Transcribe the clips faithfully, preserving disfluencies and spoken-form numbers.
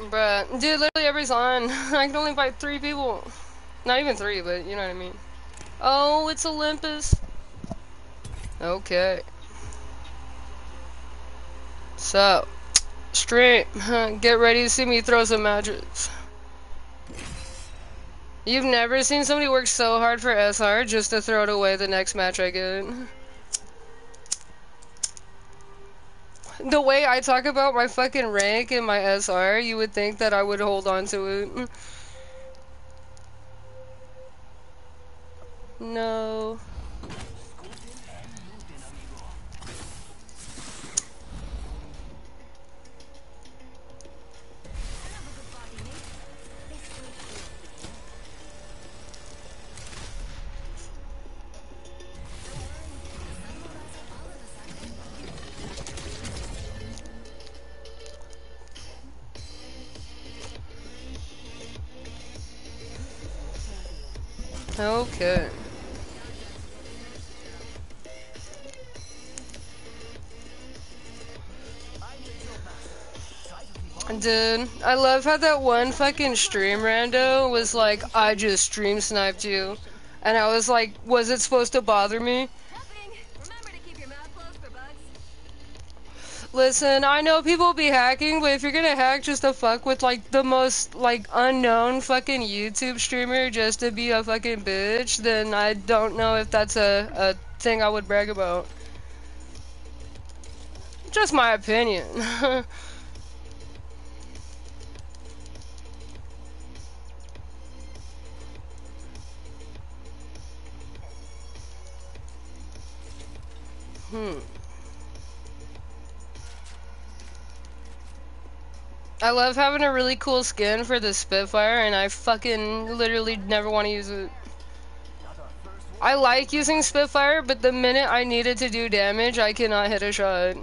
Bruh, dude, literally everybody's on. I can only invite three people. Not even three, but you know what I mean. Oh, it's Olympus. Okay. So, stream. Get ready to see me throw some matches. You've never seen somebody work so hard for S R just to throw it away the next match I get. The way I talk about my fucking rank and my S R, you would think that I would hold on to it. No. Okay. Dude, I love how that one fucking stream rando was like, I just stream sniped you. And I was like, was it supposed to bother me? Listen, I know people be hacking, but if you're gonna hack just to fuck with like the most like unknown fucking YouTube streamer just to be a fucking bitch, then I don't know if that's a, a thing I would brag about. Just my opinion. Hmm. I love having a really cool skin for the Spitfire, and I fucking literally never want to use it. I like using Spitfire, but the minute I need it to do damage, I cannot hit a shot.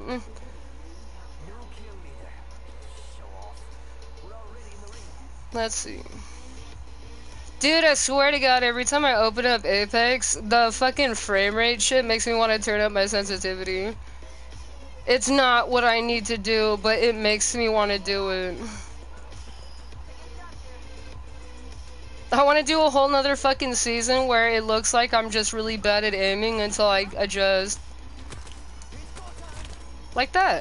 Let's see. Dude, I swear to God, every time I open up Apex, the fucking frame rate shit makes me want to turn up my sensitivity. It's not what I need to do, but it makes me want to do it. I want to do a whole nother fucking season where it looks like I'm just really bad at aiming until I adjust. Like that.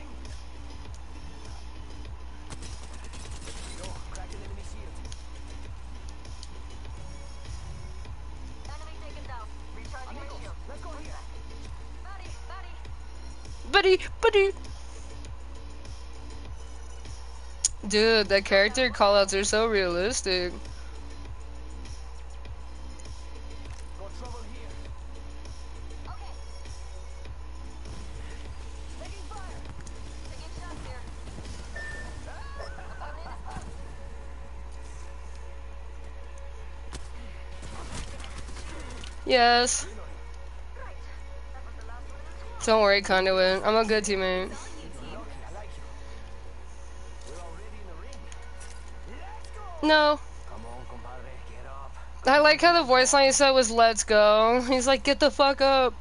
Buddy, buddy. Dude, the character callouts are so realistic. Yes. Don't worry, Conduit. I'm a good teammate. No. I like how the voice line you said was "Let's go." He's like, "Get the fuck up."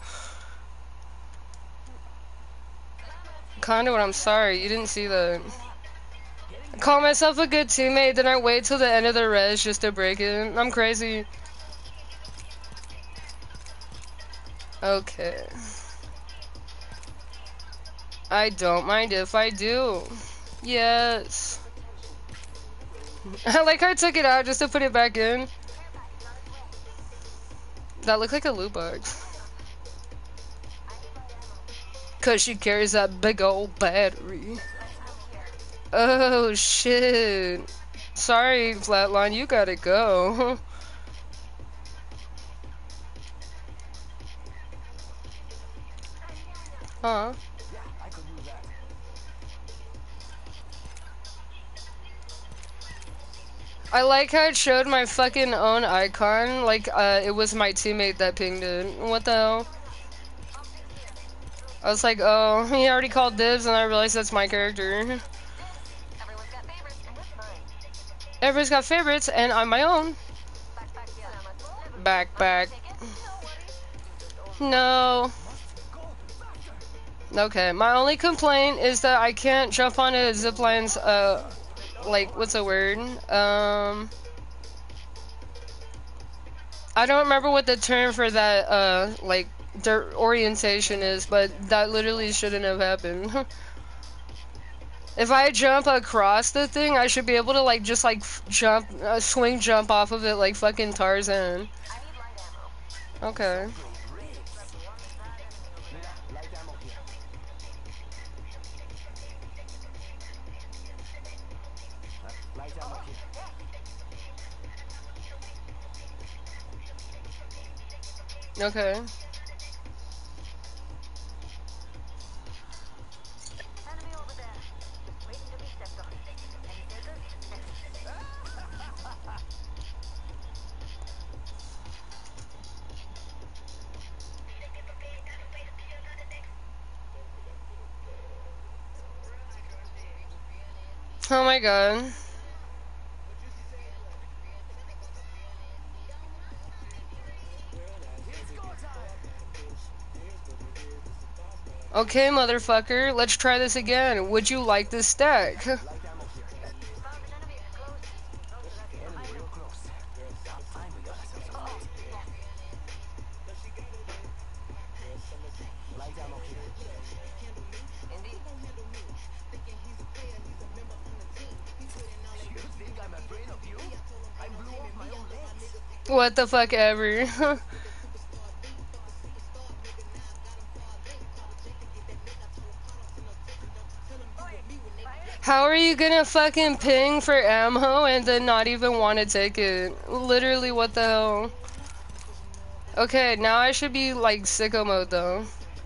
Conduit, I'm sorry, you didn't see that. I call myself a good teammate, then I wait till the end of the res just to break it. I'm crazy. Okay. I don't mind if I do. Yes. I like how I took it out just to put it back in. That looked like a loot box. Cause she carries that big old battery. Oh shit. Sorry, Flatline, you gotta go. Huh? I like how it showed my fucking own icon, like uh, it was my teammate that pinged it. What the hell? I was like, oh, he already called dibs, and I realized that's my character. Everybody's got favorites, and I'm my own. Back, back. No. Okay, my only complaint is that I can't jump onto ziplines, uh, like, what's a word? Um, I don't remember what the term for that, uh, like, dirt orientation is, but that literally shouldn't have happened. If I jump across the thing, I should be able to, like, just, like, f jump, uh, swing jump off of it like fucking Tarzan. Okay. Okay. Oh my god. Okay, motherfucker, let's try this again. Would you like this stack? What the fuck ever. How are you gonna fucking ping for ammo and then not even want to take it? Literally, what the hell? Okay, now I should be like sicko mode though.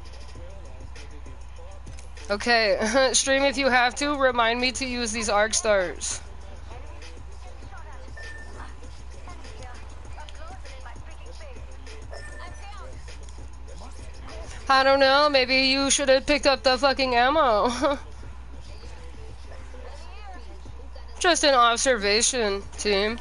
Okay, stream if you have to, remind me to use these arc stars. I don't know, maybe you should have picked up the fucking ammo. Just an observation, team.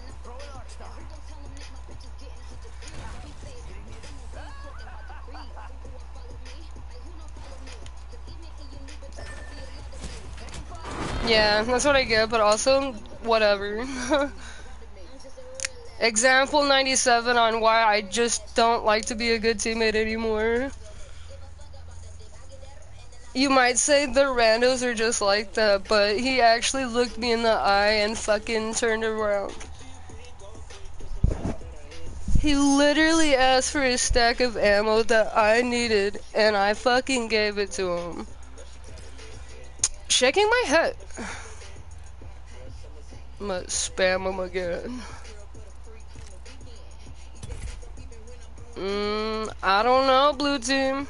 Yeah, that's what I get, but also, whatever. Example ninety-seven on why I just don't like to be a good teammate anymore. You might say the randos are just like that, but he actually looked me in the eye and fucking turned around. He literally asked for a stack of ammo that I needed, and I fucking gave it to him. Shaking my head. I'm gonna spam him again. Mmm, I don't know, blue team.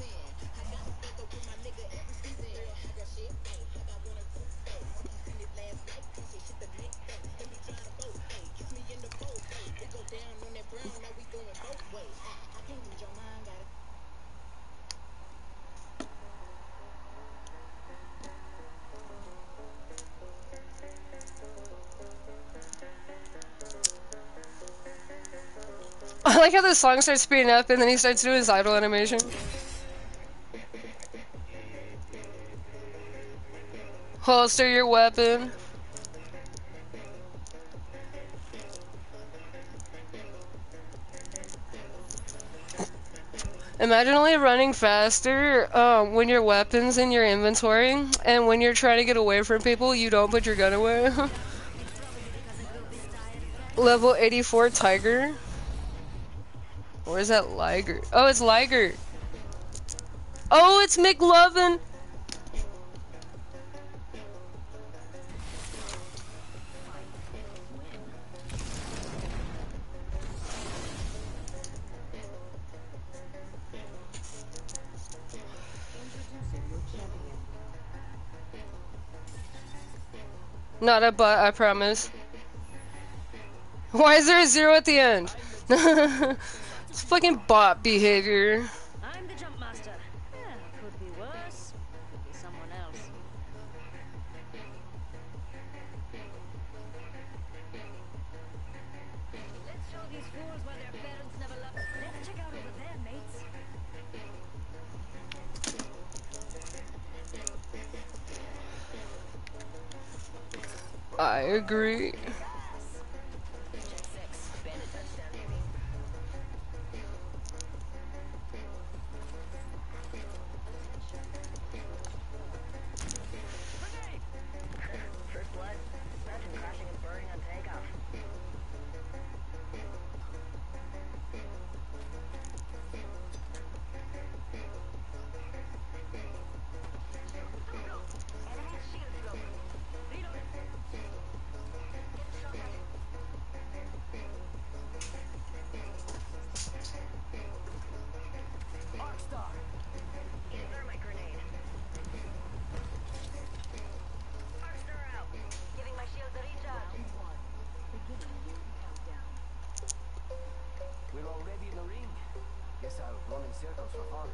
I like how the song starts speeding up and then he starts doing his idle animation. Holster your weapon. Imagine only running faster um, when your weapon's in your inventory, and when you're trying to get away from people, you don't put your gun away. Level eighty-four Tiger. Where's that Liger? Oh, it's Liger. Oh, it's McLovin. Not a butt, I promise. Why is there a zero at the end? It's fucking bot behavior. I'm the jump master. Yeah, could be worse. Could be someone else. Let's show these fools why their parents never loved. Let's check out over there, mates. I agree. First blood. Imagine crashing and burning on takeoff. Enemy shield broken. Reloading. Get shot at. Arcstar. Using thermite grenade. Arcstar out. Giving my shields a recharge. We're already in the ring. Guess I'll run in circles for fun.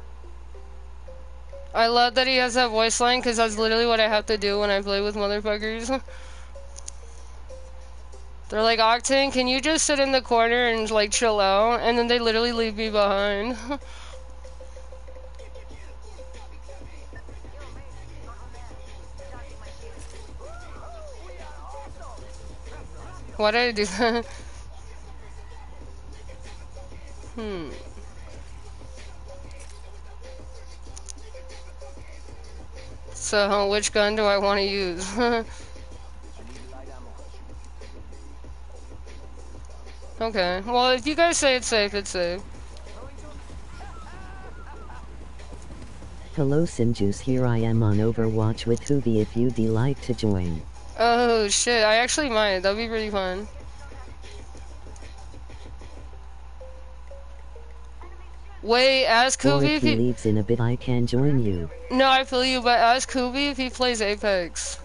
I love that he has that voice line because that's literally what I have to do when I play with motherfuckers. They're like, Octane, can you just sit in the corner and like chill out? And then they literally leave me behind. Why did I do that? Hmm. So, which gun do I want to use? Okay. Well, if you guys say it's safe, it's safe. Hello Simjuice, here I am on Overwatch with Hoovy if you'd like to join. Oh shit, I actually might. That'd be pretty fun. Wait, ask Or Kubi if if he he... leaves in a bit I can join you. No, I feel you, but ask Kubi if he plays Apex.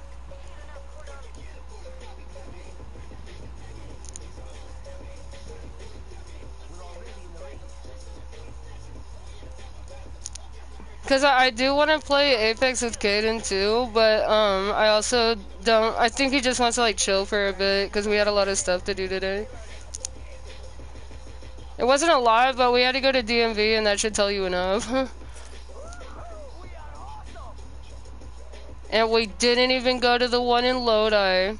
Cause I, I do want to play Apex with Kaden too, but um, I also don't. I think he just wants to like chill for a bit because we had a lot of stuff to do today. It wasn't a lot, but we had to go to D M V, and that should tell you enough. And we didn't even go to the one in Lodi.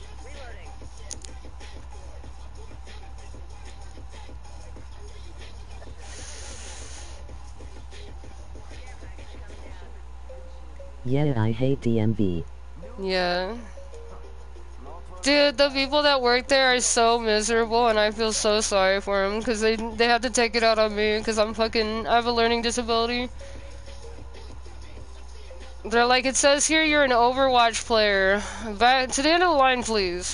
Yeah, I hate D M V. Yeah. Dude, the people that work there are so miserable, and I feel so sorry for them because they they have to take it out on me because I'm fucking. I have a learning disability. They're like, it says here you're an Overwatch player. Back to the end of the line, please.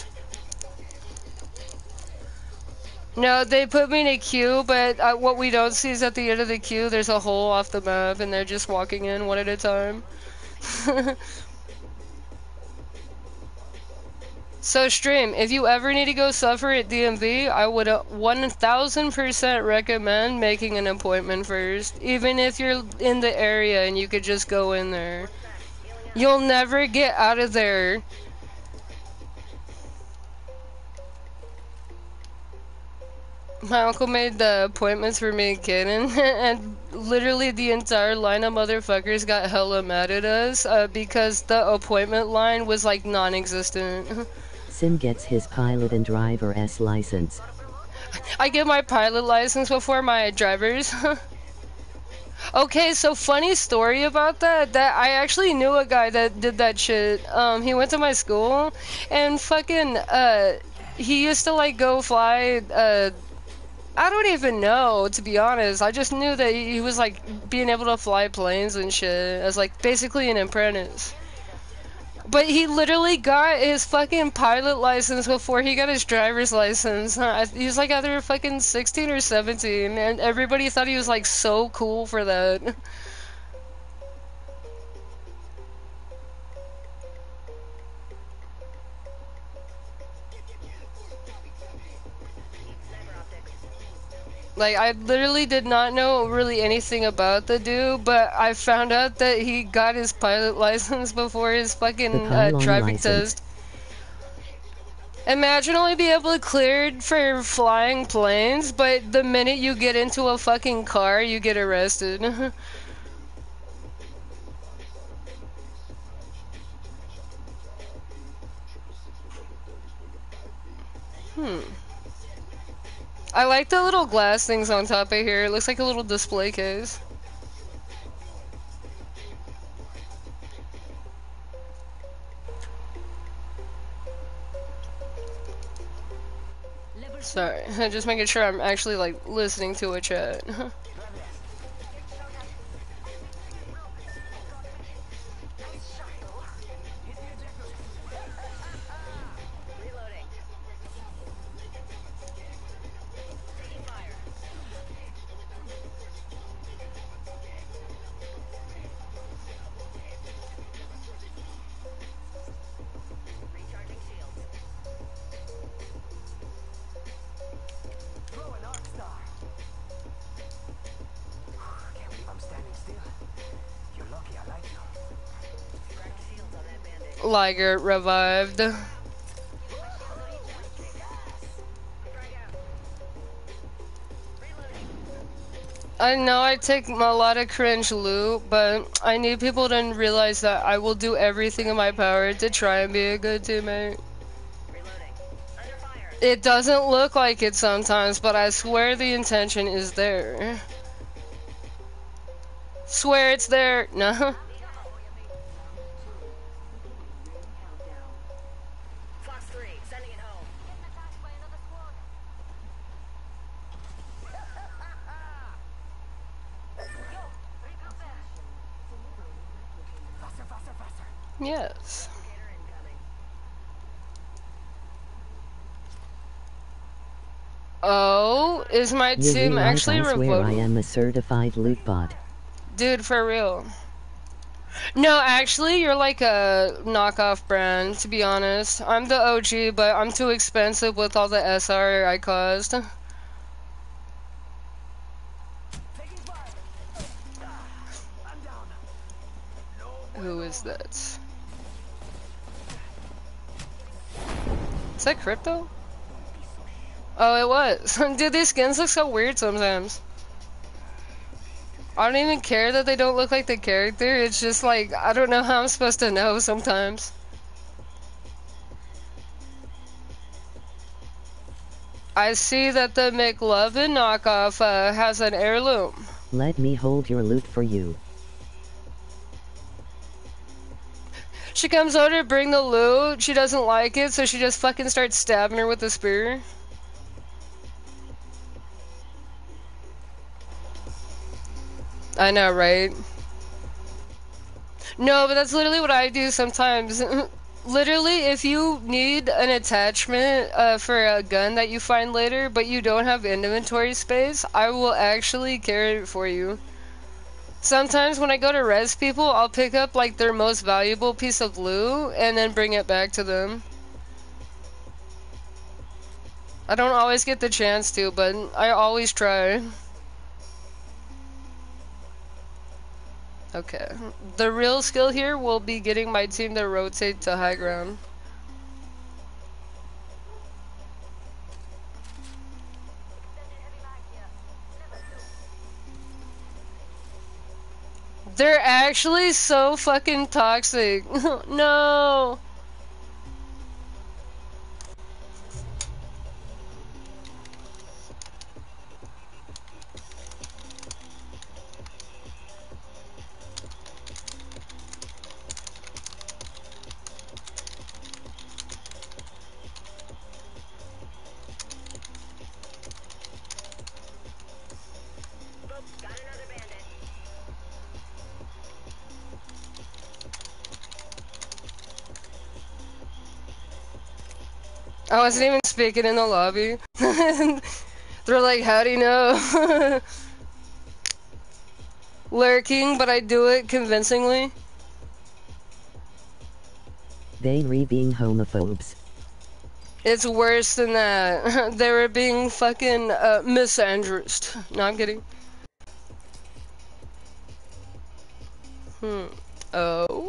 No, they put me in a queue, but uh, what we don't see is at the end of the queue, there's a hole off the map, and they're just walking in one at a time. So, Stream, if you ever need to go suffer at D M V, I would uh, one thousand percent recommend making an appointment first. Even if you're in the area and you could just go in there. You'll never get out of there. My uncle made the appointments for me and Kaden, and literally the entire line of motherfuckers got hella mad at us uh, because the appointment line was like non-existent. Sim gets his pilot and driver S license. I get my pilot license before my driver's. Okay, so funny story about that, that I actually knew a guy that did that shit. Um, he went to my school, and fucking, uh, he used to, like, go fly, uh, I don't even know, to be honest. I just knew that he was, like, being able to fly planes and shit as, like, basically an apprentice. But he literally got his fucking pilot license before he got his driver's license. He was like either fucking sixteen or seventeen, and everybody thought he was like so cool for that. Like, I literally did not know really anything about the dude, but I found out that he got his pilot license before his fucking uh, driving license. test. Imagine only be able to clear for flying planes, but the minute you get into a fucking car, you get arrested. Hmm. I like the little glass things on top of here. It looks like a little display case. Sorry, just making sure I'm actually like listening to a chat. Throw an arc star. Can't believe I'm standing still. You're lucky I like you. Liger revived. I know I take a lot of cringe loot, but I need people to realize that I will do everything in my power to try and be a good teammate. It doesn't look like it sometimes, but I swear the intention is there. Swear it's there. No. Faster, faster, faster. Yes. Oh, is my You team realize actually I swear I revoked? am a certified loot bot. Dude, for real. No, actually, you're like a knockoff brand, to be honest. I'm the O G, but I'm too expensive with all the S R I caused. Taking fire. Ah, I'm down. No Who bueno. is that? Is that Crypto? Oh, it was. Dude, these skins look so weird sometimes. I don't even care that they don't look like the character. It's just like, I don't know how I'm supposed to know sometimes. I see that the McLovin knockoff uh, has an heirloom. Let me hold your loot for you. She comes over to bring the loot. She doesn't like it, so she just fucking starts stabbing her with a spear. I know, right? No, but that's literally what I do sometimes. Literally, if you need an attachment uh, for a gun that you find later, but you don't have inventory space, I will actually carry it for you. Sometimes when I go to res people, I'll pick up like their most valuable piece of loot and then bring it back to them. I don't always get the chance to, but I always try. Okay. The real skill here will be getting my team to rotate to high ground. They're actually so fucking toxic. No! I wasn't even speaking in the lobby. They're like, how do you know? Lurking, but I do it convincingly. They re being homophobes. It's worse than that. They were being fucking uh, misandrist. No, I'm kidding. Hmm. Oh.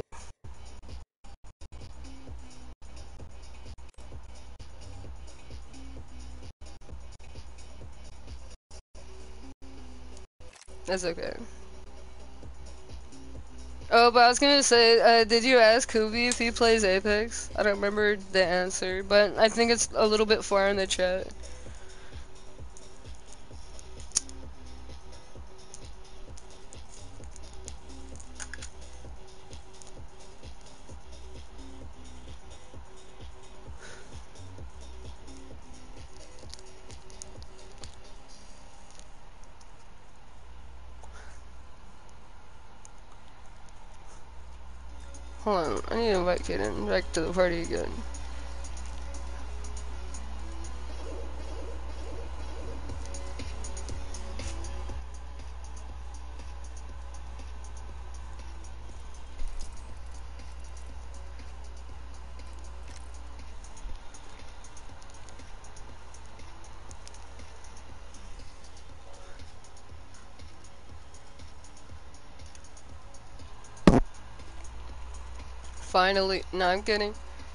That's okay. Oh, but I was gonna say, uh, did you ask Kubi if he plays Apex? I don't remember the answer, but I think it's a little bit far in the chat. Hold on, I need to invite Kaden back to the party again. Finally, no, I'm kidding.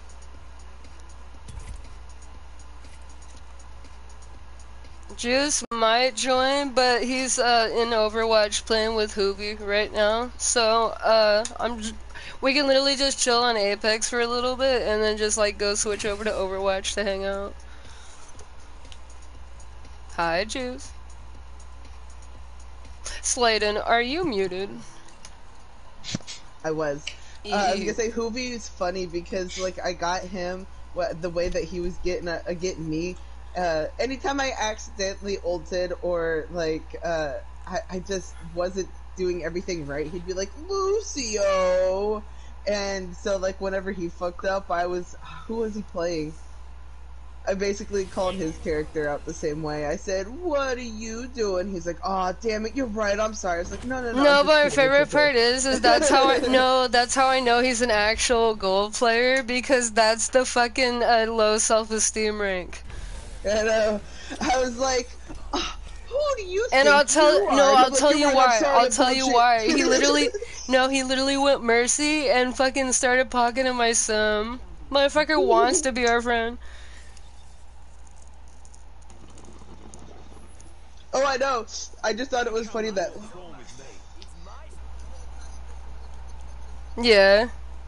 Juice might join, but he's uh, in Overwatch playing with Hoobie right now. So uh, I'm, j we can literally just chill on Apex for a little bit, and then just like go switch over to Overwatch to hang out. Hi, Juice. Sladen, are you muted? I was. Uh, I was gonna say Hoovy is funny because like I got him what the way that he was getting uh, getting me. Uh, anytime I accidentally ulted or like uh, I, I just wasn't doing everything right, he'd be like Lucio, and so like whenever he fucked up, I was who was he playing? I basically called his character out the same way. I said, "What are you doing?" He's like, "Oh, damn it, you're right. I'm sorry." I was like, "No, no, no." No, but my favorite part is, is that's how I know. That's how I know he's an actual gold player because that's the fucking uh, low self-esteem rank. And uh, I was like, oh, "Who do you and think I'll tell you are?" no, And I'll I'm like, tell "You're you right, why. I'm sorry, I'll tell you shit." why. He literally, no, he literally went mercy and fucking started pocketing my sim. Motherfucker wants to be our friend. Oh, I know. I just thought it was funny that. Yeah.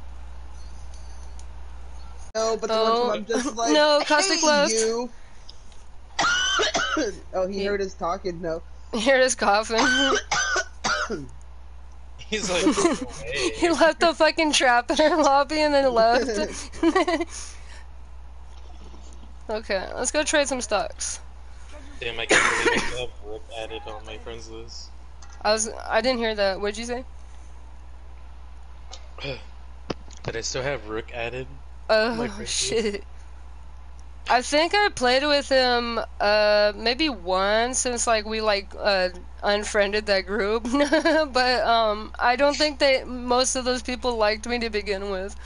No, but the Oh, one time I'm just like, no, "Hey, Caustic left. you." Oh, he He- heard us talking. No. Here it is coughing. He's like, "Go away." He left the fucking trap in our lobby and then left. Okay, let's go trade some stocks. Damn, I can't believe I still have Rick added on my friends list. I was, I didn't hear that. What'd you say? Did I still have Rook added? Oh shit. I think I played with him uh maybe once since like we like uh unfriended that group. But um I don't think they most of those people liked me to begin with.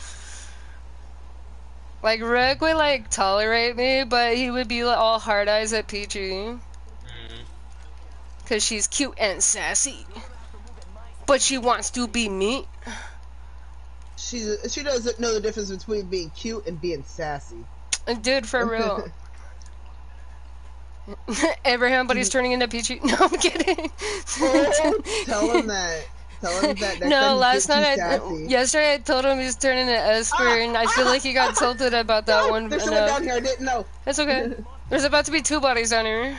Like Rick would like tolerate me, but he would be like, all hard eyes at Peachy. Mm. Cause she's cute and sassy. But she wants to be me. She she doesn't know the difference between being cute and being sassy. Dude, for real. Abraham, but he's turning into Peachy. No, I'm kidding. Oh, tell him that. Tell him that. Next No, time last night I, sassy. yesterday I told him he's turning into Esper, Ah, and I feel ah, like he got ah, tilted about that no, one there's someone enough. down here. I didn't know. It's okay. There's about to be two bodies down here.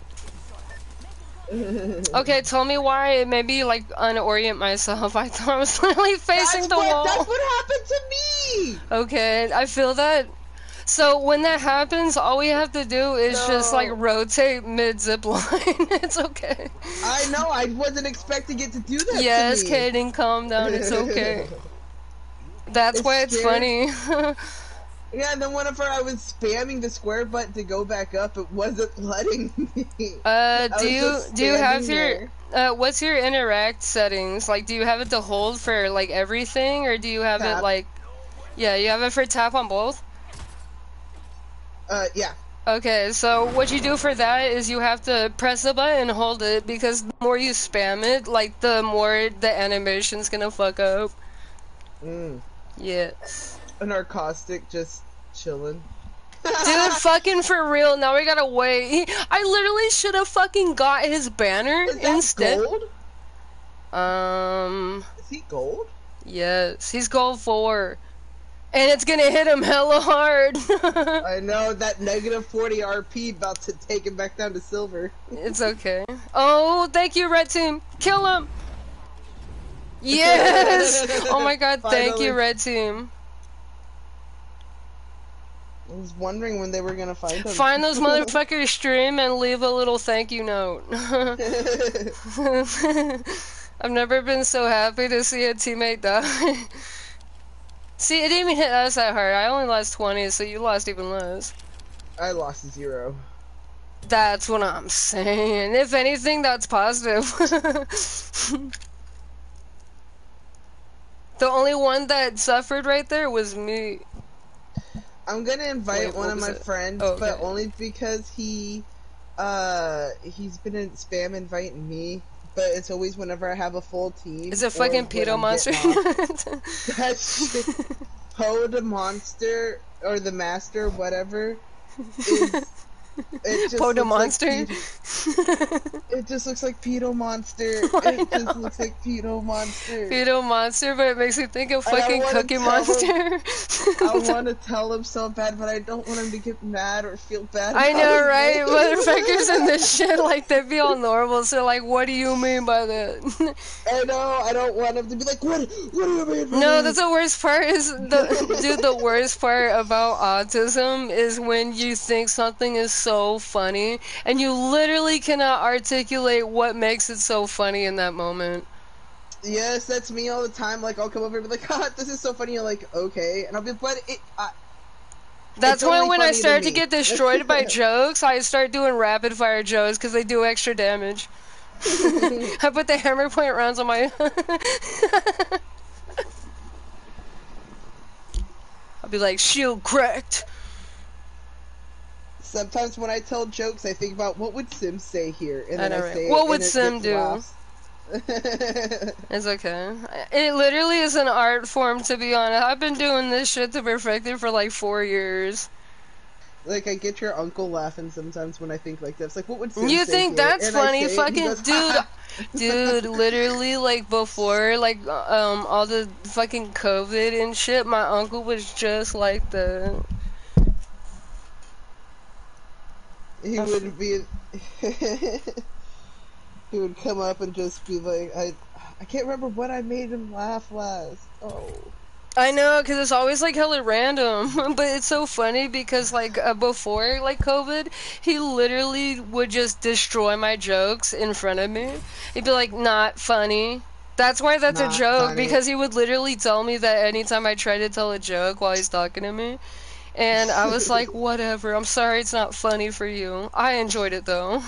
Okay, tell me why maybe like unorient myself. I thought I was literally facing that's the what, wall. That's what happened to me. Okay, I feel that. So when that happens, all we have to do is No. just like rotate mid zip line. It's okay. I know. I wasn't expecting it to do that. Yes, to me. Kaden, calm down. It's okay. That's It's why it's scary. funny. Yeah, and then whenever I was spamming the square button to go back up, it wasn't letting me. Uh, I do was you just do you have standing your uh what's your interact settings? Like, do you have it to hold for like everything, or do you have Tap. it like, yeah, you have it for tap on both? Uh, yeah. Okay, so what you do for that is you have to press the button and hold it, because the more you spam it, like the more the animation's gonna fuck up. Mm. Yeah. A narcotic just chilling. Dude, fucking for real, now we gotta wait. He, I literally should have fucking got his banner Is that instead. gold? Um, Is he gold? Yes, he's gold four. And it's gonna hit him hella hard. I know, that negative forty R P about to take him back down to silver. It's okay. Oh, thank you, red team. Kill him. Yes. Oh my god, thank Finally. you, red team. I was wondering when they were gonna find him. Find those motherfuckers stream and leave a little thank you note. I've never been so happy to see a teammate die. See, it didn't even hit us that hard. I only lost twenty, so you lost even less. I lost zero. That's what I'm saying. If anything, that's positive. The only one that suffered right there was me. I'm gonna invite Wait, one what of was my it? friends, Oh, okay. but only because he, uh, he's been in spam inviting me. But it's always whenever I have a full team. Is it or fucking when pedo I'm monster? getting off. That's Poe the monster or the master, whatever. Is, it just Poe the looks like monster? Pedo- it just looks like pedo monster. I It just know. looks like pedo monster. Pedo monster, but it makes me think of And I fucking wanna Cookie tell Monster. I want to tell him so bad, but I don't want him to get mad or feel bad. I about know, his right? name. Motherfuckers in this shit, like, they be all normal, so like, what do you mean by that? I know, I don't want him to be like, what, what do you mean by No, that?" that's the worst part is, the dude, the worst part about autism is when you think something is so funny, and you literally cannot articulate what makes it so funny in that moment. Yes, that's me all the time. Like, I'll come over and be like, "Ha, this is so funny." You're like, "Okay," and I'll be, "But it." I, That's It's why only when I funny to start to me. get destroyed by jokes, I start doing rapid fire jokes because they do extra damage. I put the hammer point rounds on my. I'll be like, shield cracked. Sometimes when I tell jokes, I think about what would Sim say here, and I then know, I, right? say What it, would and it Sim gets do? laughs. It's okay. It literally is an art form, to be honest. I've been doing this shit to perfect it for like four years. Like, I get your uncle laughing sometimes when I think like that. It's like, what would Sim You say think here? that's And I funny? say it, and he Fucking goes, dude, dude, literally, like before, like um, all the fucking COVID and shit, my uncle was just like that. He would be. He would come up and just be like, I, I can't remember what I made him laugh last. Oh. I know, because it's always like hella random, but it's so funny because like uh, before like COVID, he literally would just destroy my jokes in front of me. He'd be like, not funny. That's why that's a Not joke, funny. because he would literally tell me that anytime I try to tell a joke while he's talking to me. And I was like, whatever, I'm sorry it's not funny for you. I enjoyed it though.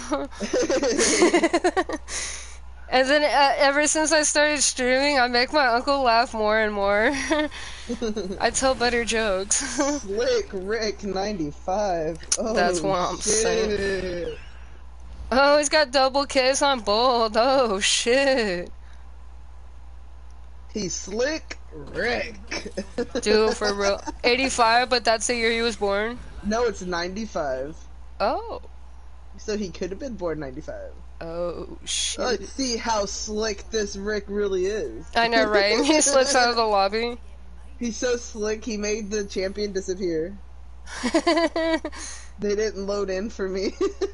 And then uh, ever since I started streaming, I make my uncle laugh more and more. I tell better jokes. Slick Rick ninety-five. Oh, That's what I'm shit. saying. Oh, he's got double K's on bold. Oh, shit. He's Slick Rick. Dude, for real. eighty-five, but that's the year he was born? No, it's ninety-five. Oh. So he could have been born ninety-five. Oh, shit. Let's see how slick this Rick really is. I know, right? He slips out of the lobby. He's so slick, he made the champion disappear. They didn't load in for me.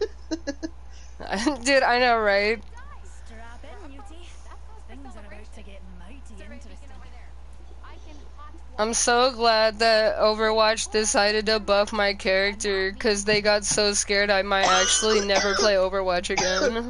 Dude, I know, right? Strap in, Newtie. Things are about to get mighty interesting. I'm so glad that Overwatch decided to buff my character, because they got so scared I might actually never play Overwatch again.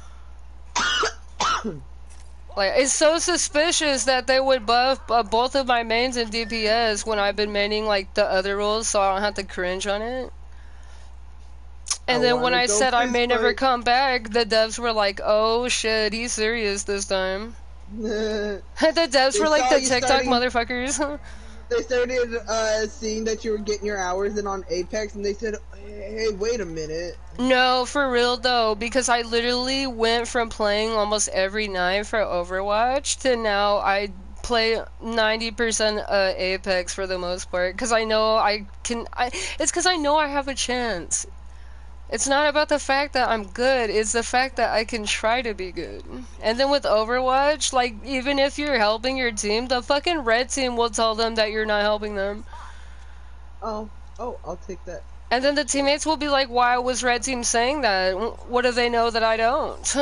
Like, it's so suspicious that they would buff uh, both of my mains in D P S when I've been maining, like, the other roles, so I don't have to cringe on it. And I then when wanna I go said I fist may never fight. come back, the devs were like, oh shit, he's serious this time. The devs They were like saw the you TikTok starting- motherfuckers. They started uh, seeing that you were getting your hours in on Apex, and they said, hey, wait a minute. No, for real though, because I literally went from playing almost every night for Overwatch to now I play ninety percent uh, Apex for the most part, because I know I can, I, it's because I know I have a chance. It's not about the fact that I'm good, it's the fact that I can try to be good. And then with Overwatch, like, even if you're helping your team, the fucking red team will tell them that you're not helping them. Oh, oh, I'll take that. And then the teammates will be like, why was red team saying that? What do they know that I don't?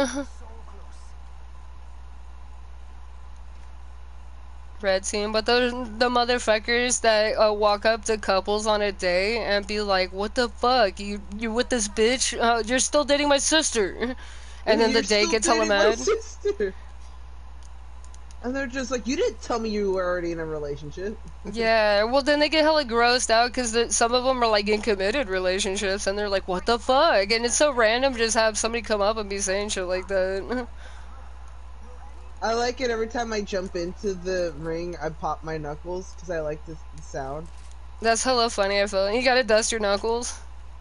Red team, but those the motherfuckers that uh, walk up to couples on a day and be like, "What the fuck? You you with this bitch? Uh, you're still dating my sister," and then You're the day still gets hella dating my mad. sister. And they're just like, you didn't tell me you were already in a relationship. Yeah, well then they get hella grossed out because some of them are like in committed relationships, and they're like, "What the fuck?" And it's so random just have somebody come up and be saying shit like that. I like it every time I jump into the ring, I pop my knuckles because I like the, the sound. That's hella funny. I feel you gotta dust your knuckles.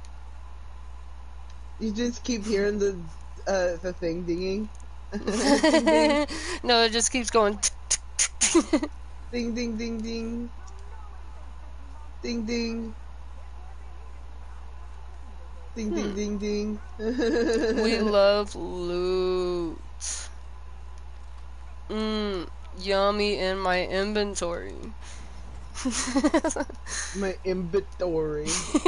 You just keep hearing the uh, the thing dinging. Ding, ding. No, it just keeps going. Ding ding ding ding. Ding ding. Ding ding ding ding. We love loot. Mmm, yummy in my inventory. My inventory.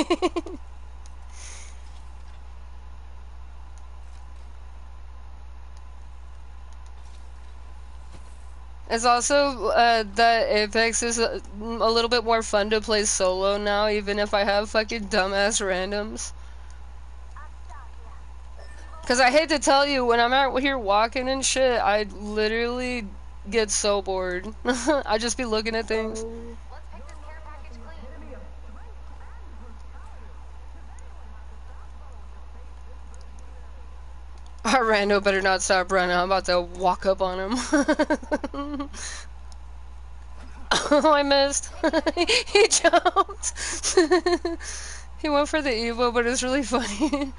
It's also uh, that Apex is a, a little bit more fun to play solo now, even if I have fucking dumbass randoms. Cause I hate to tell you, when I'm out here walking and shit, I literally get so bored. I just be looking at things. Our rando better not stop running. I'm about to walk up on him. Oh, I missed. He jumped. He went for the Evo, but it's really funny.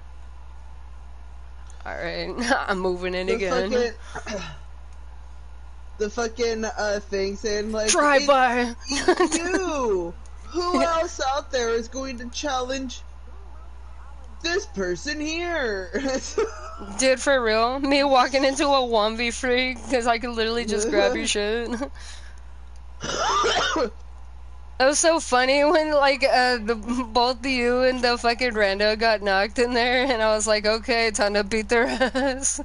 Alright, I'm moving in the again. Fucking, the fucking uh, thing saying like, Drive by. You! Who else out there is going to challenge this person here? Dude, for real? Me walking into a one v three because I could literally just grab your shit. It was so funny when, like, uh, the, both you and the fucking rando got knocked in there, and I was like, okay, time to beat their ass.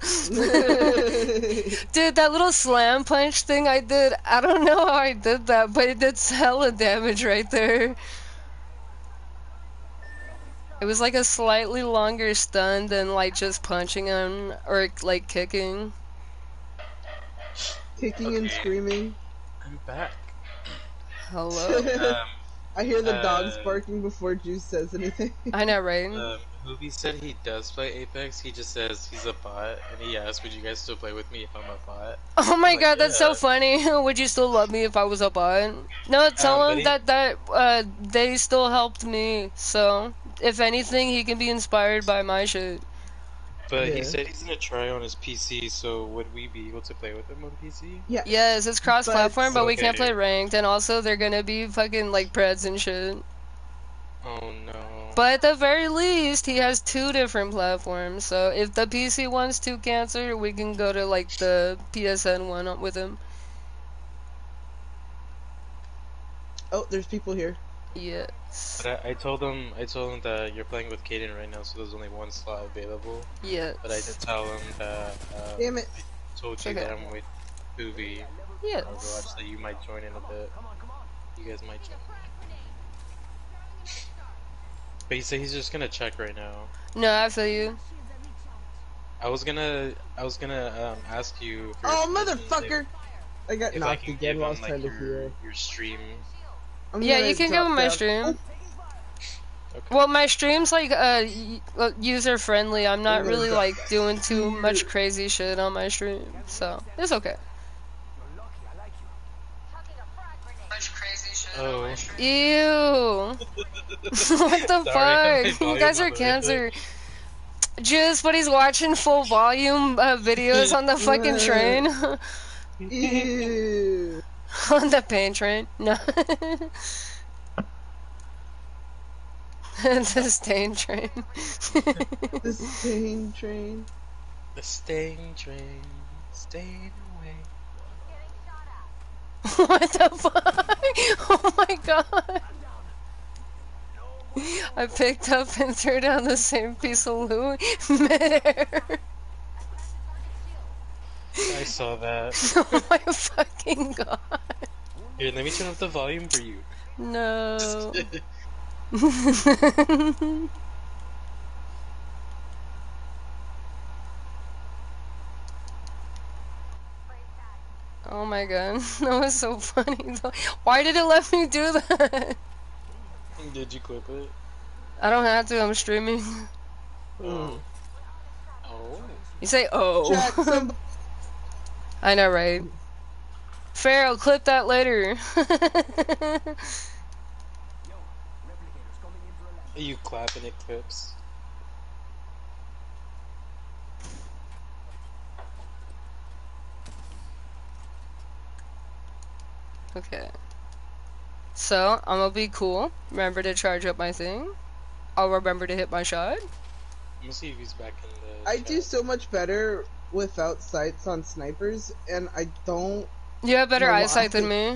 Dude, that little slam punch thing I did, I don't know how I did that, but it did hella damage right there. It was like a slightly longer stun than, like, just punching him, or, like, kicking. Kicking Okay. and screaming. I'm back. Hello? Um, I hear the uh, dogs barking before Juice says anything. I know, right? Um, Hoovy said he does play Apex. He just says he's a bot, and he asked, "Would you guys still play with me if I'm a bot?" Oh my I'm god, like, that's yeah. so funny. Would you still love me if I was a bot? No, tell Um, but him he- that that uh they still helped me. So if anything, he can be inspired by my shit. But Yeah. he said he's gonna try on his P C. So would we be able to play with him on P C? Yeah. Yes, it's cross-platform, but, we can't Okay. play ranked, and also they're gonna be fucking like preds and shit. Oh no. But at the very least, he has two different platforms. So if the P C one's too cancer, we can go to like the P S N one with him. Oh, there's people here. Yes. But I, I told him, I told him that you're playing with Kaden right now, so there's only one slot available. Yes. But I did tell him that. Um, Damn it. I told you Okay. that I'm with Hoovy. Yes. Overwatch, that you might join in a bit. You guys might join. But he said he's just gonna check right now. No, I feel you. I was gonna, I was gonna um, ask you. For Oh, your permission motherfucker! I got If, if I knocked can again give while I him was like trying to your, hear. your stream. I'm Yeah, gonna you can drop give him my down. stream. Okay. Well, my stream's like uh, user friendly. I'm not I'm gonna really drop- like doing too much crazy shit on my stream, so it's okay. Oh. Ew. What the Sorry, fuck? my You guys volume are on the cancer. Just, but he's watching full volume uh, videos on the fucking train. Ew. On the pain train. No. The stain train. The stain train. The stain train, staying away. What the fuck? Oh my god. I picked up and threw down the same piece of loot midair. I saw that. Oh my fucking god. Here, let me turn up the volume for you. No. Oh my god, that was so funny though. Why did it let me do that? Did you clip it? I don't have to, I'm streaming. Oh. Oh. You say, oh. Jack, somebody. I know, right? Fair, I'll clip that later. You clap and it clips. Okay. So, I'm gonna be cool. Remember to charge up my thing. I'll remember to hit my shot. Let me see if he's back in the I chat. do so much better without sights on snipers, and I don't. You have better know eyesight why. than me.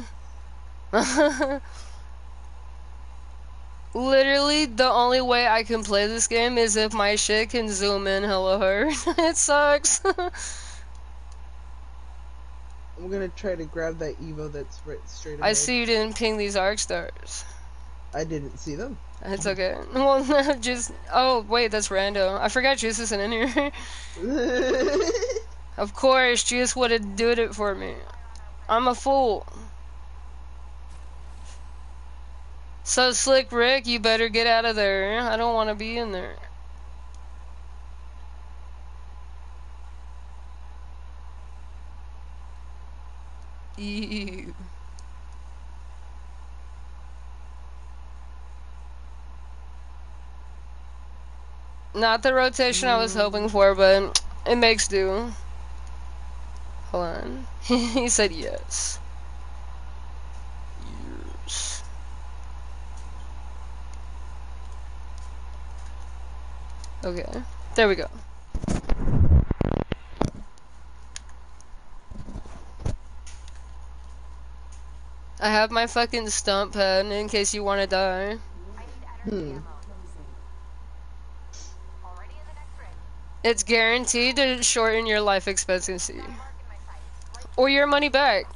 Literally, the only way I can play this game is if my shit can zoom in hella hard. It sucks. I'm gonna try to grab that Evo that's right straight ahead. I see you didn't ping these arc stars. I didn't see them. It's okay. Well, just... Oh, wait, that's rando. I forgot Juice isn't in here. Of course, Juice would have did it for me. I'm a fool. So, Slick Rick, you better get out of there. I don't want to be in there. Ew. Not the rotation I was hoping for, but it makes do. Hold on. He said yes. Yes. Okay. There we go. I have my fucking stump pad in case you want to die. Hmm. It's guaranteed to shorten your life expectancy. Or your money back.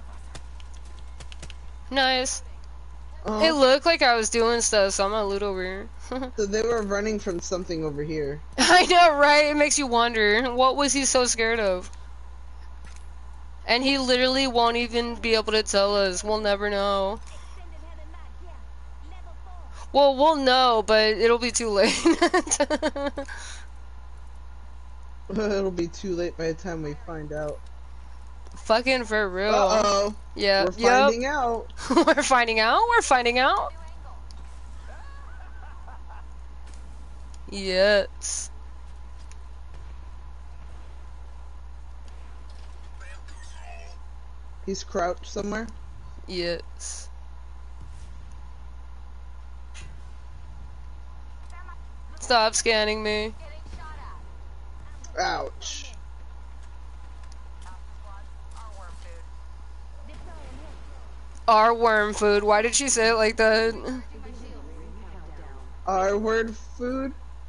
Nice. Oh, It looked like I was doing stuff, so I'm gonna loot over here. so they were running from something over here. I know, right? It makes you wonder, what was he so scared of? And he literally won't even be able to tell us. We'll never know. Well, we'll know, but it'll be too late. It'll be too late by the time we find out. Fucking for real. Uh-oh. Yeah. We're finding yep. out. We're finding out. We're finding out. Yes. He's crouched somewhere. Yes. Stop scanning me. Ouch. Our worm food. Why did she say it like that? Our word food?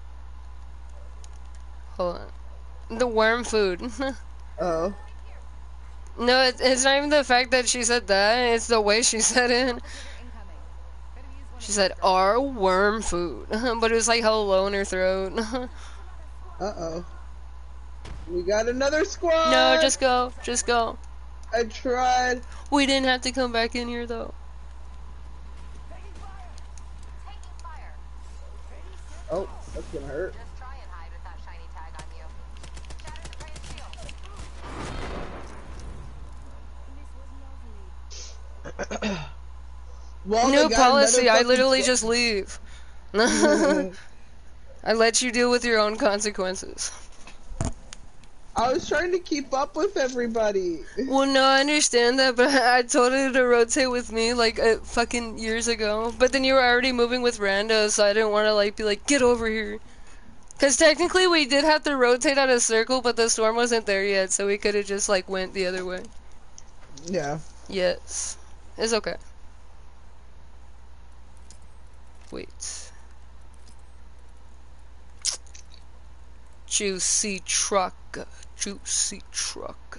Hold on. The worm food. Oh. No, it, it's not even the fact that she said that. It's the way she said it. She said, our worm food. But it was like hella low in her throat. Uh-oh. We got another squad! No, just go. Just go. I tried. We didn't have to come back in here, though. Oh, that's gonna hurt. Well, New they got policy, another I literally fucking just leave. I let you deal with your own consequences. I was trying to keep up with everybody. Well, no, I understand that, but I told her to rotate with me like uh, fucking years ago. But then you were already moving with Rando, so I didn't want to like be like, get over here. Cause technically we did have to rotate on a circle, but the storm wasn't there yet, so we could have just like went the other way. Yeah. Yes, it's okay. Wait. Juicy truck, juicy truck.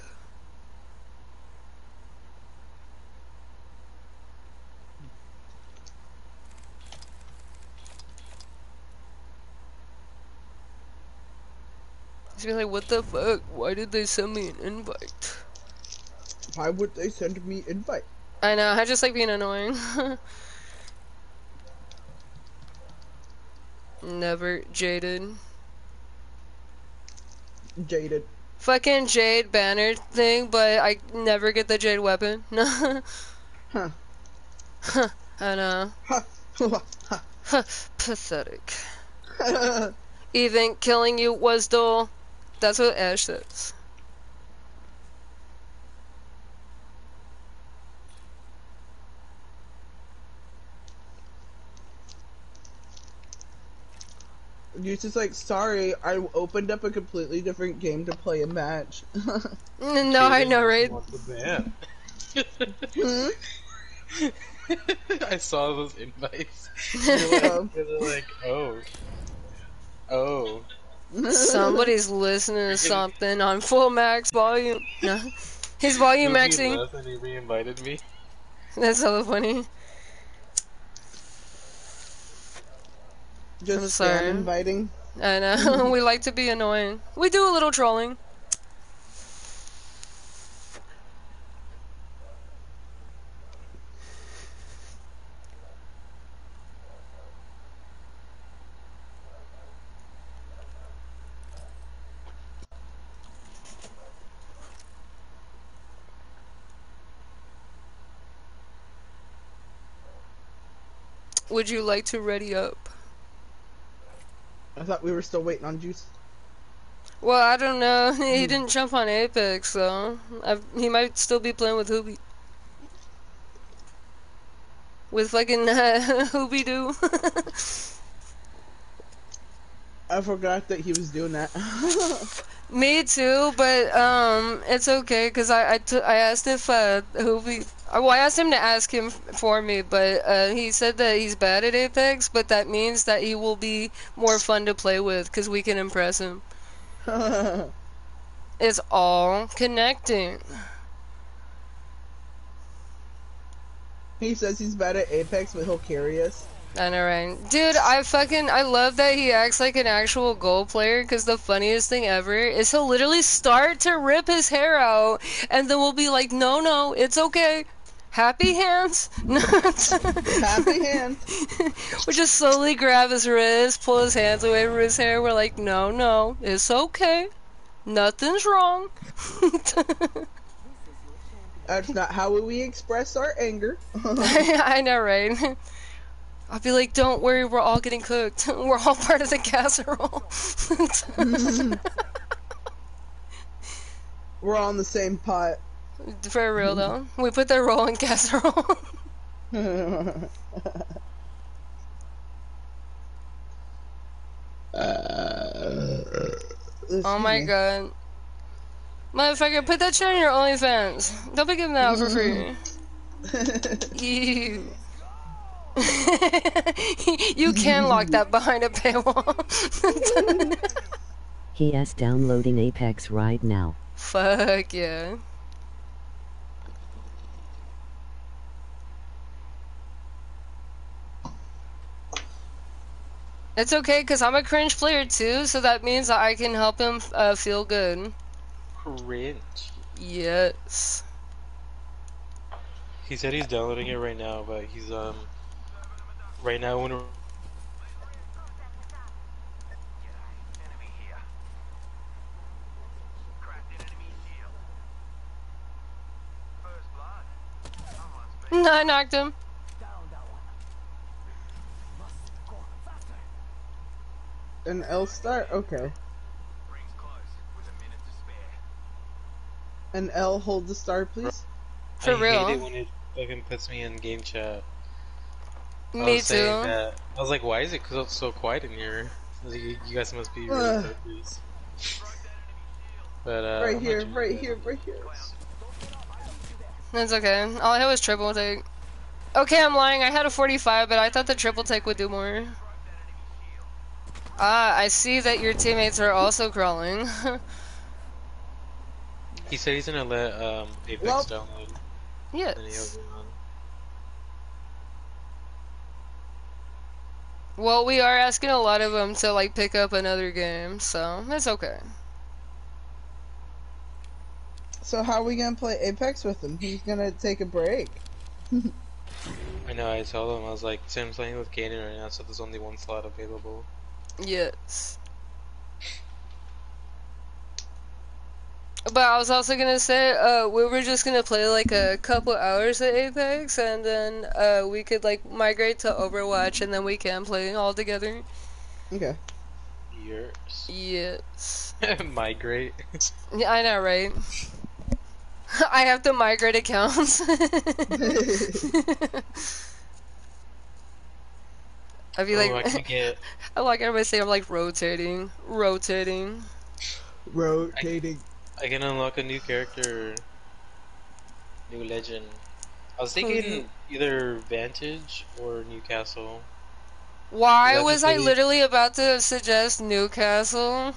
He's be like, what the fuck? Why did they send me an invite? Why would they send me invite? I know, I just like being annoying. Never jaded. Jaded. Fucking jade banner thing, but I never get the jade weapon. Huh. Huh. I know. Huh. Huh. Pathetic. Even killing you was dull. That's what Ash says. You're just like, sorry, I opened up a completely different game to play a match. No, I know, right? What's the ban? Hmm? I saw those invites. They're like, they're like, oh. Oh. Somebody's listening to something on full max volume. No. He's volume Goofy maxing. left and he re-invited me. That's so funny. I'm Just sorry. spam inviting. I know. We like to be annoying. We do a little trolling. Would you like to ready up? I thought we were still waiting on Juice. Well, I don't know. He didn't jump on Apex, so I've, he might still be playing with Hoobie. With fucking uh, Hoobie Doo. I forgot that he was doing that. Me too, but um, it's okay because I I, t I asked if uh Hoobie. Well, I asked him to ask him for me, but uh, he said that he's bad at Apex, but that means that he will be more fun to play with because we can impress him. It's all connecting. He says he's bad at Apex, but he'll carry us. I know, right? Dude, I fucking, I love that he acts like an actual Gold player, because the funniest thing ever is he'll literally start to rip his hair out, and then we'll be like, no, no, it's okay. Happy hands. Happy hands. We just slowly grab his wrist, pull his hands away from his hair, we're like, no, no, it's okay. Nothing's wrong. That's not how we express our anger. I know, right? I'll be like, don't worry, we're all getting cooked. We're all part of the casserole. We're all in the same pot. For real, though. We put the roll in casserole. Oh my god. Motherfucker, put that shit on your OnlyFans. Don't be giving that out for free. Ew. You can lock that behind a paywall. He is downloading Apex right now. Fuck yeah. It's okay, because I'm a cringe player too, so that means that I can help him uh, feel good. Cringe. Yes. He said he's downloading it right now, but he's um right now when No, I knocked him. An L star? Okay. And L, hold the star, please. I For hate it real. when it fucking puts me in game chat. I Me was saying too. that I was like, why is it so, so quiet in here? I was like, you, you guys must be really Ugh, focused. But uh, right I'm not here, doing right that. here, right here. That's okay. All I had was triple take. Okay, I'm lying. I had a forty-five, but I thought the triple take would do more. Ah, I see that your teammates are also crawling. He said he's gonna let um, Apex Well, download, then he'll Yes. be on. Well, we are asking a lot of them to like pick up another game, so it's okay. so how are we gonna play Apex with him? He's gonna take a break. I know. I told him I was like, Sam playing with Kaden right now, so there's only one slot available. Yes. But I was also gonna say, uh, we were just gonna play like a couple hours at Apex, and then uh, we could like migrate to Overwatch, and then we can play all together. Okay. Years. Yes. Migrate. Yeah, I know, right? I have to migrate accounts. I be Oh, I like, can get. I like everybody say I'm like rotating, rotating. I, Rotating. I can unlock a new character, new legend. I was Who do you? thinking either Vantage or Newcastle. Why I was just I really literally about to suggest Newcastle?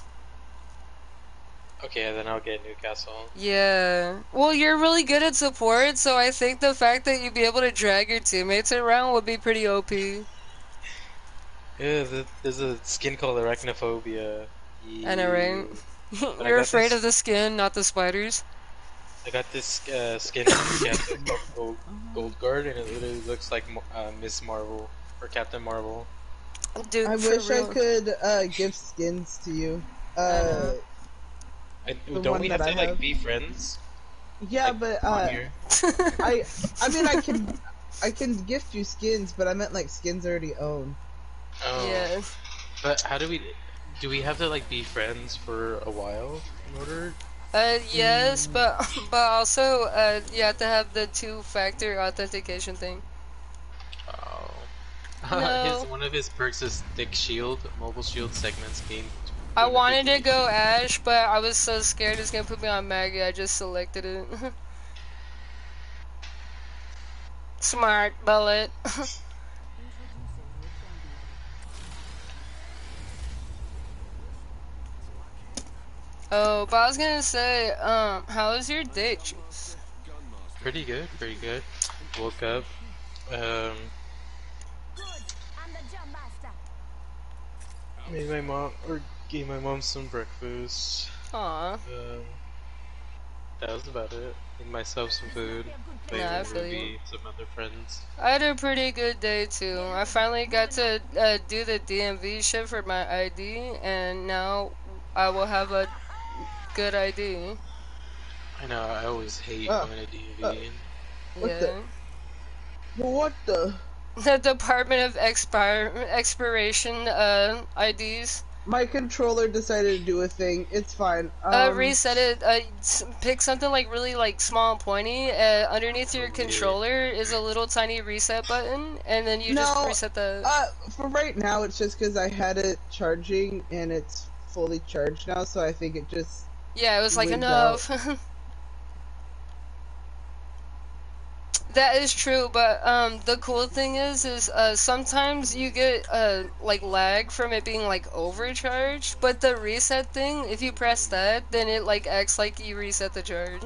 okay. Then I'll get Newcastle. Yeah. Well, you're really good at support, so I think the fact that you'd be able to drag your teammates around would be pretty O P. Yeah, th- there's a skin called Arachnophobia. I know, Yeah. right? But I You're got afraid this. of the skin, not the spiders. I got this uh, skin on Newcastle called Gold Gold Guard, and it literally looks like Mo- uh, Miss Marvel or Captain Marvel. Dude, I for wish I real. could uh, give skins to you. I Uh, know. I, the don't one we that have I to like have. be friends Yeah, like but on uh, here? I I mean I can I can gift you skins, but I meant like skins I already own. Oh, Yeah. but how do we do? We have to like be friends for a while in order. Uh, yes, Mm, but but also, uh, you have to have the two-factor authentication thing. Oh, his No. one of his perks is thick shield, mobile shield segments gain I wanted to two hundred fifty. go Ash, but I was so scared it's gonna put me on Maggie, I just selected it. Smart bullet. Oh, but I was gonna say, um, how was your day, Juice? Pretty good, pretty good. Woke up, um, Good. I'm the jump master. made my mom or gave my mom some breakfast. Aw. Um, that was about it. Made myself some food. Played Nah, I with feel you. Ruby, some other friends. I had a pretty good day too. I finally got to uh, do the D M V shit for my I D, and now I will have a good I D. I know I always hate uh, going to uh, D M V. what the? Yeah. What the? The Department of Expire Expiration uh, I Ds. My controller decided to do a thing. It's fine. Uh, Um, reset it. Uh, s- pick something like really like small and pointy. Uh, underneath your Oh yeah. controller is a little tiny reset button, and then you just no. reset the. Uh, for right now, it's just because I had it charging and it's fully charged now, so I think it just Yeah, it was like wigs out. enough. That is true, but um, the cool thing is, is uh, sometimes you get uh like lag from it being like overcharged, but the reset thing, if you press that, then it like acts like you reset the charge,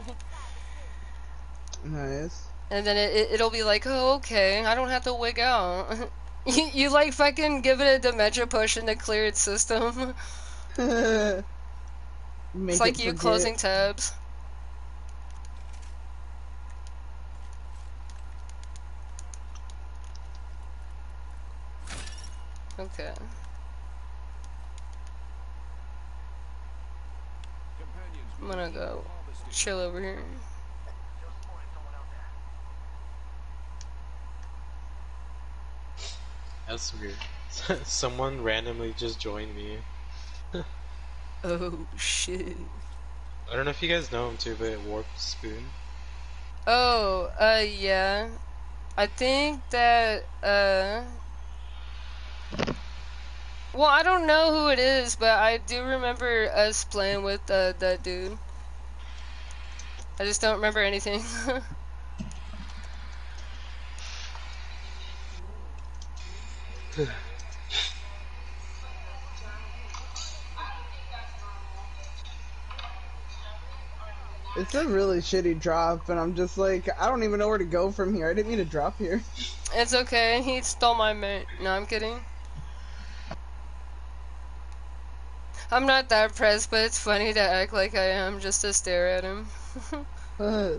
Nice. and then it, it it'll be like, oh okay, I don't have to wig out. you you like fucking give it a dementia potion to clear its system. It's Make it like you forget. closing tabs. Okay, I'm gonna go chill over here. That's weird. Someone randomly just joined me. Oh shit. I don't know if you guys know him too, but Warp Spoon. Oh, uh, yeah. I think that, uh... Well, I don't know who it is, but I do remember us playing with uh, that dude. I just don't remember anything. It's a really shitty drop, and I'm just like, I don't even know where to go from here. I didn't mean to drop here. It's okay, he stole my mate. No, I'm kidding. I'm not that pressed, but it's funny to act like I am just to stare at him. Uh,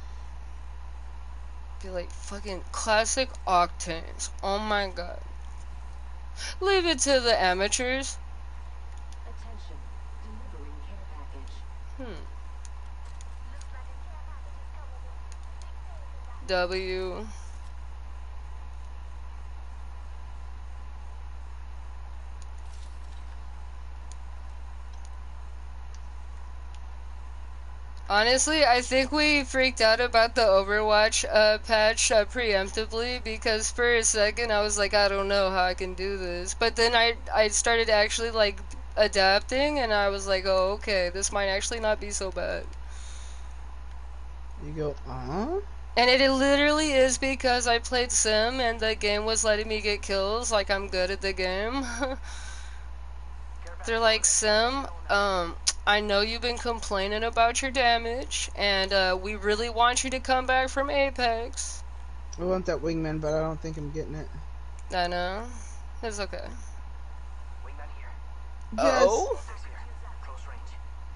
Be like, fucking classic octanes. Oh my god. Leave it to the amateurs. Attention. Delivering care package. Hmm. W. Honestly, I think we freaked out about the Overwatch uh, patch uh, preemptively because for a second I was like, I don't know how I can do this. But then I, I started actually like adapting and I was like, oh, okay, this might actually not be so bad. you go, uh? And it literally is because I played Sim and the game was letting me get kills, like I'm good at the game. They're like, Sim, um, I know you've been complaining about your damage, and uh, we really want you to come back from Apex. I want that wingman, but I don't think I'm getting it. I know. It's okay. Wingman here. Yes. Oh? Optics here. Close range.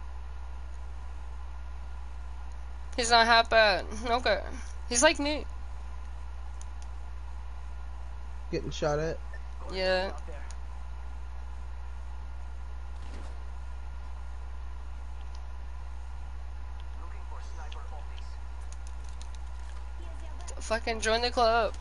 He's not half bad. Okay. He's like me. Getting shot at. Yeah. Out there. Looking for sniper optics. Fucking join the club.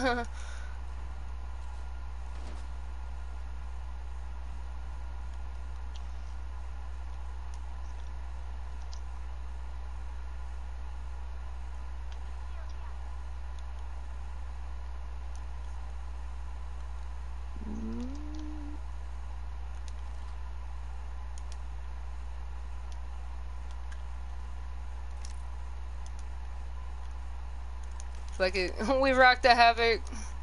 Fuck it. We rock the Havoc.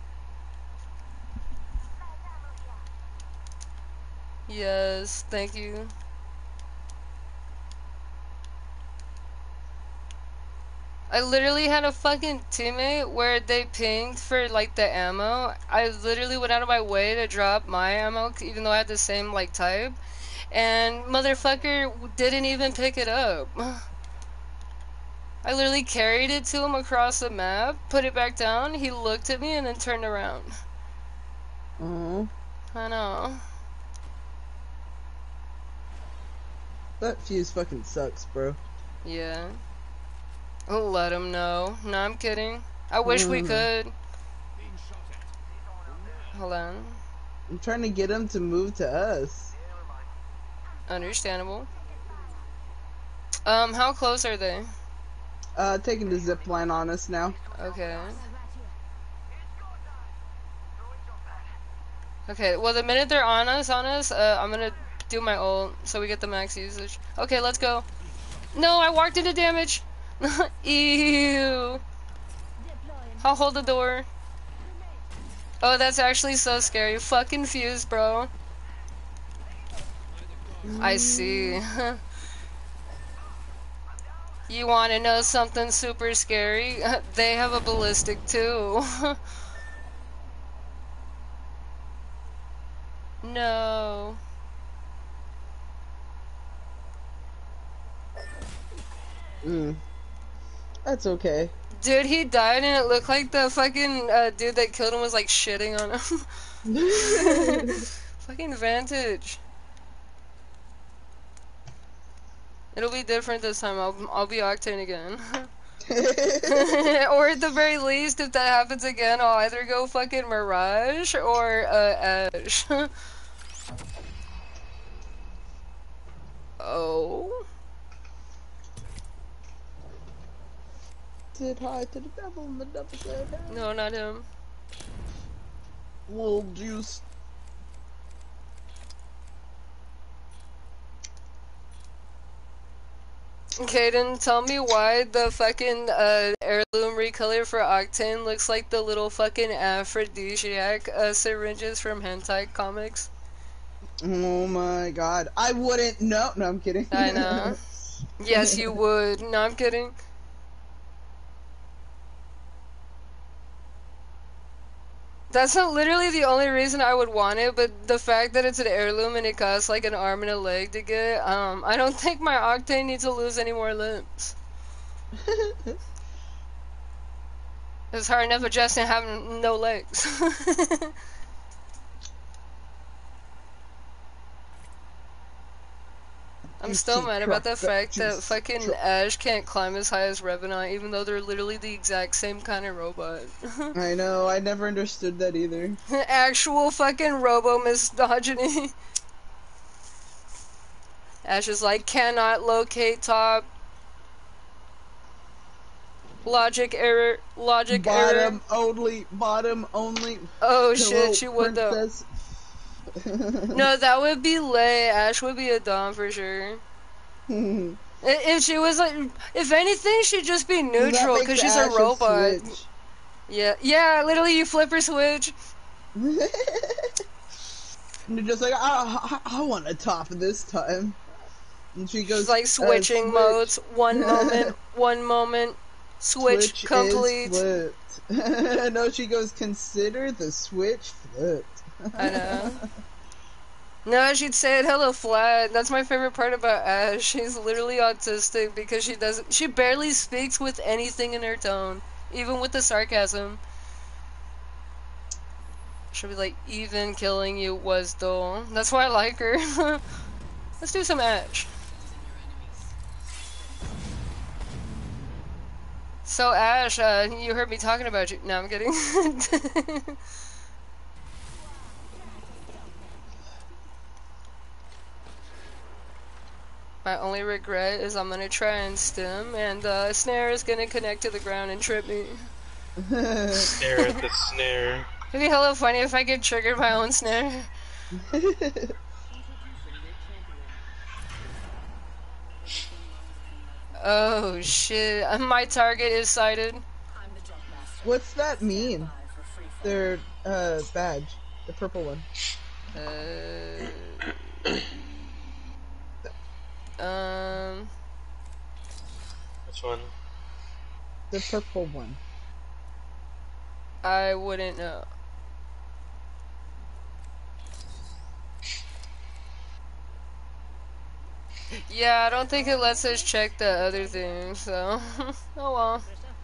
Yes, thank you. I literally had a fucking teammate where they pinged for like the ammo. I literally went out of my way to drop my ammo even though I had the same like type. And motherfucker didn't even pick it up. I literally carried it to him across the map, put it back down, he looked at me and then turned around. Uh-huh. I know. That fuse fucking sucks, bro. Yeah. We'll let him know. No, I'm kidding. I wish we Mm. could. Hold on. I'm trying to get him to move to us. Understandable. Um, how close are they? Uh, taking the zip line on us now. Okay. Okay, well the minute they're on us, on us, uh, I'm gonna do my ult so we get the max usage. Okay, let's go. No, I walked into damage! Ew! I'll hold the door. Oh, that's actually so scary. Fucking fuse, bro. I see. You wanna know something super scary? They have a ballistic too. No. Mm. That's okay. Dude, he died and it looked like the fucking uh, dude that killed him was like shitting on him. Fucking Vantage. It'll be different this time. I'll I'll be Octane again. Or at the very least, if that happens again, I'll either go fucking Mirage or uh, Ash. Oh. said hi to the devil and the devil said hi. No, not him. Little juice. Kaden, tell me why the fucking uh, heirloom recolor for Octane looks like the little fucking aphrodisiac uh, syringes from hentai comics. Oh my god. I wouldn't know. No, I'm kidding. I know. Yes, you would. No, I'm kidding. That's not literally the only reason I would want it, but the fact that it's an heirloom and it costs like an arm and a leg to get, um, I don't think my Octane needs to lose any more limbs. It's hard enough adjusting having no legs. I'm still mad about the fact that fucking Ash can't climb as high as Revenant, even though they're literally the exact same kind of robot. I know, I never understood that either. Actual fucking robo-misogyny. Ash is like, cannot locate top. Logic error, logic bottom error. Bottom only, bottom only. Oh Hello, shit, she would princess. though. No, that would be Lay. Ash would be a Dom for sure. If she was like, if anything, she'd just be neutral because she's Ash a robot. A switch. Yeah, yeah, literally, you flip her switch. And you're just like, I, I, I want to top this time. And she goes, she's like switching uh, switch. modes. One moment, one moment. Switch, switch complete. Is flipped. No, she goes, consider the switch flipped. I know. No, she'd say it hella flat. That's my favorite part about Ash. She's literally autistic because she doesn't. She barely speaks with anything in her tone, even with the sarcasm. She'll be like, "Even killing you was dull." That's why I like her. Let's do some Ash. So Ash, uh, you heard me talking about you. No, I'm kidding. My only regret is I'm gonna try and stim, and uh, snare is gonna connect to the ground and trip me. Stare at the snare. It'd be hella funny if I get triggered my own snare. Oh shit, my target is sighted. What's that mean? Their uh, badge, the purple one. Uh... Um. Which one? The purple one. I wouldn't know. Yeah, I don't think it lets us check the other thing, so. Oh well.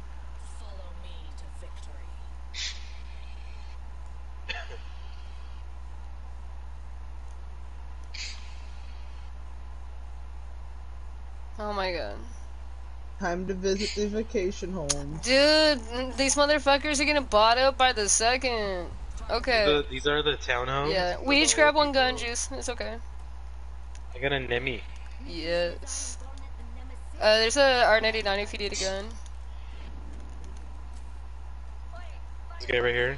Oh my god. Time to visit the vacation home. Dude, these motherfuckers are gonna bot up by the second. Okay. The, these are the townhomes? Yeah, we each grab one gun juice. It's okay. I got a Nemi. Yes. Uh, there's a R ninety-nine if you need a gun. This guy right here.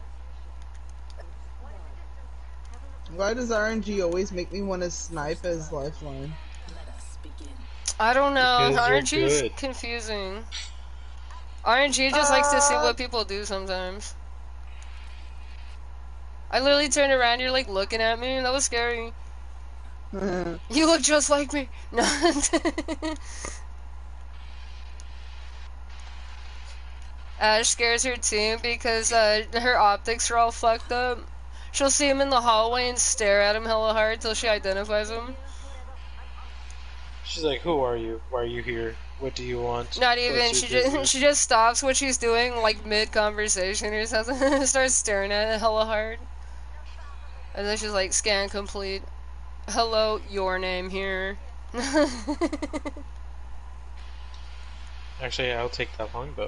Why does R N G always make me want to snipe as lifeline? I don't know. Because R N G is good. confusing. R N G just uh, likes to see what people do sometimes. I literally turned around, you're like looking at me, that was scary. You look just like me. No. Ash scares her team because uh, her optics are all fucked up. She'll see him in the hallway and stare at him hella hard till she identifies him. She's like, "Who are you? Why are you here? What do you want?" Not even. She just she just stops what she's doing like mid conversation or something. Starts staring at it hella hard, and then she's like, "Scan complete. Hello, your name here." Actually, I'll take that longbow.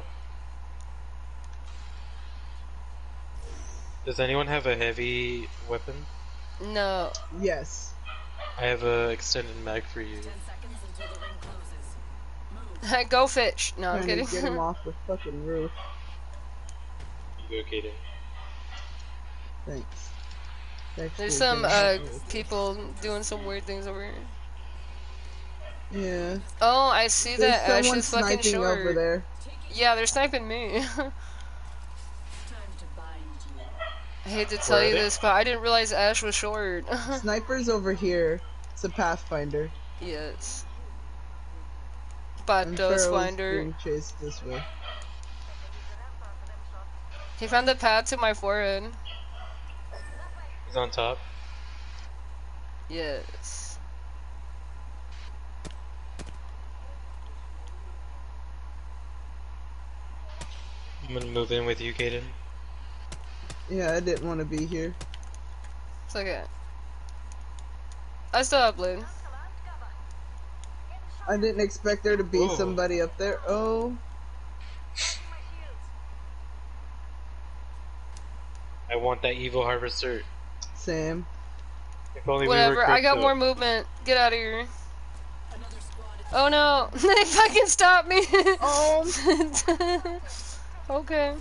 Does anyone have a heavy weapon? No. Yes. I have a extended mag for you. Go fish. No, I'm Trying to kidding. get him off the fucking roof. You go, Kaden. Thanks. It's There's actually some gonna help uh me with this. people doing some weird things over here. Yeah. Oh, I see There's that Ash someone is fucking sniping short. over there. Yeah, they're sniping me. Time to bind you. I hate to Where tell are you they? this, but I didn't realize Ash was short. Sniper's over here. It's a Pathfinder. Yes. And Patos Pharaoh's finder. being chased this way. He found the path to my forehead. He's on top. Yes. I'm gonna move in with you, Kaden. Yeah, I didn't want to be here. It's okay. I still have blade. I didn't expect there to be Whoa. somebody up there. Oh, I want that evil harvester. Sam. If only Whatever, we were I got crypto. more movement. Get out of here. Oh no, they fucking stopped me. Oh, Okay.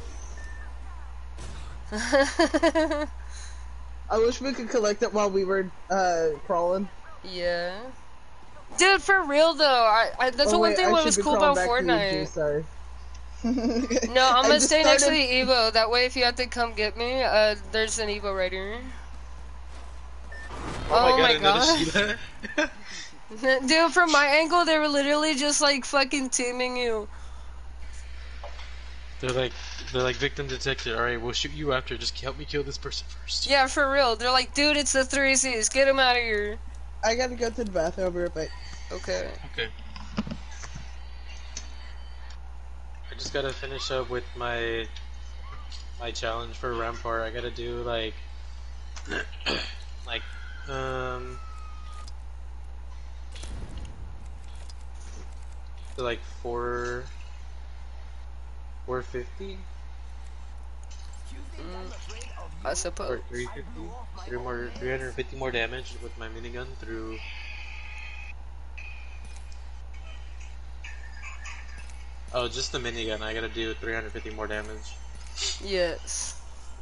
I wish we could collect it while we were uh crawling. Yeah. Dude, for real though, I, I that's Oh the one wait, thing I what should was be cool crawling about back to you, G, Fortnite. sorry. No, I'm I gonna just stay next to the started- Evo. That way, if you have to come get me, uh, there's an Evo right here. Oh, Oh my my god, god. another Sheila. Dude, from my angle, they were literally just like fucking teaming you. They're like, they're like victim detected. All right, we'll shoot you after. Just help me kill this person first. Yeah, for real. They're like, dude, it's the three C's. Get him out of here. I gotta go to the bathroom, I'll be right back. Okay. Okay. I just gotta finish up with my my challenge for Rampart. I gotta do like like um like four four fifty I or suppose. three fifty, three more three hundred fifty more damage with my minigun through. Oh, just the minigun. I gotta do three hundred fifty more damage. Yes.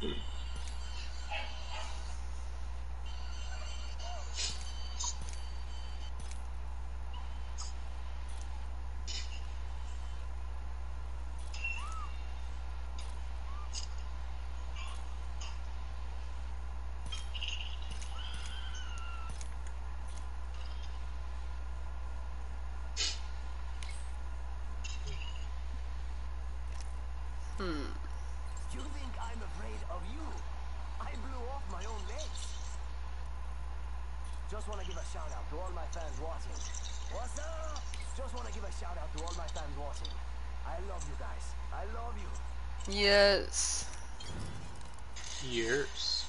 Hmm. You think I'm afraid of you? I blew off my own legs. Just want to give a shout out to all my fans watching. What's up? Just want to give a shout out to all my fans watching. I love you guys. I love you. Yes. Years.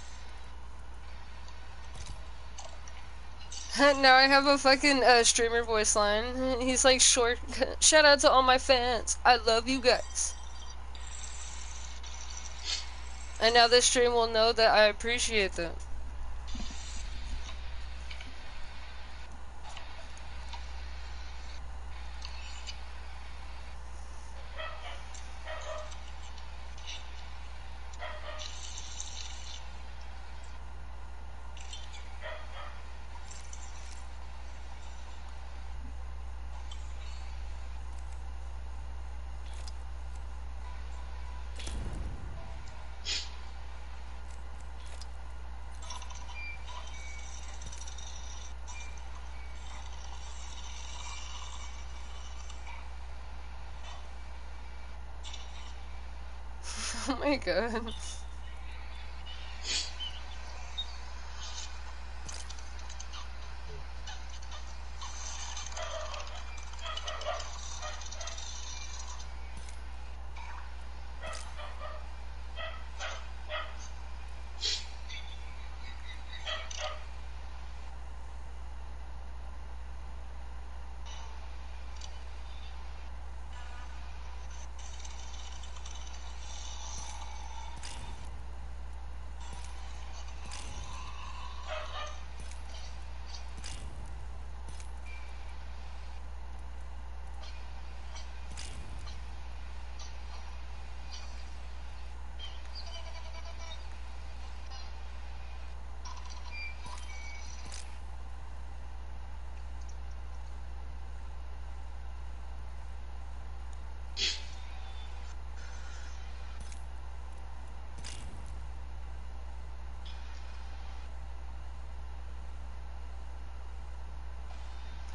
Now I have a fucking uh, streamer voice line. He's like, short. Shout out to all my fans. I love you guys. And now this stream will know that I appreciate them. Oh my god.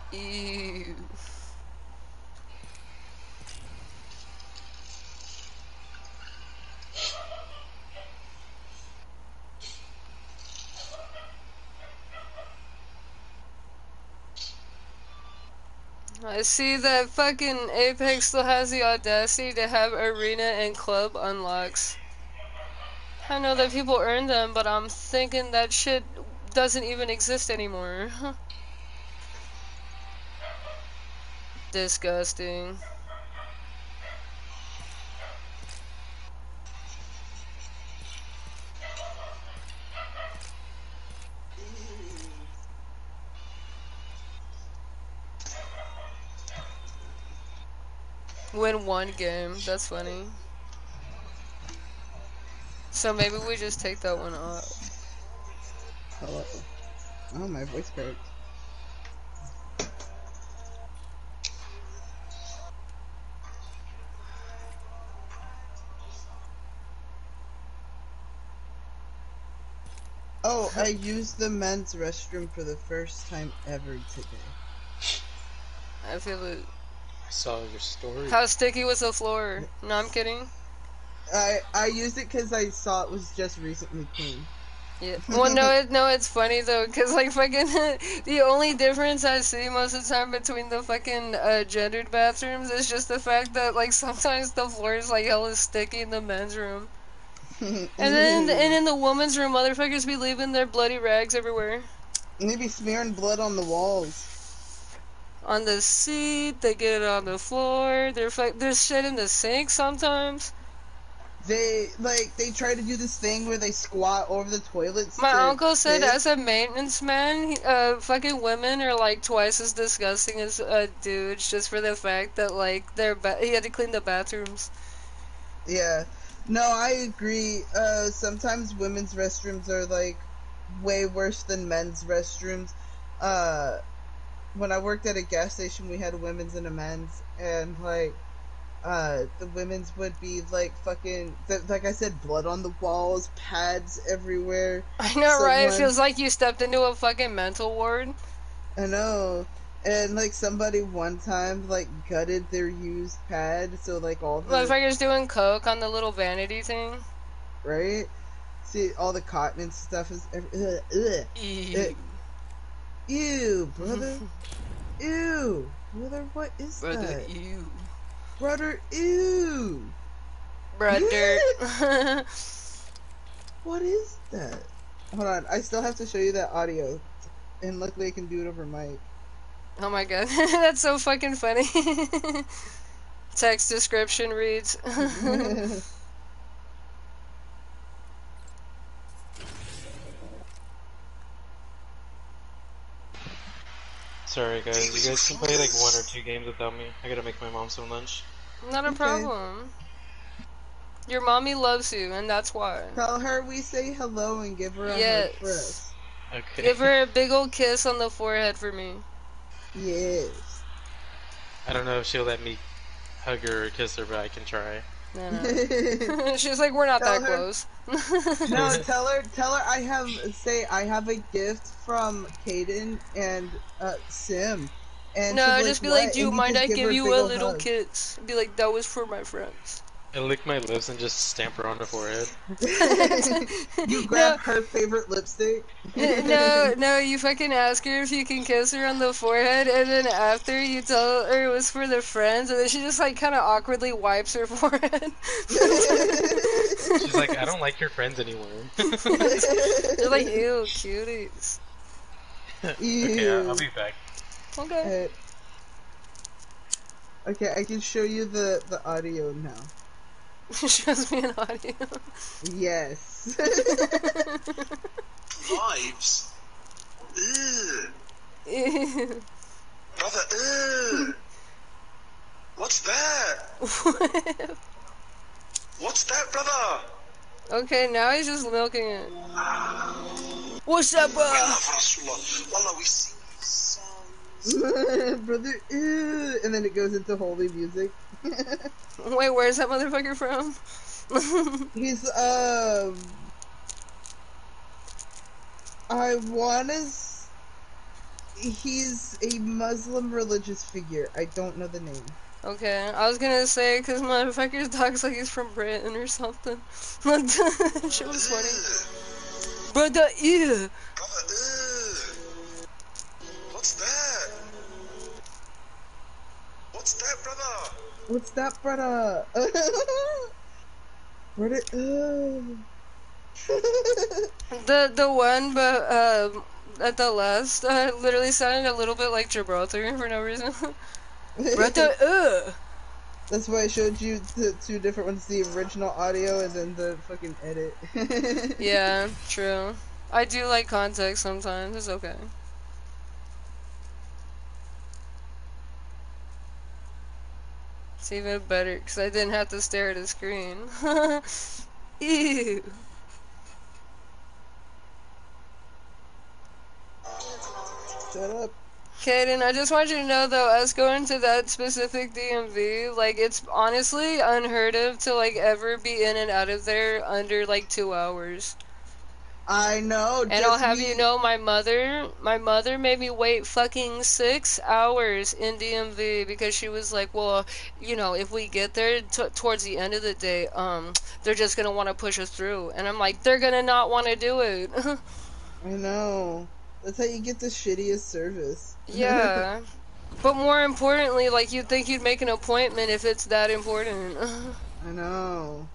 Ew. I see that fucking Apex still has the audacity to have arena and club unlocks. I know that people earn them, but I'm thinking that shit doesn't even exist anymore. Disgusting. Win one game. That's funny. So maybe we just take that one off. Hello. Oh, my voice cracked. Oh, I used the men's restroom for the first time ever today. I feel it. I saw your story. How sticky was the floor? No, I'm kidding. I I used it because I saw it was just recently clean. Yeah. Well, no, it, no, it's funny though, cause like fucking the only difference I see most of the time between the fucking uh, gendered bathrooms is just the fact that like sometimes the floor is like hella sticky in the men's room, and then and in the woman's room, motherfuckers be leaving their bloody rags everywhere. And they be smearing blood on the walls. On the seat, they get it on the floor. They're fu- there's shit in the sink sometimes. They like they try to do this thing where they squat over the toilets. My to uncle said, piss. as a maintenance man, he- uh, fucking women are like twice as disgusting as uh, dudes, just for the fact that like they're ba- he had to clean the bathrooms. Yeah. No, I agree. Uh, sometimes women's restrooms are like way worse than men's restrooms. Uh, when I worked at a gas station, we had a women's and a men's, and like, uh, the women's would be like fucking, th- like I said, blood on the walls, pads everywhere. I know, right? It Someone, feels like you stepped into a fucking mental ward. I know. And like somebody one time like gutted their used pad, so like all the Motherfuckers doing coke on the little vanity thing. right? See, all the cotton and stuff is. Ugh, ugh. Ew. Uh, ew, brother. Ew, brother. What is Brother, that, ew. brother? Ew, Brother. what is that? Hold on, I still have to show you that audio, and luckily I can do it over mic. Oh my god, that's so fucking funny. Text description reads. Sorry guys, you guys can play like one or two games without me. I gotta make my mom some lunch. Not a Okay. problem. Your mommy loves you, and that's why. Tell her we say hello and give her a Yes. hug for us. Okay. Give her a big old kiss on the forehead for me. Yes. I don't know if she'll let me hug her or kiss her, but I can try. No, no. She's like, we're not Tell that her- close. No, tell her, tell her I have, say, I have a gift from Kaden and uh, Sim. And No, she'll be just be "What?" like, do you And mind just I give give her you big a ol' little hug. kiss? Be like, that was for my friends. I lick my lips and just stamp her on the forehead. You grab No. her favorite lipstick. No, no, you fucking ask her if you can kiss her on the forehead, and then after you tell her it was for the friends, and then she just like kind of awkwardly wipes her forehead. She's like, I don't like your friends anymore. They're like, ew, cuties. Okay, I'll, I'll be back. Okay. Uh, okay, I can show you the the audio now. Shows me an audio. Yes. Vibes. Ugh. Ew. Brother, ugh. What's that? What's that, brother? Okay, now he's just milking it. What's up, bro? I love Rasulullah. Wallah, we sing these songs. Brother, ew. And then it goes into holy music. Wait, where's that motherfucker from? He's, um... I wanna... S He's a Muslim religious figure. I don't know the name. Okay, I was gonna say, cause motherfucker talks like he's from Britain or something. Shit was funny. Brother, ew. Brother, ugh. What's that? What's that, brother? What's that, brother? Brother, ugh. the the one, but um, at the last, uh, literally sounded a little bit like Gibraltar for no reason. Brother, ugh. That's why I showed you the two different ones, the original audio and then the fucking edit. Yeah, true. I do like context sometimes, it's okay. It's even better, because I didn't have to stare at a screen. Ew. Shut up. Kaden, I just want you to know though, us going to that specific D M V, like, it's honestly unheard of to, like, ever be in and out of there under, like, two hours. I know, And I'll just have me. you know, my mother, my mother made me wait fucking six hours in D M V because she was like, well, you know, if we get there t towards the end of the day, um, they're just gonna want to push us through. And I'm like, they're gonna not want to do it. I know. That's how you get the shittiest service. Yeah. But more importantly, like, you'd think you'd make an appointment if it's that important. I know.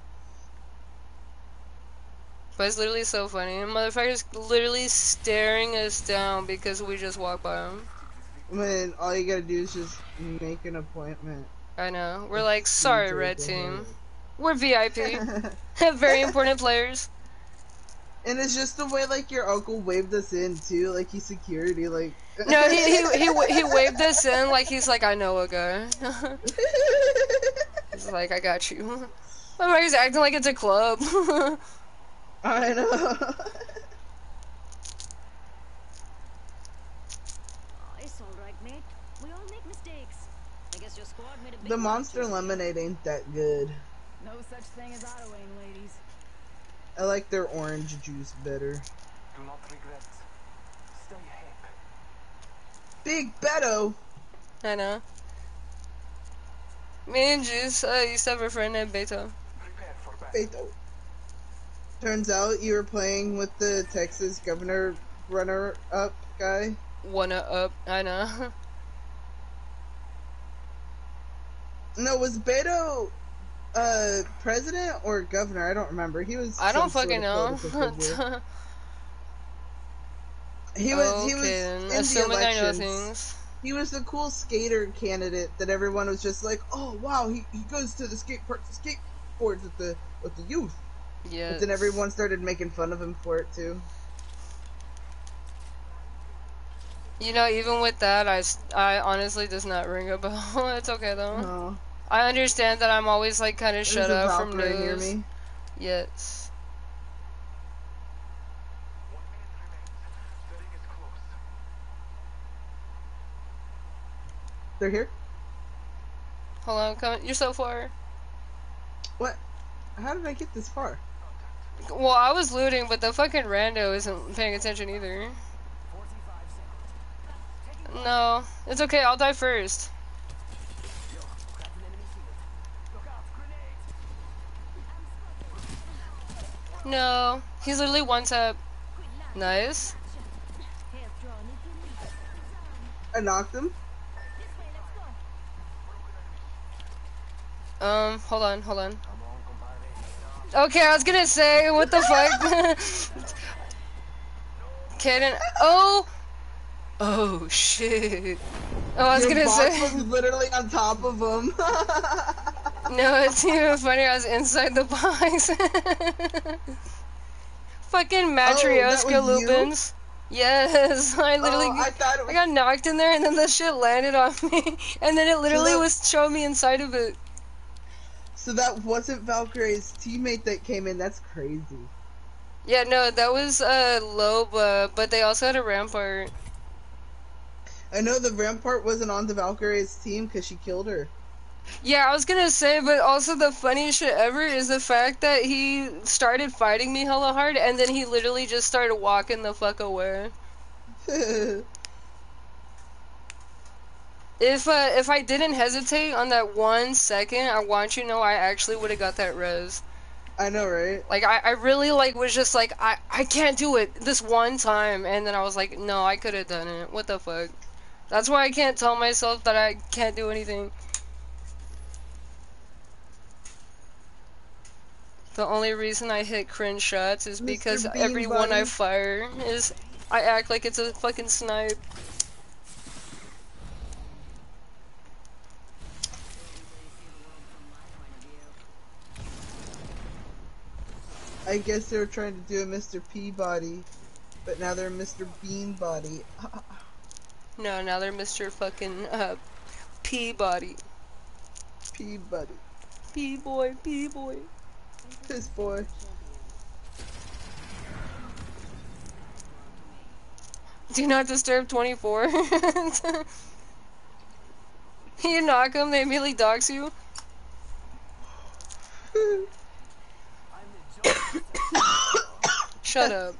But it's literally so funny. Motherfuckers literally staring us down because we just walked by them. When all you gotta do is just make an appointment. I know. We're It's like, sorry, two red days team. ahead. We're V I P. Very important players. And it's just the way, like, your uncle waved us in, too. Like, he's security, like... No, he, he, he, he waved us in like he's like, I know a guy. He's like, I got you. He's acting like it's a club. I know. Oh, it's alright, mate. We all make mistakes. I guess your squad made a big The one Monster too. Lemonade ain't that good. No such thing as autoing, ladies. I like their orange juice better. Do not regret. Stay hip. Big Beto! I know. Me and Juice uh, used to have a friend named Beto. Prepare for battle. Beto. Turns out you were playing with the Texas governor runner-up guy. Wanna up, I know. No, was Beto uh president or governor? I don't remember. He was. I don't some fucking sort of know. political figure. He was. He was Okay, in then. the Assuming I know elections. things. He was the cool skater candidate that everyone was just like, oh wow, he, he goes to the skate park, the skateboards with the with the youth. Yeah. But then everyone started making fun of him for it too. You know, even with that, I, s- I honestly does not ring a bell. It's okay though. Oh, I understand that I'm always like kind of there's shut a up from Valkyrie near news. me. Yes. One minute remains. The ring is close. They're here. Hold on, come. You're so far. What? How did I get this far? Well, I was looting, but the fucking rando isn't paying attention either. forty-five seconds. No, it's okay. I'll die first. Yo, crack an enemy shield. Look out, grenade! No, he's literally one tap. Nice. Here, draw a little. I knocked him. This way, let's go. Um, hold on, hold on. Come on, compadre. Okay, I was gonna say, what the fuck? Kaden. Oh! Oh, shit. Oh, I was Your gonna box say. was literally on top of him. No, it's even funnier. I was inside the box. Fucking Matryoshka was you? Lupins. Yes, I literally. Oh, I thought it was. I got knocked in there, and then the shit landed on me, and then it literally that- was showing me inside of it. So that wasn't Valkyrie's teammate that came in. That's crazy. Yeah, no, that was uh Loba, but they also had a Rampart. I know the Rampart wasn't on the Valkyrie's team because she killed her. Yeah, I was gonna say, but also the funniest shit ever is the fact that he started fighting me hella hard, and then he literally just started walking the fuck away. If uh, if I didn't hesitate on that one second, I want you to know I actually would have got that res. I know, right? Like I, I really like was just like I, I can't do it this one time, and then I was like, no, I could have done it. What the fuck? That's why I can't tell myself that I can't do anything. The only reason I hit cringe shots is Mister because Bean every one I Body. fire is I act like it's a fucking snipe. I guess they were trying to do a Mister Peabody, but now they're Mister Bean Body. No, now they're Mister fucking uh, Peabody. Peabody. P-boy, P-boy. Piss boy. Do not disturb twenty-four. You knock them, they immediately dox you. Shut up.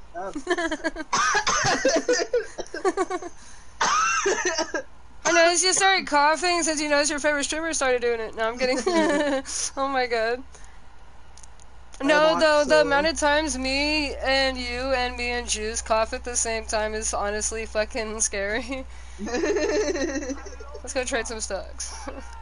I noticed you started coughing since you noticed your favorite streamer started doing it. No, I'm kidding. Oh my god. No, though, the amount of times me and you and me and Juice cough at the same time is honestly fucking scary. Let's go trade some stocks.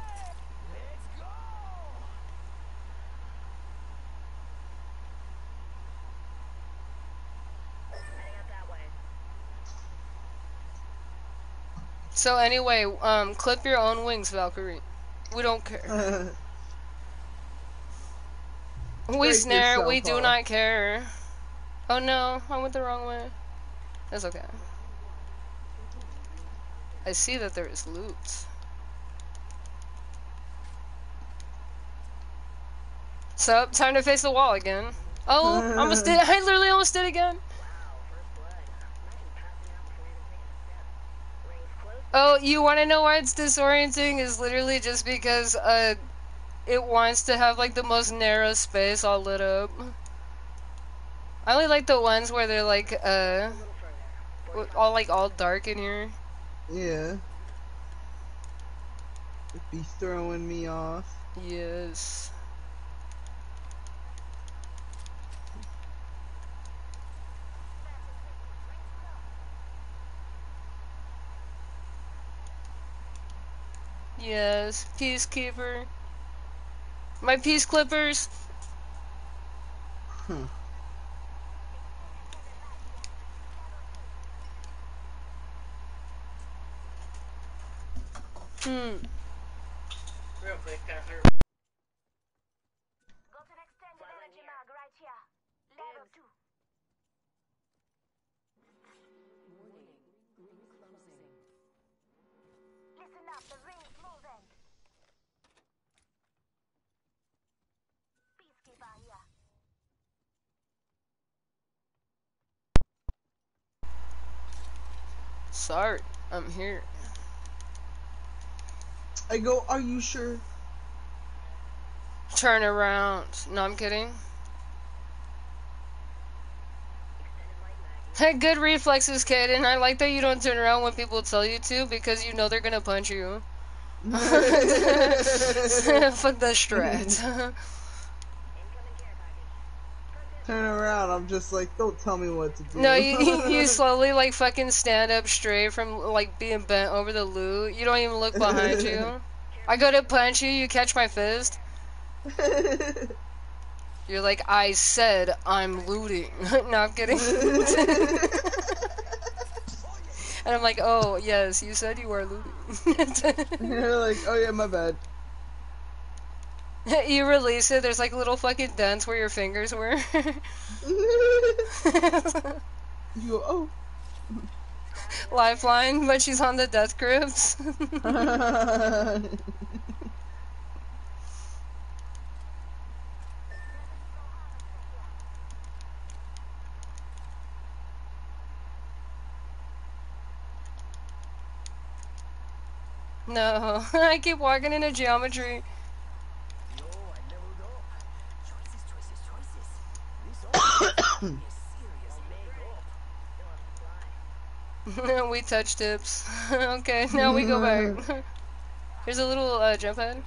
So anyway, um, clip your own wings, Valkyrie. We don't care. We Break snare, yourself we do off. not care. Oh no, I went the wrong way. That's okay. I see that there is loot. So, time to face the wall again. Oh, almost did. I literally almost did again. Oh, you want to know why it's disorienting? Is literally just because uh, it wants to have like the most narrow space all lit up. I only like the ones where they're like uh, all like all dark in here. Yeah. It'd be throwing me off. Yes. Yes, Peacekeeper. My Peace Clippers. Huh. Hmm. Real quick, got her. Got an extended energy mag right here. Level two. Listen up, the ring's moving. Peacekeeper here. Sorry, I'm here. I go, are you sure? Turn around. No, I'm kidding. Hey, good reflexes, kid, and I like that you don't turn around when people tell you to because you know they're gonna punch you. Fuck that strat. Turn around, I'm just like, don't tell me what to do. No, you you slowly like fucking stand up straight from like being bent over the loot. You don't even look behind you. I go to punch you, you catch my fist. You're like, I said I'm looting. No, I'm kidding. And I'm like, oh, yes, you said you were looting. You're like, oh yeah, my bad. You release it, there's like little fucking dents where your fingers were. You go, oh. Lifeline, but she's on the death grips. No, I keep walking into geometry. Yo, I leveled up. Choices, choices, choices. This all is serious leg up. We touch tips. Okay, now we go back. Here's a little uh, jump pad.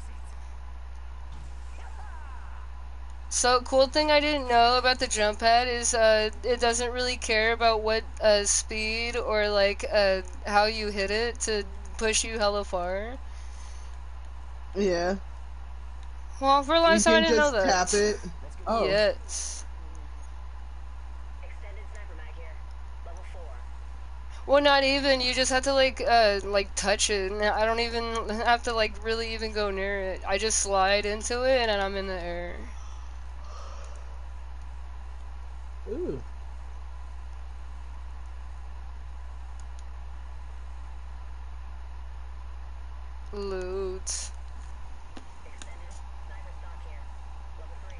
So, cool thing I didn't know about the jump pad is uh, it doesn't really care about what uh, speed or like uh, how you hit it to push you hella far. Yeah. Well, for a long You time I can didn't know just tap that. it. Oh. Yes. Extended sniper mag here. Level four. Well, not even. You just have to like uh like touch it. And I don't even have to like really even go near it. I just slide into it and then I'm in the air. Ooh. Loot. Extended sniper stock here. Level three.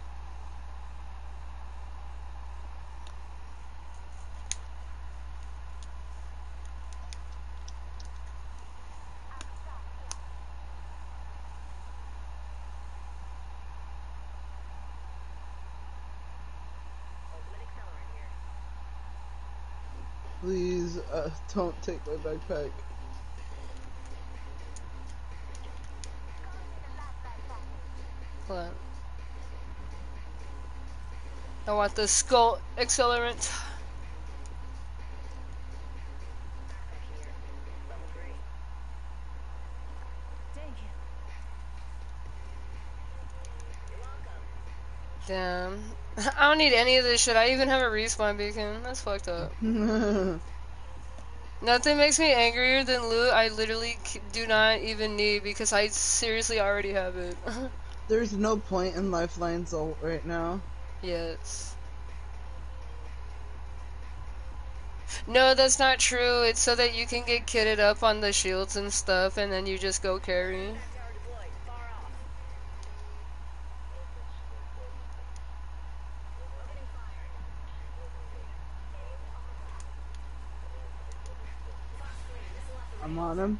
Ultimate accelerant here. Please, uh, don't take my backpack. Hold on. I want the skull accelerant. Backpack here. Level three. Thank you. You're welcome. Damn. I don't need any of this shit. I even have a respawn beacon. That's fucked up. Nothing makes me angrier than loot I literally c- do not even need because I seriously already have it. There's no point in Lifeline's ult right now. Yes. No, that's not true. It's so that you can get kitted up on the shields and stuff and then you just go carry. Attack tower deployed. Far off. Opening fire. Fox three. Missile off the I'm rails. on him.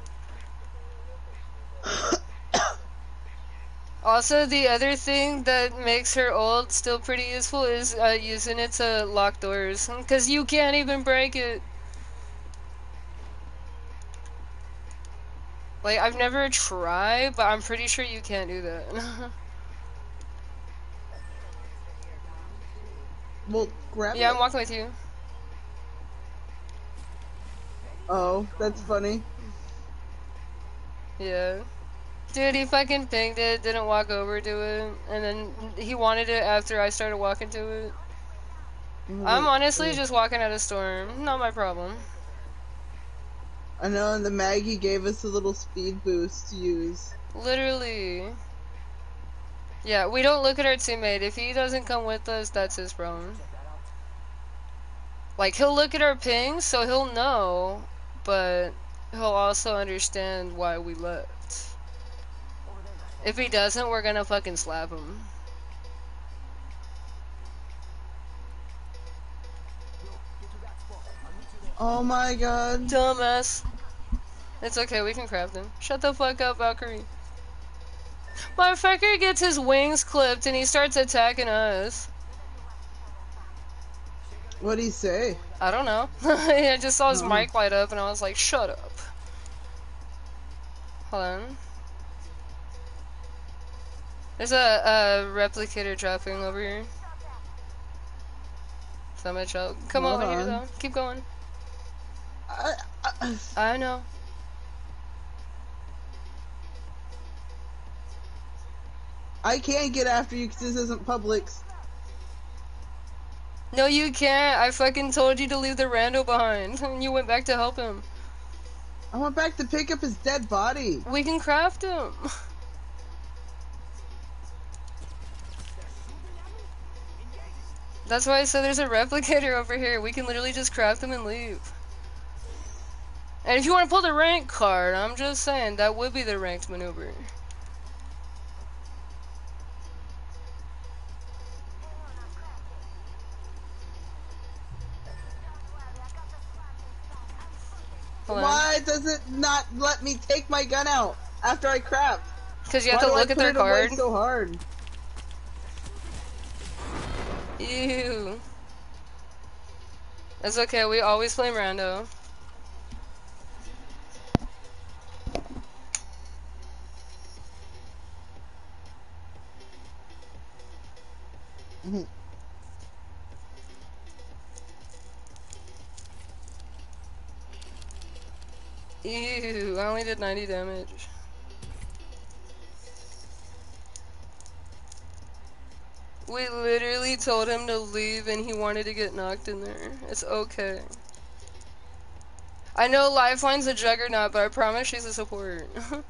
Also, the other thing that makes her ult still pretty useful is uh, using it to lock doors. Because you can't even break it. Like, I've never tried, but I'm pretty sure you can't do that. Well, grab Yeah, it. I'm walking with you. Oh, that's funny. Yeah. Dude, he fucking pinged it, didn't walk over to it, and then he wanted it after I started walking to it. I'm honestly just walking out of storm. Not my problem. I know, and the Maggie gave us a little speed boost to use. Literally. Yeah, we don't look at our teammate. If he doesn't come with us, that's his problem. Like, he'll look at our ping, so he'll know, but he'll also understand why we left. If he doesn't, we're gonna fucking slap him. Oh my god. Dumbass. It's okay, we can craft him. Shut the fuck up, Valkyrie. Motherfucker gets his wings clipped and he starts attacking us. What'd he say? I don't know. I just saw his Oh. mic light up and I was like, shut up. Hold on. There's a, a replicator dropping over here. So much help. Come Hold over here on. though. Keep going. I, I, I know. I can't get after you because this isn't Publix. No, you can't. I fucking told you to leave the rando behind. And you went back to help him. I went back to pick up his dead body. We can craft him. That's why I said there's a replicator over here. We can literally just craft him and leave. And if you want to pull the rank card, I'm just saying, that would be the ranked maneuver. Hold on. Why does it not let me take my gun out after I craft? Because you have Why to do look I at put their it away card. so hard? Ew. It's okay, we always play rando. Ew, I only did ninety damage. We literally told him to leave and he wanted to get knocked in there. It's okay. I know Lifeline's a juggernaut, but I promise she's a support.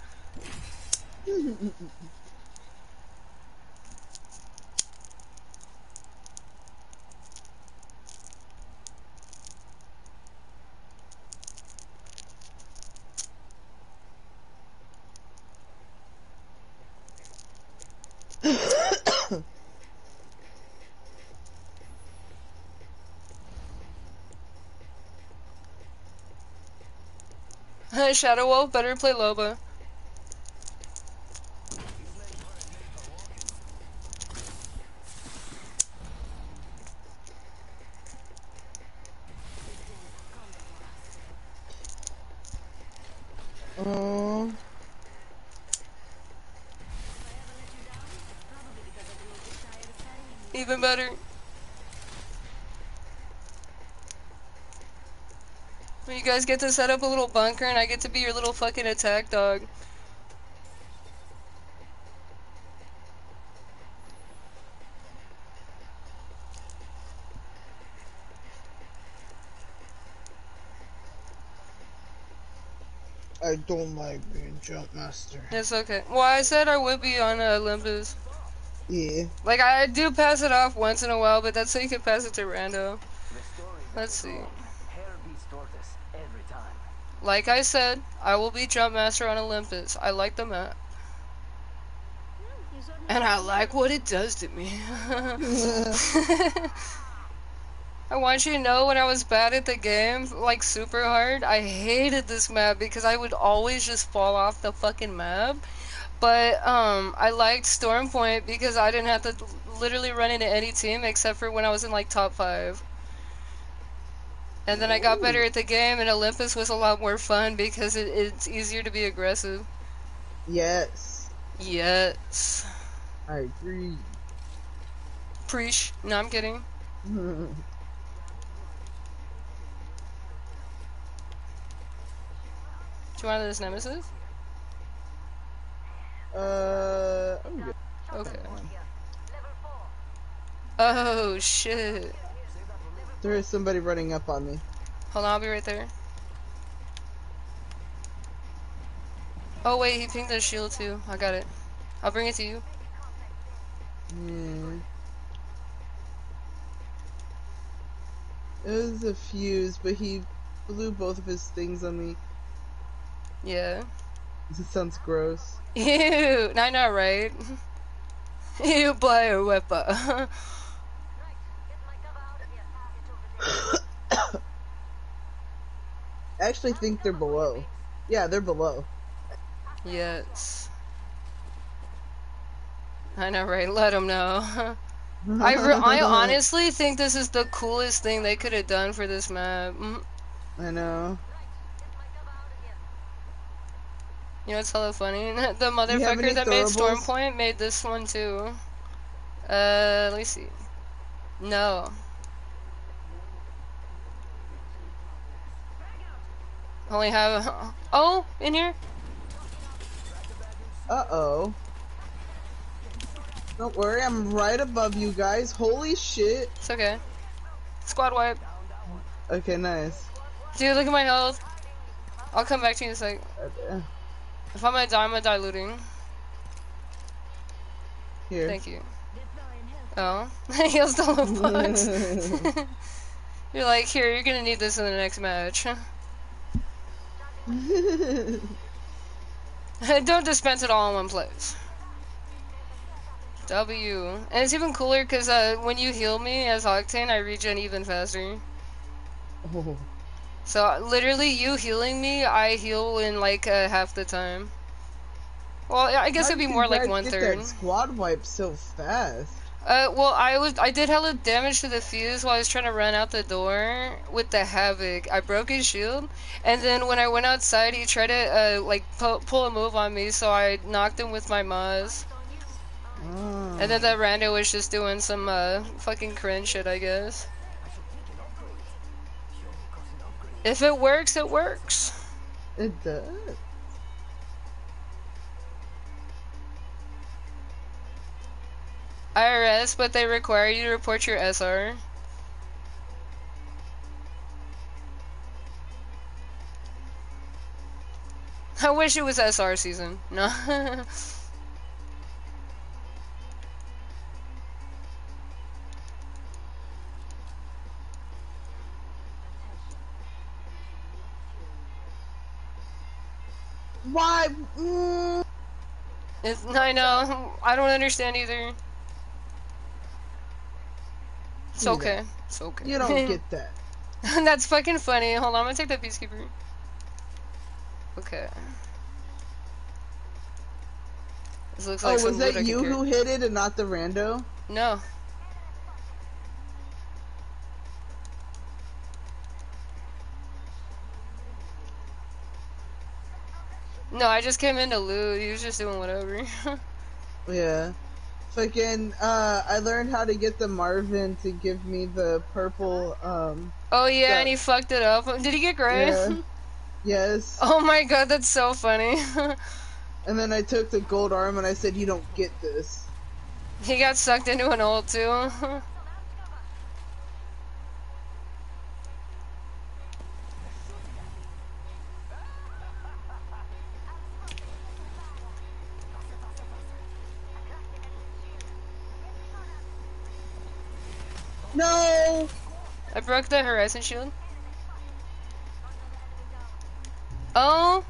Shadow Wolf, better play Loba. Oh. Even better. You guys get to set up a little bunker and I get to be your little fucking attack dog. I don't like being jump master. It's okay. Well, I said I would be on uh, Olympus. Yeah. Like, I do pass it off once in a while, but that's so you can pass it to Rando. Let's see. Like I said, I will be jump master on Olympus. I like the map. And I like what it does to me. I want you to know when I was bad at the game, like super hard, I hated this map because I would always just fall off the fucking map. But um, I liked Storm Point because I didn't have to literally run into any team except for when I was in like top five. And then I got better at the game, and Olympus was a lot more fun because it, it's easier to be aggressive. Yes. Yes. I agree. Preach. No, I'm kidding. Do you want this Nemesis? Uh, I'm good. Okay. Oh, shit. There is somebody running up on me. Hold on, I'll be right there. Oh, wait, he pinged the shield too. I got it. I'll bring it to you. Hmm. It was a fuse, but he blew both of his things on me. Yeah. This sounds gross. Ew, I know, right? You bioweapon. I actually think they're below. Yeah, they're below. Yes. I know, right? Let them know. I, re I honestly think this is the coolest thing they could have done for this map. I know. You know what's hella funny? The motherfucker that made Storm Point made this one too. Uh, let me see. No. Only have... Oh, in here? Uh-oh. Don't worry, I'm right above you guys. Holy shit. It's okay. Squad wipe. Okay, nice. Dude, look at my health. I'll come back to you in a sec. Okay. If I'm gonna die, I'm gonna die looting. Here. Thank you. Oh. Heals the loot box. You're like, here, you're gonna need this in the next match. Don't dispense it all in one place. W. And it's even cooler because uh, when you heal me as Octane, I regen even faster. Oh. So literally, you healing me, I heal in like uh, half the time. Well, I guess How it'd be did more you like guys one get third. that squad wipe so fast? Uh, well, I was I did hella damage to the fuse while I was trying to run out the door with the Havoc. I broke his shield, and then when I went outside, he tried to uh like pu pull a move on me, so I knocked him with my Maz. Oh. And then that rando was just doing some uh, fucking cringe shit, I guess. If it works, it works. It does. I R S, but they require you to report your S R. I wish it was S R season. No. Why? Mm. It's, I know. I don't understand either. It's Either. okay. It's okay. You don't get that. That's fucking funny. Hold on, I'm gonna take that peacekeeper. Okay. This looks like oh, some was that loot I you can who hit it and not the rando? No. No, I just came in to loot. He was just doing whatever. Yeah. Fucking, uh, I learned how to get the Marvin to give me the purple, um... Oh yeah, stuff. and he fucked it up. Did he get gray? Yeah. Yes. Oh my god, that's so funny. And then I took the gold arm and I said, you don't get this. He got sucked into an ult too. No! I broke the Horizon shield. Oh!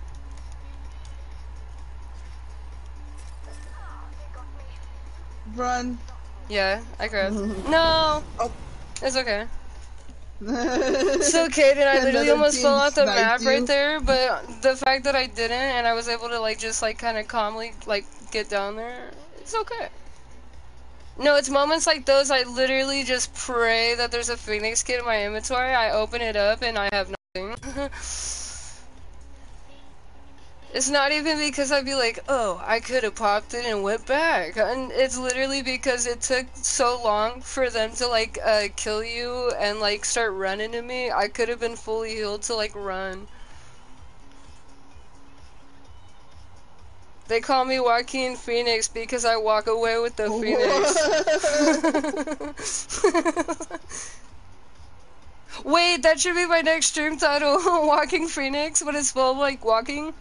Run. Yeah, I grabbed. No! Oh. It's okay. It's okay, dude. I literally Another almost team fell off the sniped map you. right there, but the fact that I didn't and I was able to like just like kind of calmly like get down there, it's okay. No, it's moments like those I literally just pray that there's a Phoenix kit in my inventory. I open it up and I have nothing. It's not even because I'd be like, oh, I could have popped it and went back. And it's literally because it took so long for them to, like, uh, kill you and, like, start running to me. I could have been fully healed to, like, run. They call me Joaquin Phoenix because I walk away with the Phoenix. Wait, that should be my next stream title. Walking Phoenix, but it's spelled like walking.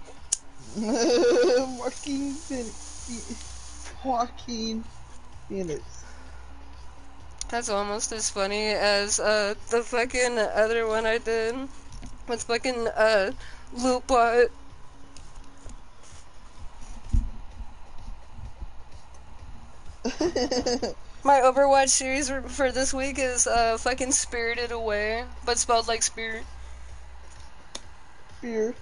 Joaquin Phoenix. Joaquin Phoenix. That's almost as funny as uh, the fucking other one I did with fucking uh, Loopbot. My Overwatch series for this week is uh, fucking Spirited Away, but spelled like spirit. Fear.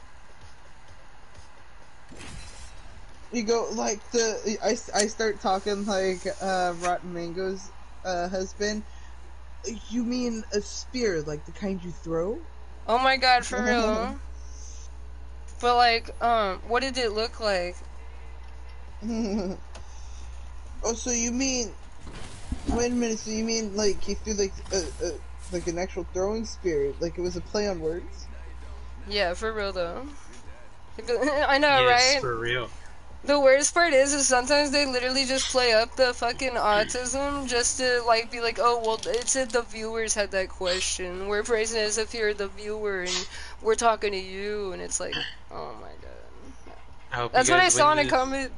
You go like the I, I start talking like uh, Rotten Mango's uh, husband. You mean a spear, like the kind you throw? Oh my god, for real. But like, um, what did it look like? Oh, so you mean? Wait a minute. So you mean like he threw like a, a like an actual throwing spear, like it was a play on words? Yeah, for real though. I know, yes, right? for real. The worst part is, is sometimes they literally just play up the fucking autism just to, like, be like, oh, well, it said the viewers had that question. We're praising it as if you're the viewer and we're talking to you, and it's like, oh my god. I hope That's you what I guys saw in win a this. comment.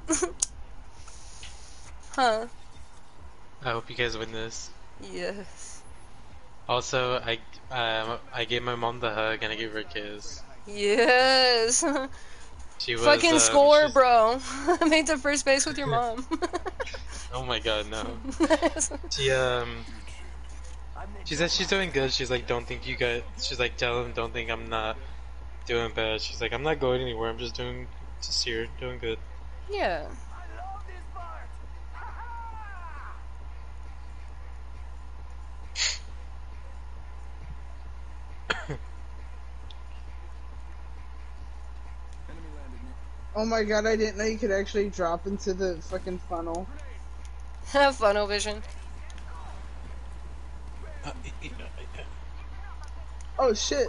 Huh. I hope you guys win this. Yes. Also, I um, I gave my mom the hug and I gave her a kiss. Yes. She was Fucking um, score, she's- bro. I made the first base with your mom. Oh my god, no. She um she said she's doing good. She's like, don't think you guys. She's like, tell them don't think I'm not doing bad. She's like, I'm not going anywhere. I'm just doing just here, doing good. Yeah. Oh my god, I didn't know you could actually drop into the fucking funnel. Have funnel vision. Oh shit.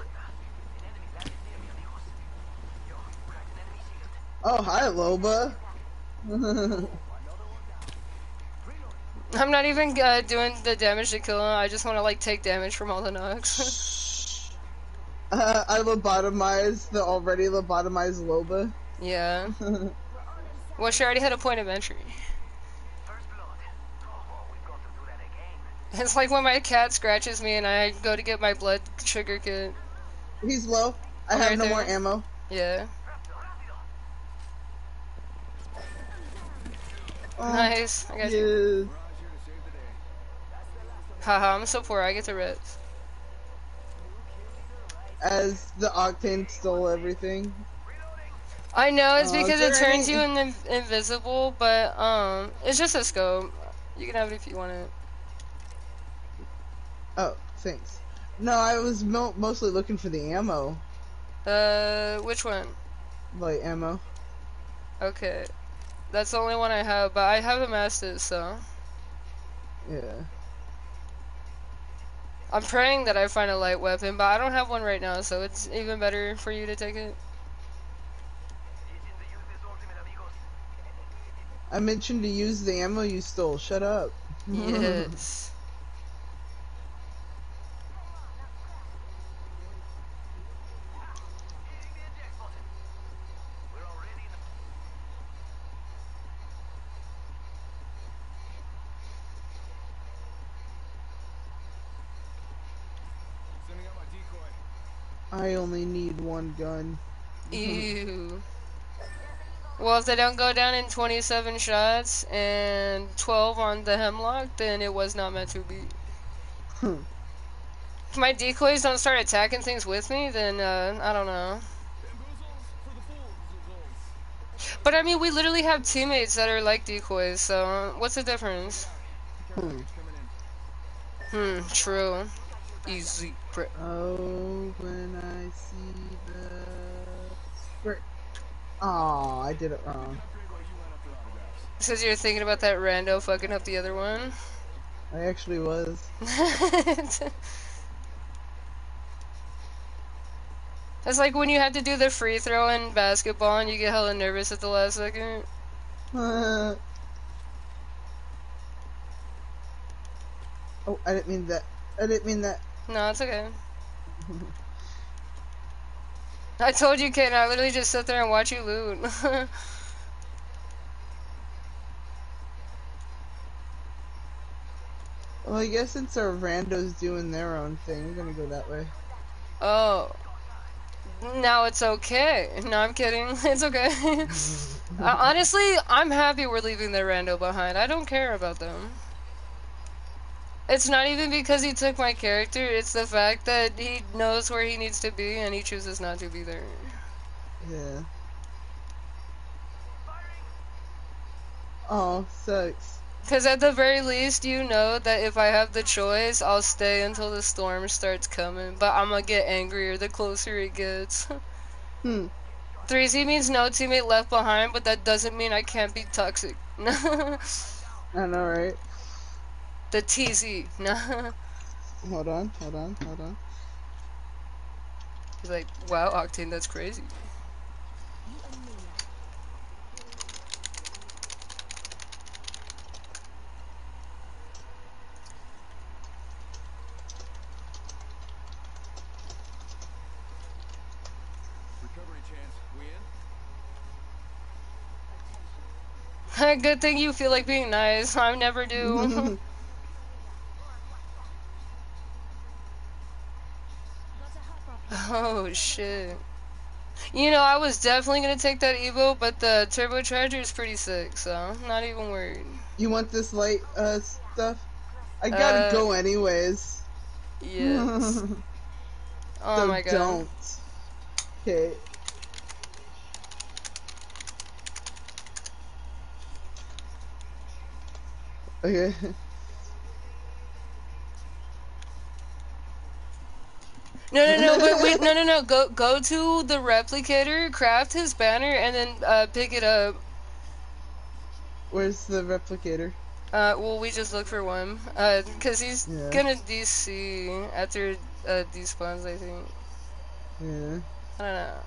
Oh hi Loba. I'm not even uh, doing the damage to kill him. I just want to like take damage from all the knocks. uh, I lobotomized the already lobotomized Loba. Yeah. Well, she already had a point of entry. It's like when my cat scratches me and I go to get my blood sugar kit. He's low. I I'm have right no there. more ammo. Yeah. Oh, Nice. I got yeah. you. Haha, I'm so poor. I get the reds. As the Octane stole everything. I know it's Uh, because is it there turns you any... in invisible, but um, it's just a scope. You can have it if you want it. Oh, thanks. No, I was mo mostly looking for the ammo. Uh, which one? Light ammo. Okay. That's the only one I have, but I have amassed it, so. Yeah. I'm praying that I find a light weapon, but I don't have one right now, so it's even better for you to take it. I mentioned to use the ammo you stole. Shut up. Yes. I only need one gun. Ew. Well, if they don't go down in twenty-seven shots and twelve on the hemlock, then it was not meant to be. If my decoys don't start attacking things with me, then, uh, I don't know. But I mean, we literally have teammates that are like decoys, so what's the difference? Hmm. Hmm, true. Easy. Oh, when I see the frick. Aw, I did it wrong. Because you're thinking about that rando fucking up the other one. I actually was. It's like when you have to do the free throw in basketball and you get hella nervous at the last second. Uh, oh, I didn't mean that. I didn't mean that. No, it's okay. I told you, Kate, I literally just sit there and watch you loot. Well, I guess since our rando's doing their own thing, we're gonna go that way. Oh. Now it's okay. No, I'm kidding. It's okay. uh, honestly, I'm happy we're leaving the rando behind. I don't care about them. It's not even because he took my character, it's the fact that he knows where he needs to be and he chooses not to be there. Yeah. Oh, sucks. Because at the very least, you know that if I have the choice, I'll stay until the storm starts coming. But I'm gonna get angrier the closer it gets. Hmm. three Z means no teammate left behind, but that doesn't mean I can't be toxic. I know, right? The T Z. Hold on, hold on, hold on. He's like, wow, Octane, that's crazy. Good thing you feel like being nice. I never do. Oh shit. You know, I was definitely gonna take that Evo, but the turbocharger is pretty sick, so I'm not even worried. You want this light uh stuff? I gotta Uh, go anyways. Yes. Oh So my god. don't. Okay. Okay. No, no, no, wait, wait, no, no, no, go, go to the replicator, craft his banner, and then, uh, pick it up. Where's the replicator? Uh, well, we just look for one. Uh, cause he's Yeah. gonna D C after uh despawns, I think. Yeah. I don't know.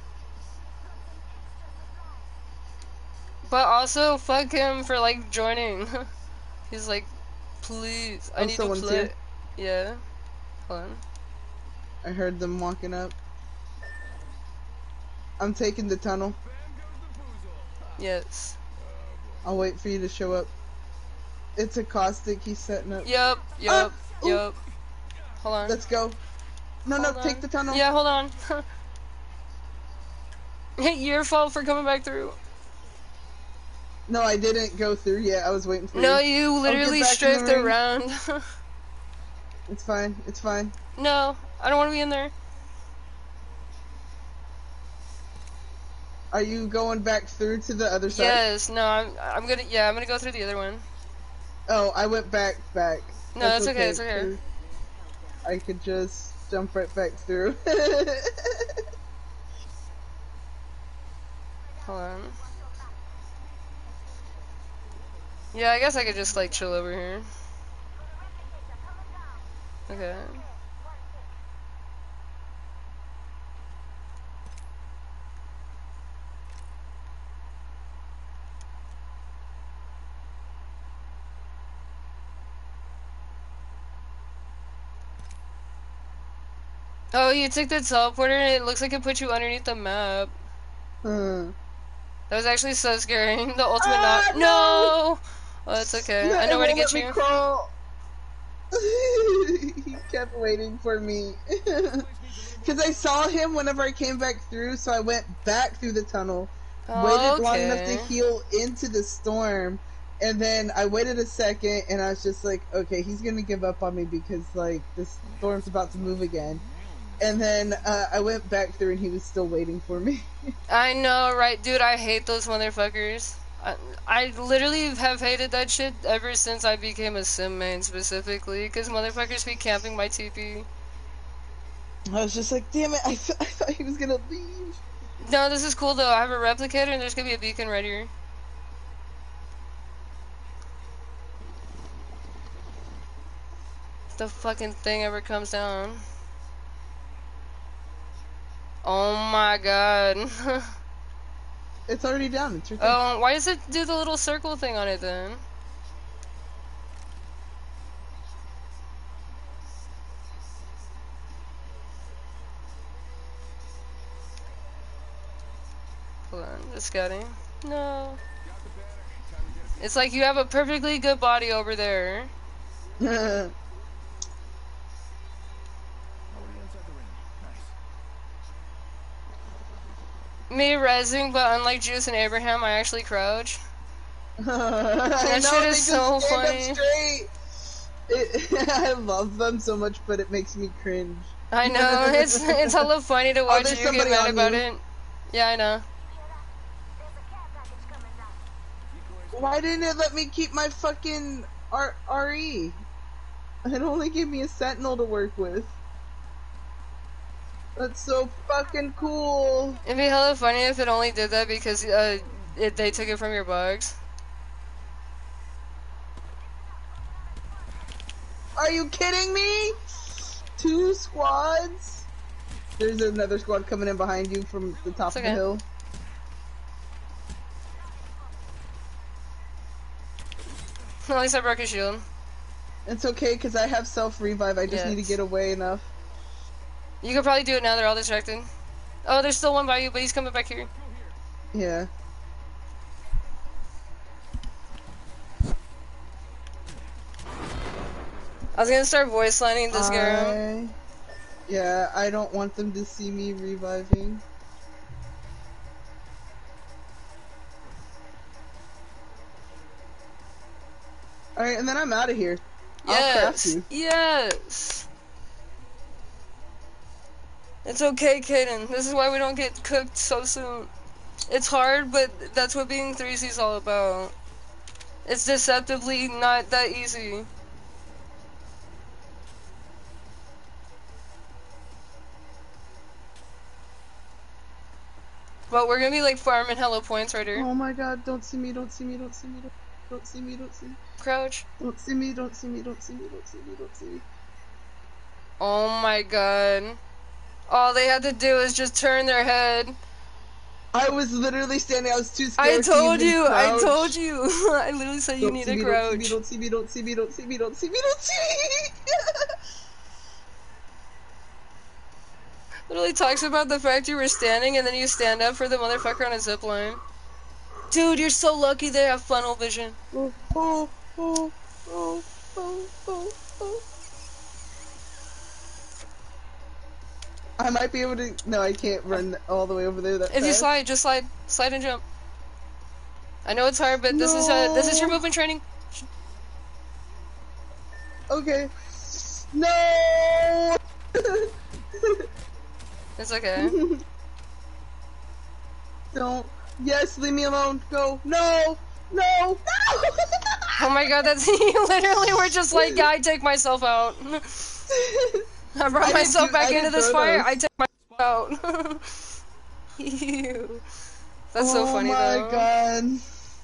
But also, fuck him for like joining. He's like, please, I Oh, need to someone's play. here. Yeah. Hold on. I heard them walking up. I'm taking the tunnel. Yes. I'll wait for you to show up. It's a caustic he's setting up. Yup. Yup. Ah! Ooh, Yup. Hold on. let's go. No, Hold no, on. take the tunnel. Yeah, hold on. Hey, your fault for coming back through. No, I didn't go through yet. I was waiting for No, you. you I'll get literally back in the strafed ring. around. It's fine. It's fine. No, I don't want to be in there. Are you going back through to the other side? Yes, no, I'm, I'm gonna, yeah, I'm gonna go through the other one. Oh, I went back, back. No, That's it's okay, it's okay. 'cause I could just jump right back through. Hold on. Yeah, I guess I could just like chill over here. Okay. Oh, you took the teleporter and it looks like it put you underneath the map. Hmm. That was actually so scary. The ultimate Ah, knock. no! No! Oh, it's okay. No, I know it where to won't get let me you. crawl. He kept waiting for me. Because I saw him whenever I came back through, so I went back through the tunnel, Oh, waited long enough to okay. heal into the storm, and then I waited a second, and I was just like, okay, he's gonna give up on me because, like, this storm's about to move again. And then uh, I went back through, and he was still waiting for me. I know, right? Dude, I hate those motherfuckers. I, I literally have hated that shit ever since I became a sim main, specifically, because motherfuckers be camping my T P. I was just like, damn it, I, th- I thought he was gonna leave. No, this is cool though. I have a replicator and there's gonna be a beacon right here. If the fucking thing ever comes down. Oh my god. It's already down, it's right there. Oh, why does it do the little circle thing on it then? Hold on, just scouting. No. It's like you have a perfectly good body over there. Me rezzing, but unlike Juice and Abraham, I actually crouch. That know, shit they is just so stand up funny. straight. It, I love them so much, but it makes me cringe. I know, it's it's hella funny to watch there's you get somebody mad on about you. it. Yeah, I know. Why didn't it let me keep my fucking R RE? It only gave me a sentinel to work with. That's so fucking cool. It'd be hella funny if it only did that because uh, it, they took it from your bugs. Are you kidding me? Two squads? There's another squad coming in behind you from the top It's of okay. the hill. At least I broke his shield. It's okay, because I have self-revive. I just Yes. need to get away enough. You could probably do it now, they're all distracted. Oh, there's still one by you, but he's coming back here. Yeah. I was gonna start voice lining this girl. I... Yeah, I don't want them to see me reviving. Alright, and then I'm out of here. I'll craft Yes, you. yes. It's okay, Kaden. This is why we don't get cooked so soon. It's hard, but that's what being three C is all about. It's deceptively not that easy. But we're gonna be like farming hella points right here. Oh my god, don't see me, don't see me, don't see me. Don't... Don't see me, don't see me. Crouch. Don't see me, don't see me, don't see me, don't see me, don't see me. Oh my god. All they had to do is just turn their head. I was literally standing, I was too scared I told to even you, crouch. I told you. I literally said you don't need see to me, crouch. Don't see me, don't see me, don't see me, don't see me, don't see me, don't see me. Literally talks about the fact you were standing and then you stand up for the motherfucker on a zipline. Dude, you're so lucky they have funnel vision. Oh, oh, oh, oh, oh, oh, oh. I might be able to. No, I can't run all the way over there that If fast. you slide, just slide. Slide and jump. I know it's hard, but no. this is uh, this is your movement training. Okay. No! It's okay. Don't. Yes, leave me alone. Go. No! No! No! Oh my god, that's you literally were just like, yeah, I take myself out. I brought I myself do, back I into this those. fire, I take myself out. Ew. That's oh so funny my though. god.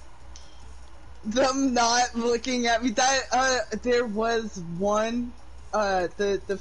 Them not looking at me. That, uh, there was one, uh, the, the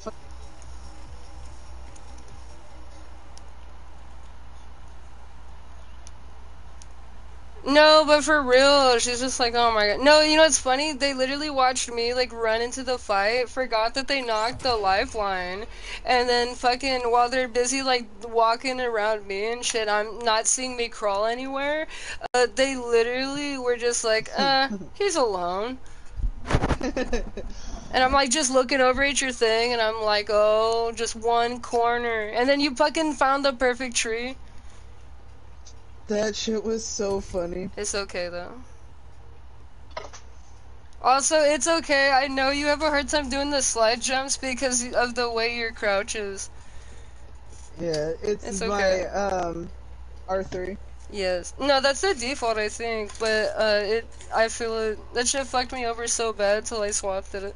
No, but for real, she's just like, oh my god. No, you know what's funny? They literally watched me, like, run into the fight, forgot that they knocked the lifeline, and then fucking, while they're busy, like, walking around me and shit, I'm not seeing me crawl anywhere, uh, they literally were just like, uh, he's alone. And I'm like, just looking over at your thing, and I'm like, oh, just one corner. And then you fucking found the perfect tree. That shit was so funny. It's okay, though. Also, it's okay, I know you have a hard time doing the slide jumps because of the way your crouch is. Yeah, it's, it's my, okay. um, R three. Yes. No, that's the default, I think, but, uh, it, I feel it, that shit fucked me over so bad till I swapped it.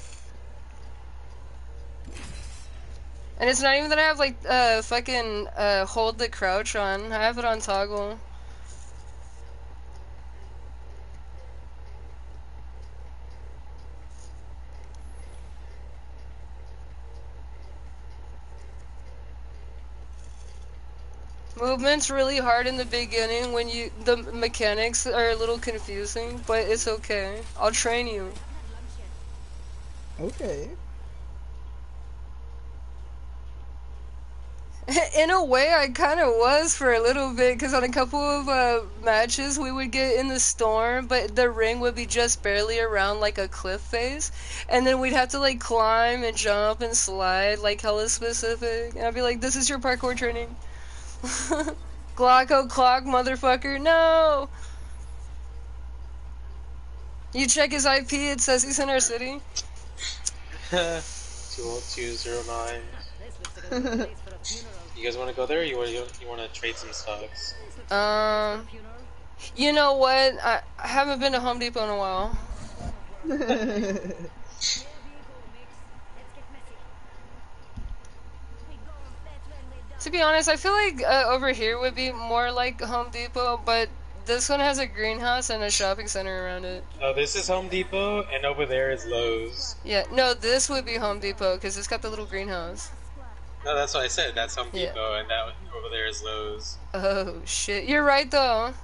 And it's not even that I have, like, uh, fucking, uh, hold the crouch on, I have it on toggle. Movement's really hard in the beginning when you, the mechanics are a little confusing, but it's okay. I'll train you. Okay. In a way, I kind of was for a little bit, because on a couple of uh, matches, we would get in the storm, but the ring would be just barely around, like, a cliff face, and then we'd have to, like, climb and jump and slide, like, hella specific, and I'd be like, this is your parkour training. Glocko clock, motherfucker, no! You check his I P, it says he's in our city. two oh two zero nine. You guys want to go there, or you want to you want to trade some stocks? Um, you know what? I, I haven't been to Home Depot in a while. To be honest, I feel like uh, over here would be more like Home Depot, but this one has a greenhouse and a shopping center around it. Oh, this is Home Depot, and over there is Lowe's. Yeah, no, this would be Home Depot, because it's got the little greenhouse. No, that's what I said. That's Home Yeah. Depot, and that over there is Lowe's. Oh, shit. You're right, though.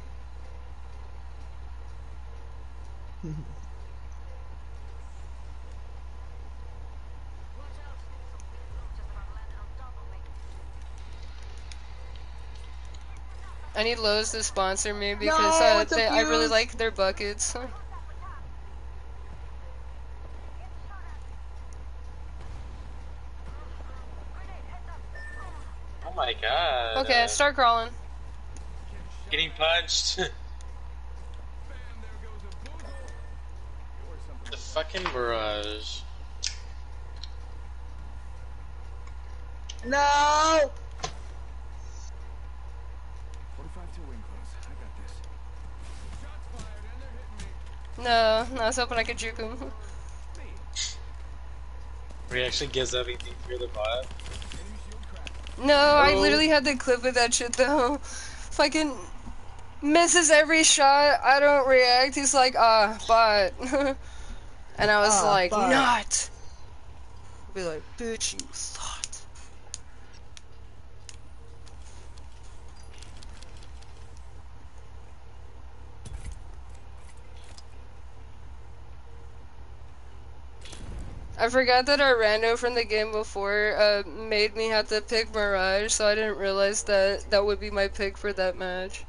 I need Lowe's to sponsor me because No, uh, it's a they, I really fuse. like their buckets. Oh my god. Okay, uh, start crawling. Getting punched. The fucking barrage. No! No, no, I was hoping I could juke him. Reaction gives everything through the bot. No, I literally had the clip of that shit though. Fucking. Misses every shot. I don't react. He's like, ah, but. And I was Ah, like, but. not. I'd be like, bitch, you thought. I forgot that our rando from the game before uh, made me have to pick Mirage, so I didn't realize that that would be my pick for that match.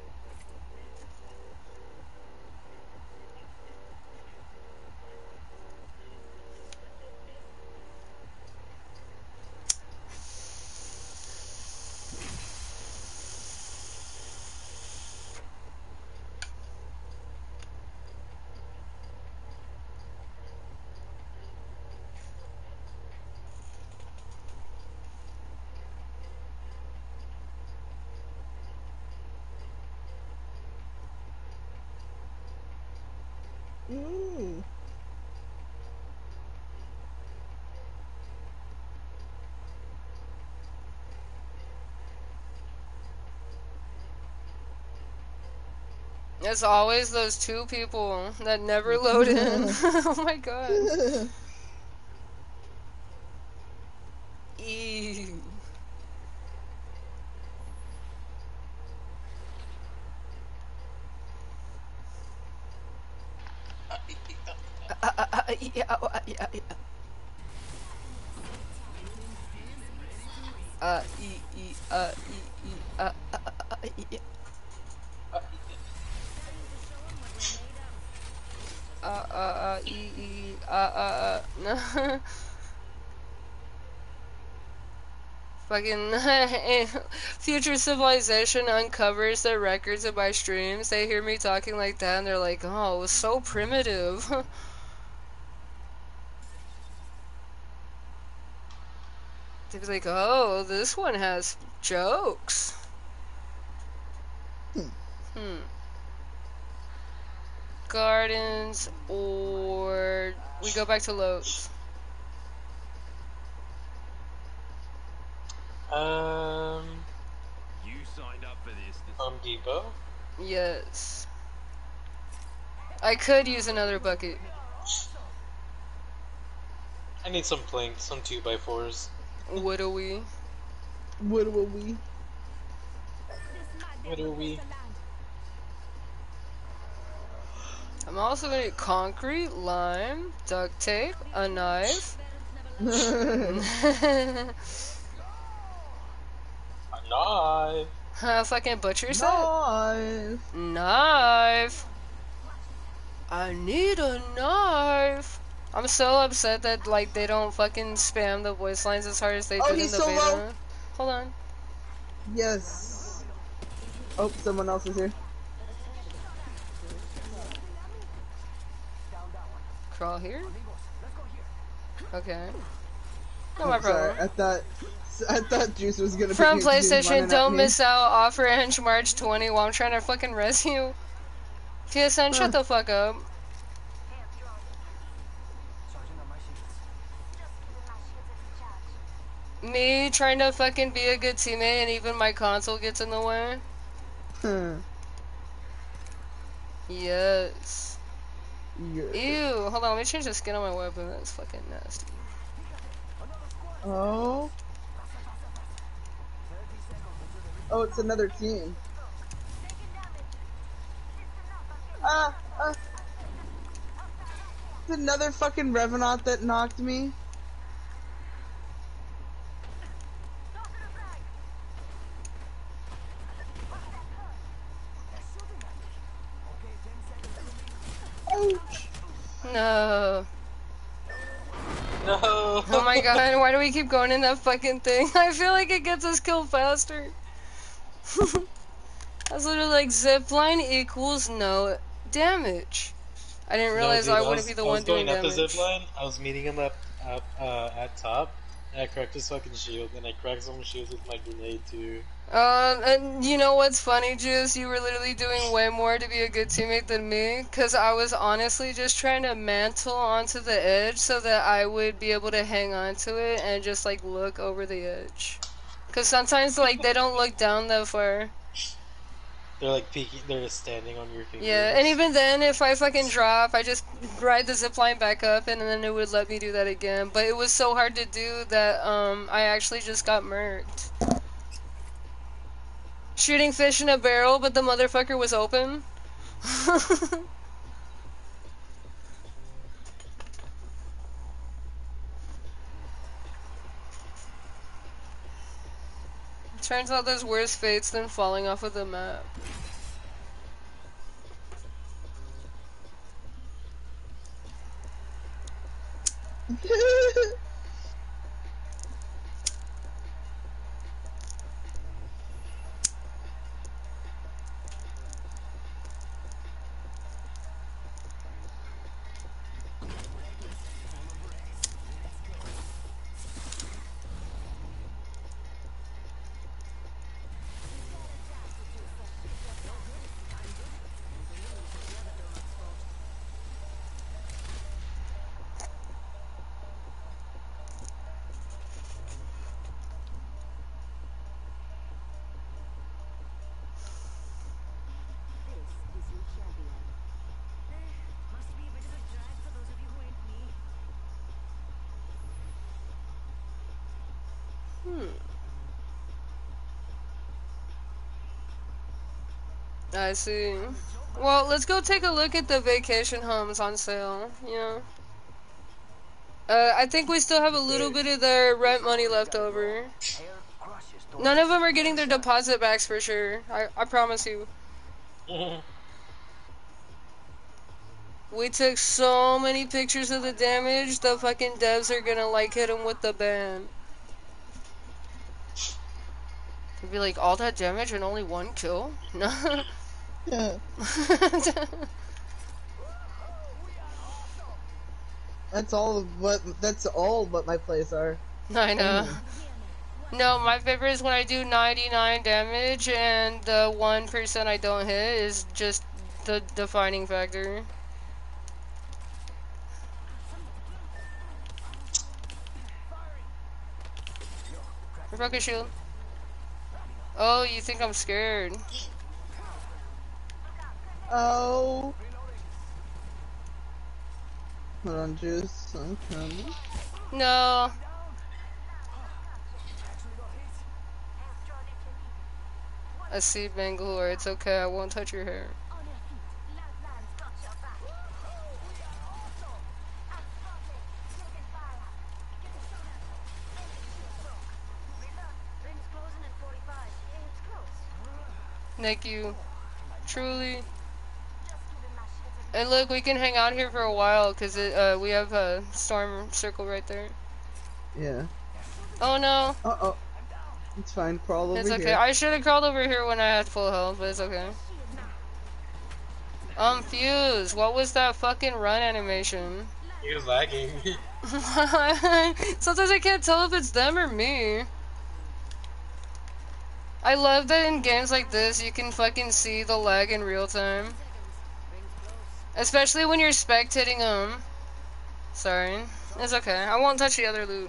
Mm. It's always those two people that never load in. Oh my god. Ew. Uh, uh, uh, yeah, uh, yeah, yeah. Uh, e, e, uh, e, e, uh, uh, uh, uh, yeah. Uh, uh, uh, e, e, uh, uh, uh. Fucking Future Civilization uncovers the records of my streams. They hear me talking like that and they're like, oh, it was so primitive. They'd be like, oh, this one has jokes. Hmm. Hmm. Gardens or we go back to Lowe's. Um. You signed up for this. Home Depot. Yes. I could use another bucket. I need some planks, some two by fours. What do we? What will we? What are we? I'm also gonna need concrete, lime, duct tape, a knife. A knife. Uh, fucking butcher set. Knife. Knife. I need a knife. I'm so upset that like they don't fucking spam the voice lines as hard as they Oh, did in he's the so beta. low. Hold on. Yes. Oh, someone else is here. Crawl here? Okay. No, Oh, my sorry, problem. I thought I thought Juice was gonna From pick me 'cause he was PlayStation, running at don't me. miss out. Offer ends March twentieth while I'm trying to fucking res you. P S N, Huh. shut the fuck up. Me trying to fucking be a good teammate and even my console gets in the way? Huh. Yes. Yeah. Ew, hold on, let me change the skin on my weapon. That's fucking nasty. Oh. Oh, it's another team. Ah, ah. It's another fucking Revenant that knocked me. Ouch. No. No. Oh my god, why do we keep going in that fucking thing? I feel like it gets us killed faster. I was literally like, zipline equals no damage. I didn't realize no, dude, I I wouldn't was, be the I one was doing going up the damage. zip line. I was meeting him up, up uh, at top, and I cracked his fucking shield, and I cracked someone's shield with my grenade too. Uh, and you know what's funny, Juice? You were literally doing way more to be a good teammate than me, because I was honestly just trying to mantle onto the edge so that I would be able to hang on to it and just, like, look over the edge. Because sometimes, like, they don't look down that far. they're like peeking, they're just standing on your fingers. Yeah, and even then, if I fucking drop, I just ride the zip line back up, and then it would let me do that again. But it was so hard to do that um, I actually just got murked. Shooting fish in a barrel, but the motherfucker was open. Turns out there's worse fates than falling off of the map. Must be a bit of a drag for those of you who ain't me. Hmm. I see. Well, let's go take a look at the vacation homes on sale, you know? Uh, I think we still have a little bit of their rent money left over. None of them are getting their deposit backs for sure. I, I promise you. We took so many pictures of the damage, the fucking devs are gonna like hit them with the ban. They'd be like, all that damage and only one kill? No. Yeah. That's all what that's all what my plays are. I know. No, my favorite is when I do ninety-nine damage and the one percent I don't hit is just the defining factor. I broke a shield. Oh, you think I'm scared? Oh. Hold on, Juice. I'm coming. No. I see Bangalore. It's okay. I won't touch your hair. Thank you. Truly. And look, we can hang out here for a while because uh, we have a storm circle right there. Yeah. Oh no. Uh oh. It's fine. Crawl over It's okay. here. I should have crawled over here when I had full health, but it's okay. Um, Fuse, what was that fucking run animation? He was lagging. Sometimes I can't tell if it's them or me. I love that in games like this, you can fucking see the lag in real time. Especially when you're spectating them. Sorry. It's okay. I won't touch the other loot.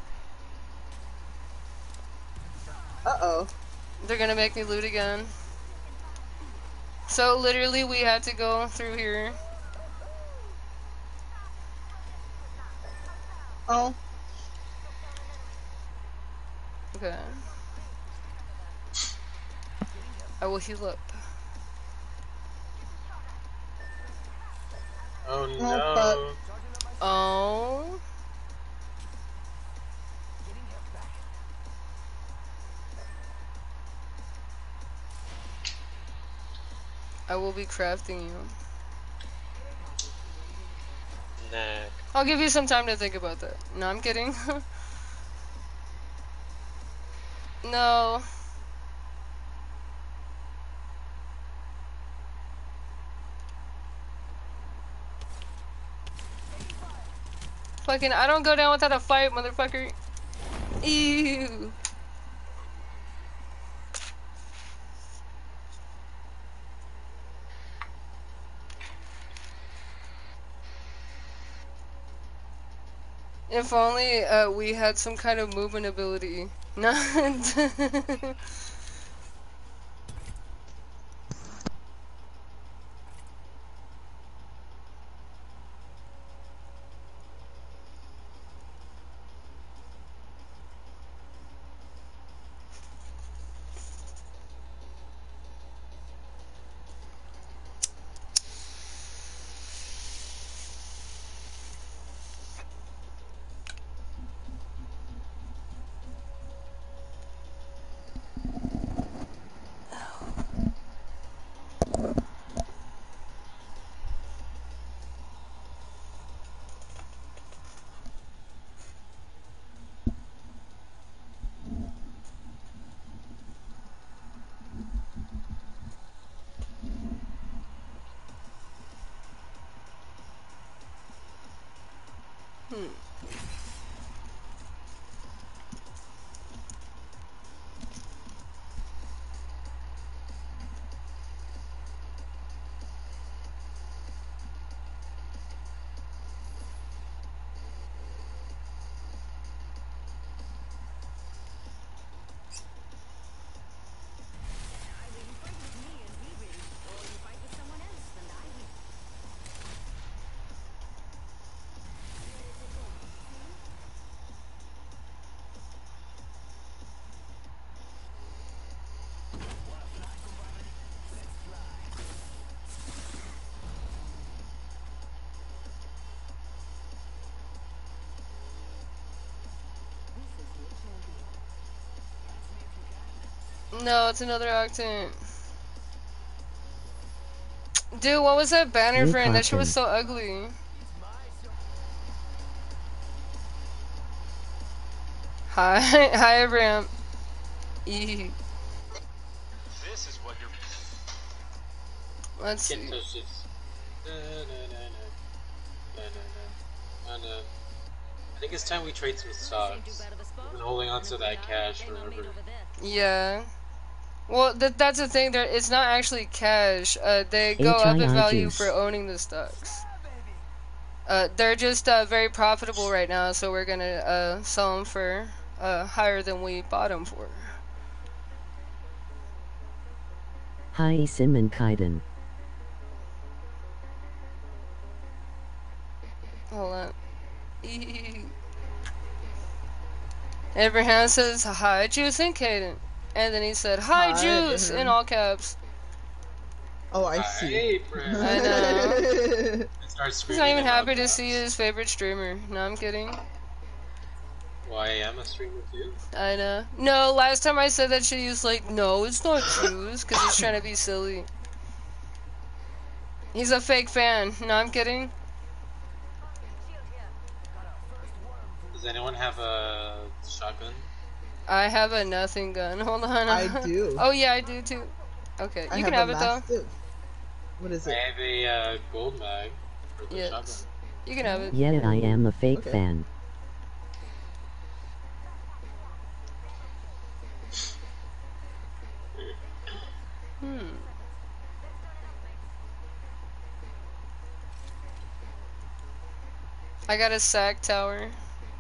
Uh-oh. They're gonna make me loot again. So literally we had to go through here. Oh. Okay. I will heal up. Oh no. Oh. I will be crafting you. Nah. I'll give you some time to think about that. No, I'm kidding. No. Fucking, I don't go down without a fight, motherfucker. Ew. If only uh, we had some kind of movement ability. Not. No, it's another Octane. Dude, what was that banner Luke friend? That shit was Hawkins. so ugly. Hi, hi, Abraham. E. This is what you're. Let's Can't see. touch this. No, no, no, no, no, no, no, no. I think it's time we trade some stocks. We've been holding on to that cash forever. Yeah. Well, th that's the thing. There, it's not actually cash. Uh, they go H up I in I value for juice. owning the stocks. Uh, they're just uh, very profitable right now, so we're gonna uh, sell them for uh, higher than we bought them for. Hi Simon Kaiden. Hold on. Abraham says, hi, Juice and Caden. And then he said, hi, Hi, Juice, in Abraham. all caps. Oh, I see. Hey, Brad. I know. Start He's not even in all happy to caps. see his favorite streamer. No, I'm kidding. Well, I am a streamer too. I know. No, last time I said that shit, he was like, no, it's not Juice, because he's trying to be silly. He's a fake fan. No, I'm kidding. Does anyone have a shotgun? I have a nothing gun. Hold on. I do. Oh, yeah, I do too. Okay, you I can have have a it though. mastiff. What is I it? have a uh, gold mag for the Yes. shotgun. You can have it. Yeah, I am a fake Okay. fan. Hmm. I got a sack tower.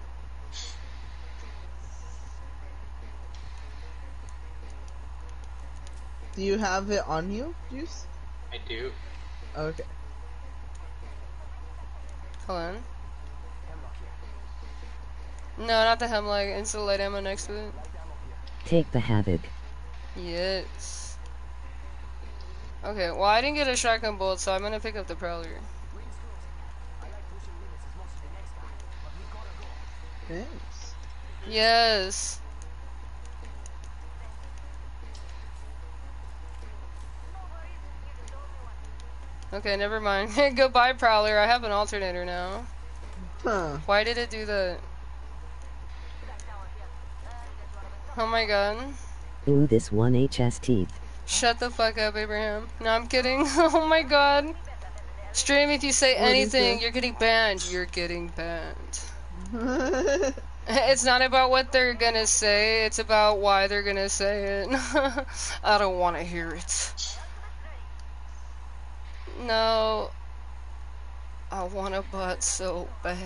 Do you have it on you, Juice? I do. Okay. Hold on. No, not the hemlock. It's the light ammo next to it. Take the havoc. Yes. Okay, well I didn't get a shotgun bolt, so I'm gonna pick up the prowler. Thanks. Yes. Okay, never mind. Goodbye, prowler. I have an alternator now. Huh. Why did it do that? Oh my god. Ooh, this one H S teeth. Shut the fuck up, Abraham. No, I'm kidding. Oh my god. Stream, if you say What did he anything, say? you're getting banned. You're getting banned. It's not about what they're gonna say, it's about why they're gonna say it. I don't wanna hear it. No. I want a butt so bad.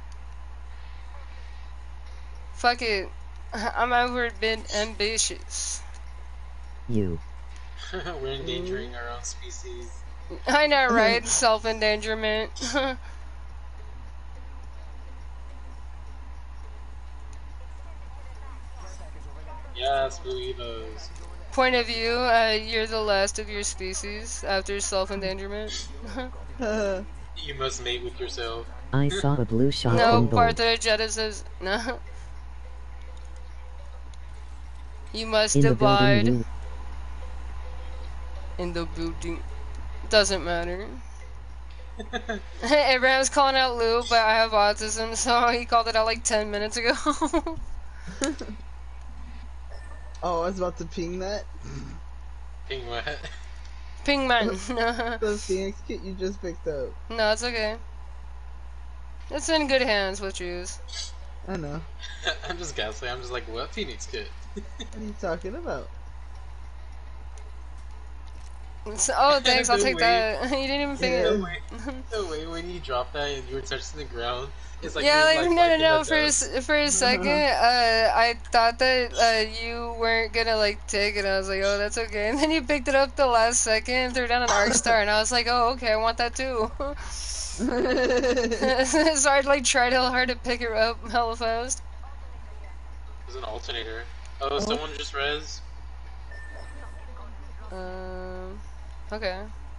Fuck it. I'm over being ambitious. You. We're endangering our own species. I know, right? Self-endangerment. Yes, believe those. Point of view, uh, you're the last of your species after self-endangerment. You must mate with yourself. I saw a blue No, shotgun bolt. Partha Jetta says, no. You must In the divide. building, you. In the building. Doesn't matter. Abraham's calling out Lou, but I have autism, so he called it out like ten minutes ago. Oh, I was about to ping that. Ping what? Pingman. The Phoenix kit you just picked up. No, it's okay. It's in good hands with Jews. I know. I'm just gassing. I'm just like, what Phoenix kit? What are you talking about? It's, oh, thanks, I'll The take way- that. You didn't even ping Yeah. The it. way, the way when you dropped that and you were touching the ground, it's like Yeah, you like, was, no, no, like no. the For a, dust. s- for a second, uh, I thought that uh, you weren't gonna like take it. I was like, oh, that's okay. And then you picked it up the last second and threw down an arc star, and I was like, oh, okay, I want that too. So I'd like tried hella hard to pick it up hella fast. There's an alternator. Oh, someone just res. Um, okay.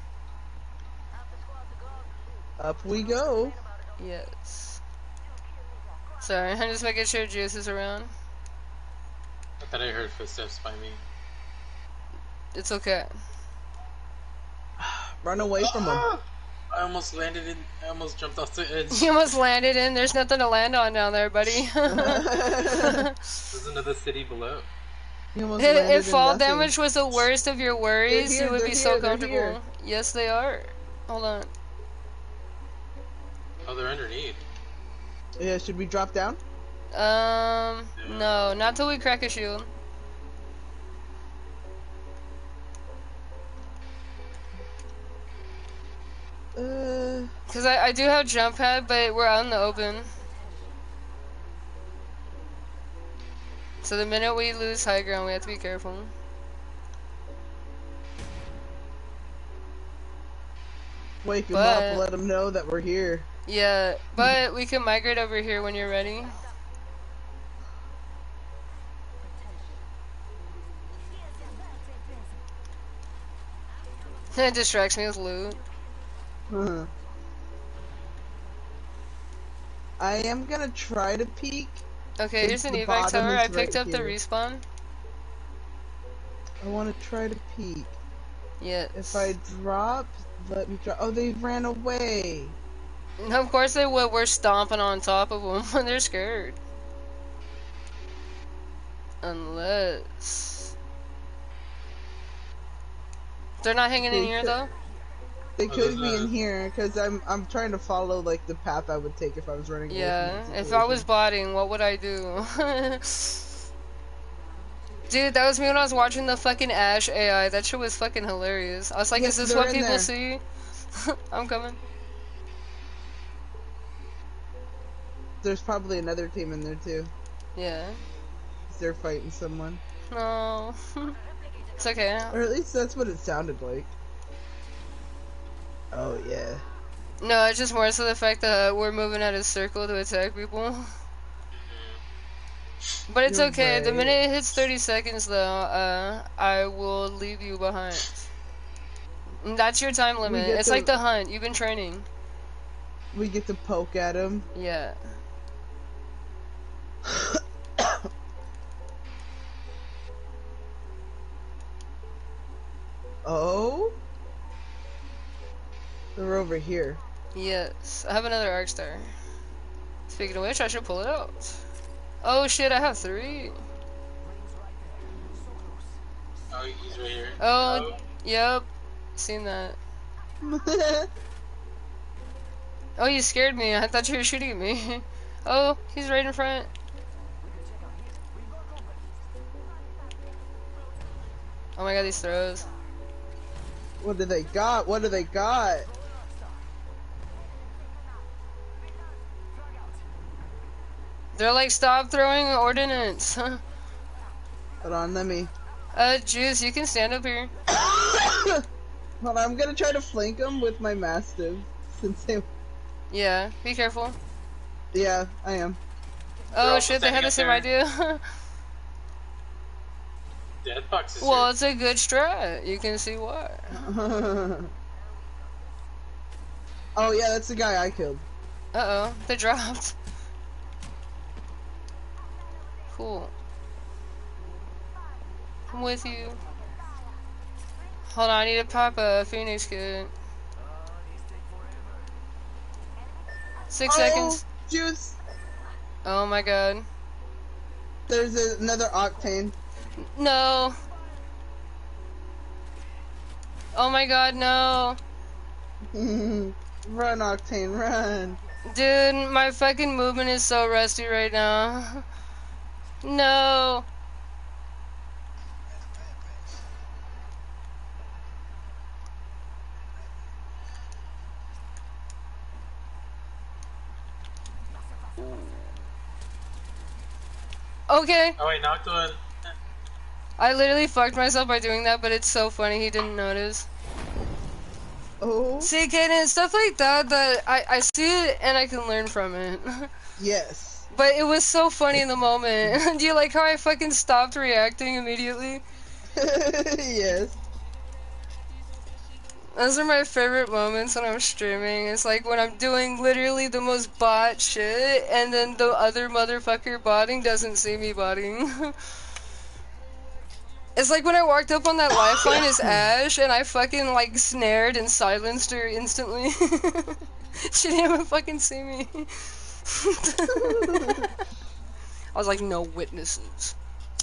Up we go. Yes. Sorry, I'm just making sure Juice is around. I thought I heard footsteps by me. It's okay. Run away from him. I almost landed in. I almost jumped off the edge. You almost landed in. There's nothing to land on down there, buddy. There's another city below. If, if fall damage was the worst of your worries, here, you would be here, so comfortable. here. Yes, they are. Hold on. Oh, they're underneath. Yeah, should we drop down? Um, no, not till we crack a shield. Uh, Cause I, I do have jump pad, but we're out in the open. So the minute we lose high ground, we have to be careful. wake him But- up, let him know that we're here. Yeah, but we can migrate over here when you're ready. It distracts me with loot. Uh-huh. I am gonna try to peek. Okay, here's Since an the evac bottom tower. is I picked right up the here. respawn. I want to try to peek. Yeah. If I drop, let me drop. Oh, they ran away. Of course they would. We're stomping on top of them. They're scared. Unless... They're not hanging in They here, could- though? They Oh, could there's be a- in here because I'm I'm trying to follow like the path I would take if I was running. away from Yeah. the If I was situation. botting, what would I do? Dude, that was me when I was watching the fucking Ash A I. That shit was fucking hilarious. I was like, Yes, is this they're what in people there. see? I'm coming. There's probably another team in there too. Yeah. 'Cause they're fighting someone, No. It's okay. or at least that's what it sounded like. Oh yeah. No, it's just more so the fact that we're moving out of circle to attack people. But it's You're okay. The right. minute it hits thirty seconds, though, uh, I will leave you behind. And that's your time limit. get It's to- like the hunt. You've been training. We get to poke at him. Yeah. Oh. They're over here. Yes. I have another arc star. Speaking of which, I should pull it out. Oh shit, I have three. Oh, he's right here. Oh, yep. Seen that. Oh, you scared me. I thought you were shooting at me. Oh, he's right in front. Oh my god, these throws. What do they got? What do they got? They're like, stop throwing ordnance. Hold on, let me. uh, Juice, you can stand up here. Hold on, I'm gonna try to flank them with my mastiff. Since they. Yeah, be careful. Yeah, I am. Oh all shit, they had the same standing idea. Deadbox is Well, here. it's a good strat. You can see why. Oh yeah, that's the guy I killed. Uh oh, they dropped. Cool. I'm with you. Hold on, I need to pop a Phoenix kit. Six Oh, seconds. Juice. Oh my god. There's a, another octane. No. Oh my god, no. Run, Octane, run. Dude, my fucking movement is so rusty right now. No. Okay. Oh wait, knocked one. I literally fucked myself by doing that, but it's so funny he didn't notice. Oh. See, Kaden, stuff like that, that I, I see it and I can learn from it. Yes. But it was so funny in the moment. Do you like how I fucking stopped reacting immediately? Yes. Those are my favorite moments when I'm streaming. It's like when I'm doing literally the most bot shit, and then the other motherfucker botting doesn't see me botting. It's like when I walked up on that lifeline as Ash, and I fucking, like, snared and silenced her instantly. She didn't even fucking see me. I was like, no witnesses.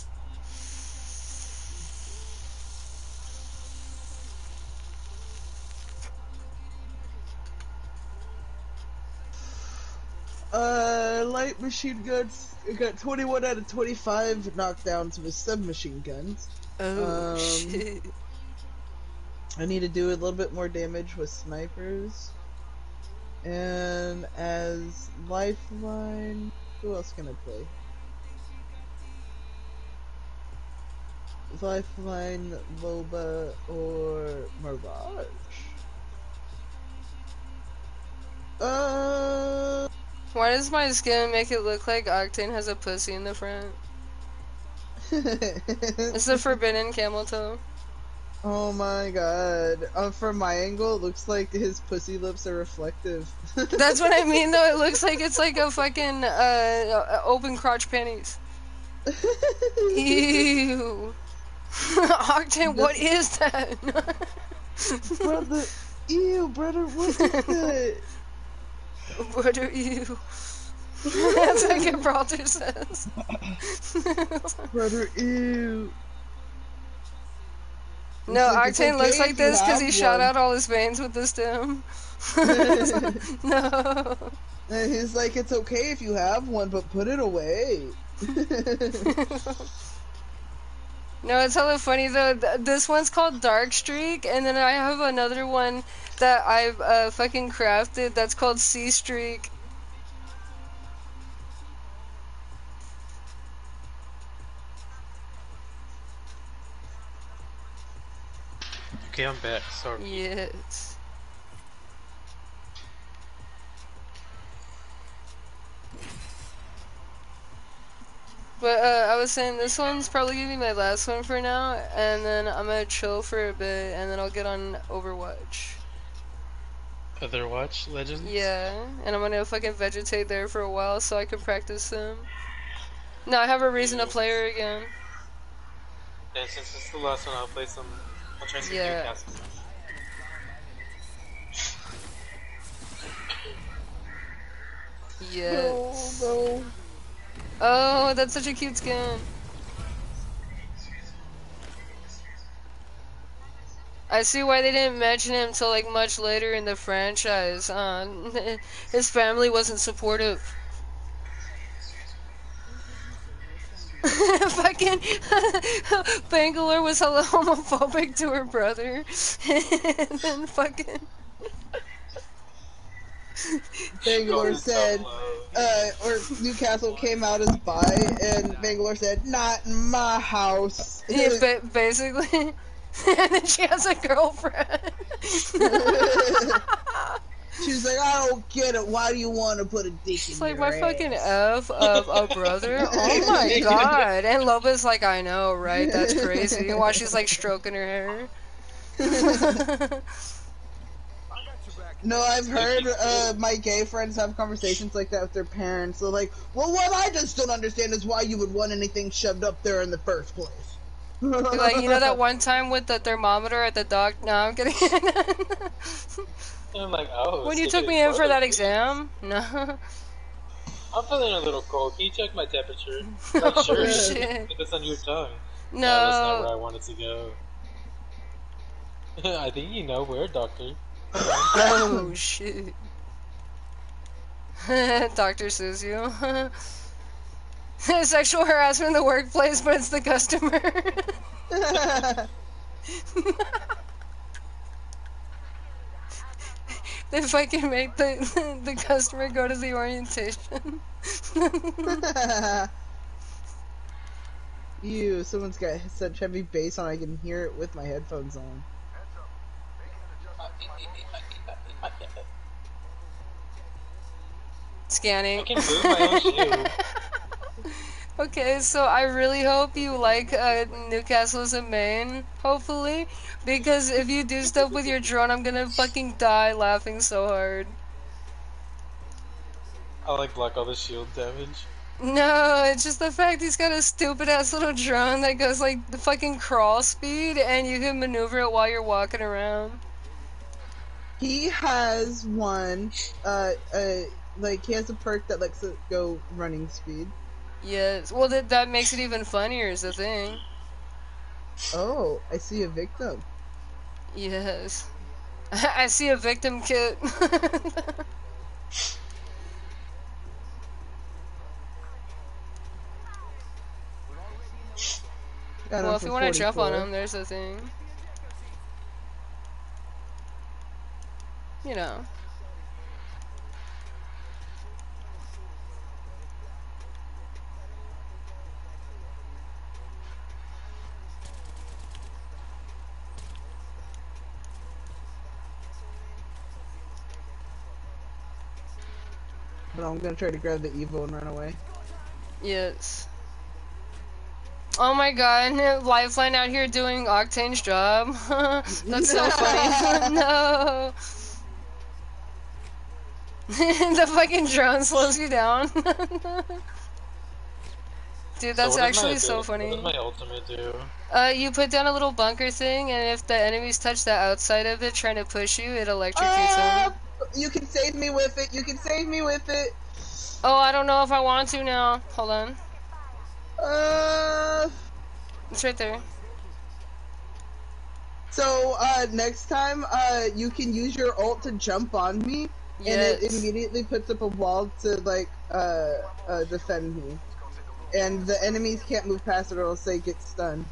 Uh, light machine guns. I got twenty-one out of twenty-five knockdowns with submachine guns. Oh, um, shit. I need to do a little bit more damage with snipers. And as lifeline, who else can I play? Lifeline, Loba, or Mirage? Uh. Why does my skin make it look like Octane has a pussy in the front? It's the forbidden camel toe. Oh my god. Uh, from my angle, it looks like his pussy lips are reflective. That's what I mean, though. It looks like it's like a fucking uh, open crotch panties. Ew. Octane, what is that? Brother, ew, brother, what is that? Brother, ew. That's what Gibraltar says. Brother, ew. No, like, Octane okay looks like this because he one. shot out all his veins with the stem. No. And he's like, it's okay if you have one, but put it away. No, it's hella funny though. This one's called Dark Streak, and then I have another one that I've uh, fucking crafted that's called Sea Streak. Okay, I'm back. Sorry. Yes. But uh, I was saying this one's probably gonna be my last one for now, and then I'm gonna chill for a bit, and then I'll get on Overwatch. Overwatch Legends? Yeah, and I'm gonna fucking vegetate there for a while so I can practice them. No, I have a reason to play her again. Yeah, since it's the last one, I'll play some. I'll try some Yeah. Newcastle. Yes. No, no. Oh, that's such a cute skin. I see why they didn't mention him till like much later in the franchise. Uh, his family wasn't supportive. Fucking Bangalore was hella homophobic to her brother, and then fucking Bangalore said, uh, or Newcastle came out as bi, and Bangalore said, not in my house. Yeah, ba basically. And then she has a girlfriend. She's like, I don't get it. Why do you want to put a dick She's in like, your my ass? fucking F of a brother? Oh my god. And Loba's like, I know, right? That's crazy. While she's like stroking her hair. No, I've heard uh, my gay friends have conversations like that with their parents. They're like, well, what I just don't understand is why you would want anything shoved up there in the first place. Like, you know that one time with the thermometer at the doc? No, I'm kidding. I'm like, oh. When you took me in for that exam? No. I'm feeling a little cold. Can you check my temperature? Oh, Like, sure. shit. If it's on your tongue. No. No, that's not where I wanted to go. I think you know where, doctor. Oh, shit. Doctor Suzu. Sexual harassment in the workplace, but it's the customer. They fucking make the the customer go to the orientation. Ew, someone's got such heavy bass on I can hear it with my headphones on. Scanning. I can move my own shoe. Okay, so I really hope you like uh, Newcastle as a main, hopefully, because if you do stuff with your drone, I'm gonna fucking die laughing so hard. I like block all the shield damage. No, it's just the fact he's got a stupid ass little drone that goes like the fucking crawl speed and you can maneuver it while you're walking around. He has one, uh, uh, like, he has a perk that lets it go running speed. Yes. Well, that, that makes it even funnier is the thing. Oh, I see a victim. Yes. I see a victim kit. Got Well, him if for you want to jump on forty-four. him, there's the thing. You know. But I'm gonna try to grab the Evo and run away. Yes. Oh my god, Lifeline out here doing Octane's job. That's so funny. No. The fucking drone slows you down. Dude, that's so actually so What funny. does my ultimate do? Uh, you put down a little bunker thing, and if the enemies touch the outside of it trying to push you, it electrocutes Uh, them. you can save me with it. You can save me with it. Oh, I don't know if I want to now. Hold on. Uh, It's right there. so, uh, next time, uh, you can use your ult to jump on me, Yes. and it immediately puts up a wall to, like, uh, uh, defend me. And the enemies can't move past it or else they get stunned.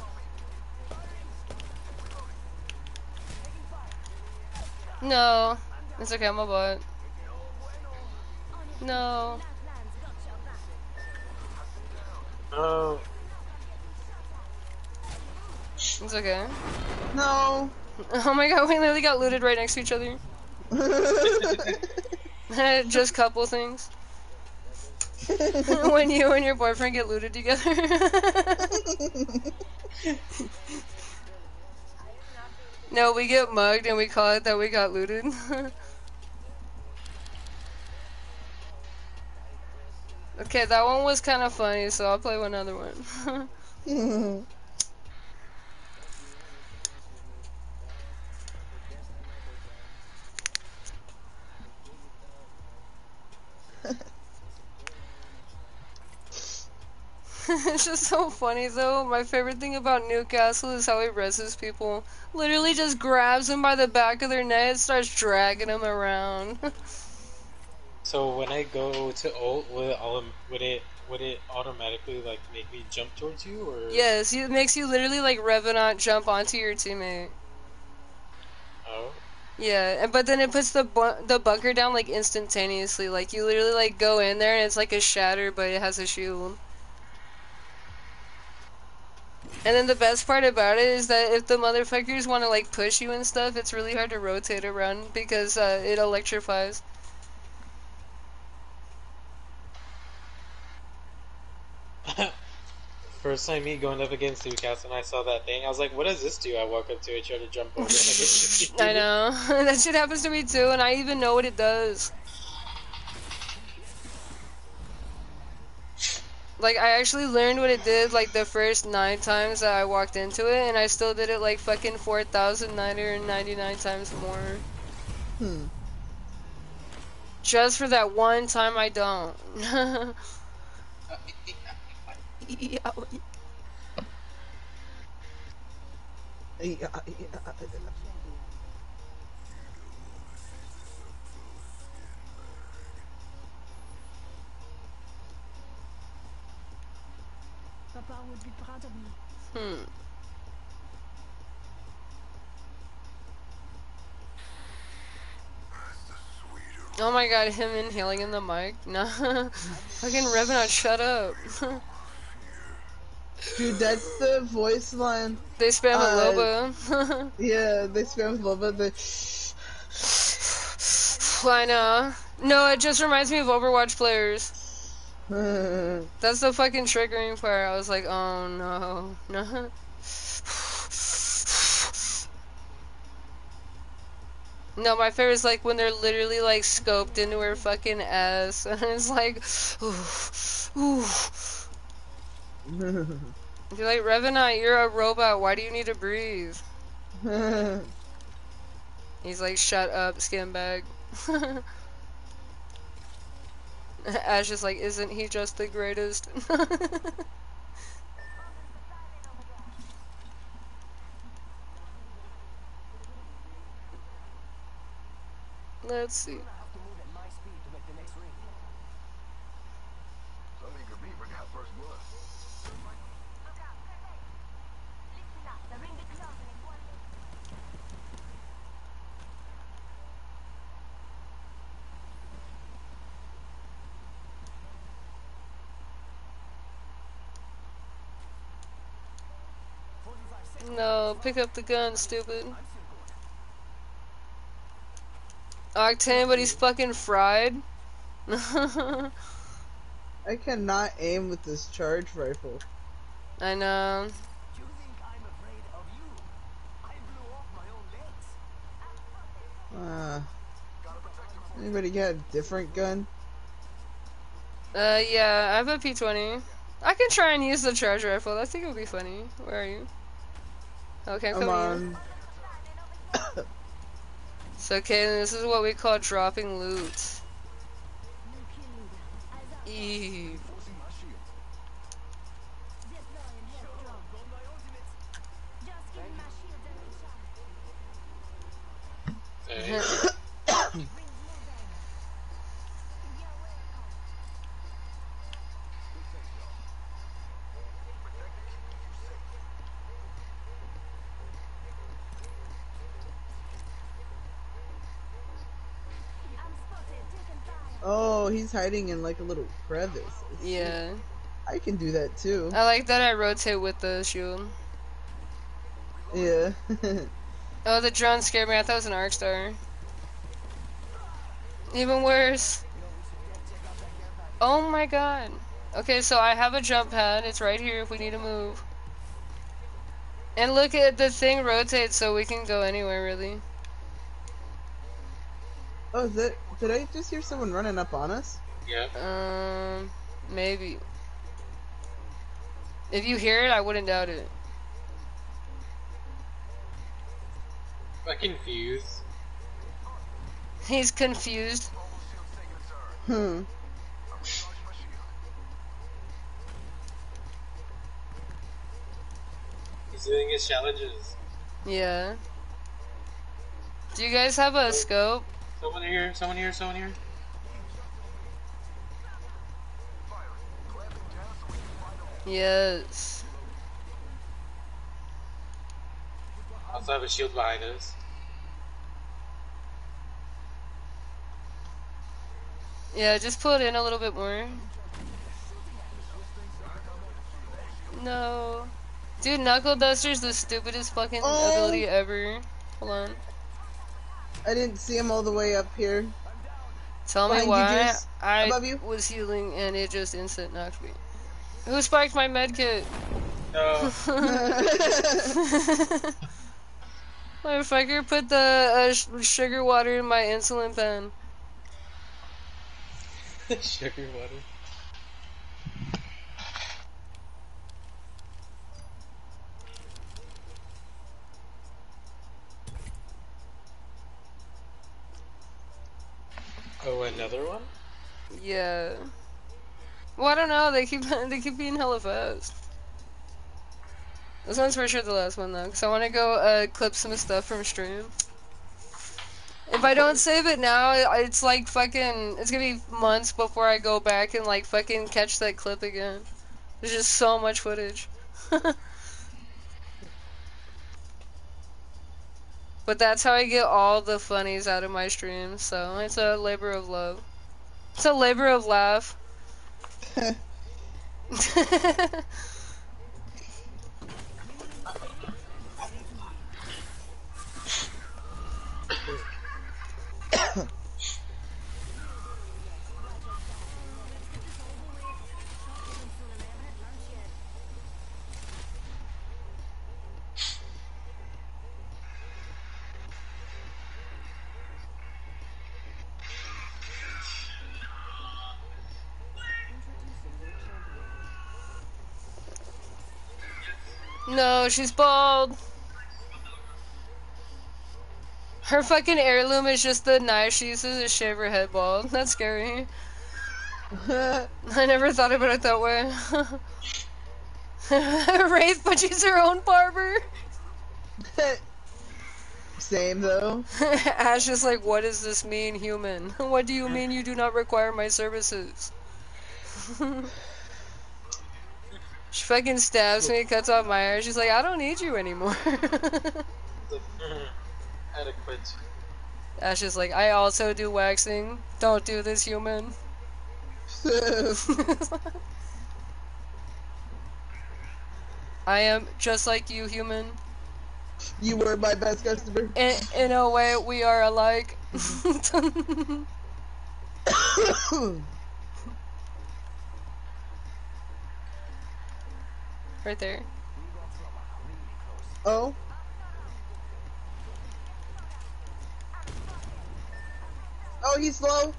No. It's okay, I'm a bot. No. Oh. It's okay. No. Oh my god, we literally got looted right next to each other. Just couple things. When you and your boyfriend get looted together. No, we get mugged and we call it that we got looted. Okay, that one was kind of funny, so I'll play another one. It's just so funny though. My favorite thing about Newcastle is how he reses people. Literally just grabs them by the back of their neck and starts dragging them around. So when I go to ult, would it, all, would it would it automatically like make me jump towards you, or? Yes, it makes you literally like Revenant jump onto your teammate. Oh. Yeah, and but then it puts the bu the bunker down like instantaneously. Like you literally like go in there and it's like a shatter, but it has a shield. And then the best part about it is that if the motherfuckers want to like push you and stuff, it's really hard to rotate around because uh, it electrifies. First time me going up against Newcastle and I saw that thing, I was like, what does this do? I walk up to it, try to jump over it. I know. That shit happens to me too, and I even know what it does. Like, I actually learned what it did, like, the first nine times that I walked into it, and I still did it, like, fucking four thousand nine hundred ninety-nine times more. Hmm. Just for that one time I don't. Papa would be proud of me. Hmm. Oh my god, him inhaling in the mic? No. Fucking Revenant, shut up. Dude, that's the voice line. They spam uh, with Loba. Yeah, they spam with Loba. The... I know. No, it just reminds me of Overwatch players. That's the fucking triggering part. I was like, oh no, no. No, my favorite is like when they're literally like scoped into her fucking ass, and it's like, ooh, Ooh. You're like, Revenant, you're a robot. Why do you need to breathe? He's like, shut up, scumbag. Ash is like, isn't he just the greatest? Let's see. I have to move at my speed to make the next ring. Some eager beaver got first blood. No, pick up the gun, stupid. Octane, but he's fucking fried. I cannot aim with this charge rifle. I know. You think I'm afraid of you? I blew off my own legs. Uh, anybody got a different gun? Uh, yeah, I have a P twenty. I can try and use the charge rifle. I think it would be funny. Where are you? Okay, I'm Come coming on. in. So, okay, this is what we call dropping loot. Eve. Hey. Oh, he's hiding in like a little crevice. Yeah. I can do that too. I like that I rotate with the shield. Yeah. Oh, the drone scared me. I thought it was an arc star. Even worse. Oh my god. Okay, so I have a jump pad. It's right here if we need to move. And look at the thing rotates so we can go anywhere, really. Oh, is that? Did I just hear someone running up on us? Yeah. Um, maybe. If you hear it, I wouldn't doubt it. I'm confused. He's confused. Hmm. He's doing his challenges. Yeah. Do you guys have a scope? Someone here, someone here, someone here. Yes. Also have a shield behind us. Yeah, just pull it in a little bit more. No. Dude, Knuckle Duster's the stupidest fucking Oh. ability ever. Hold on. I didn't see him all the way up here. Tell me Behind you, why Juice. I Above you. was healing and it just instant knocked me. Who spiked my medkit? No. Motherfucker put the uh, sh sugar water in my insulin pen. Sugar water. Oh, another one? Yeah. Well, I don't know. They keep they keep being hella fast. This one's for sure the last one though, cause I want to go uh, clip some stuff from stream. If I don't save it now, it's like fucking. It's gonna be months before I go back and like fucking catch that clip again. There's just so much footage. But that's how I get all the funnies out of my streams. So it's a labor of love. It's a labor of laugh. No, she's bald. Her fucking heirloom is just the knife she uses to shave her head bald. That's scary. I never thought about it that way. Wraith, but she's her own barber. Same though. Ash is like, what does this mean, human? What do you mean you do not require my services? She fucking stabs me, cuts off my hair. She's like, I don't need you anymore. Adequate. Ash is like, I also do waxing. Don't do this, human. I am just like you, human. You were my best customer. In, in a way, we are alike. Right there. Oh. Oh, he's slow.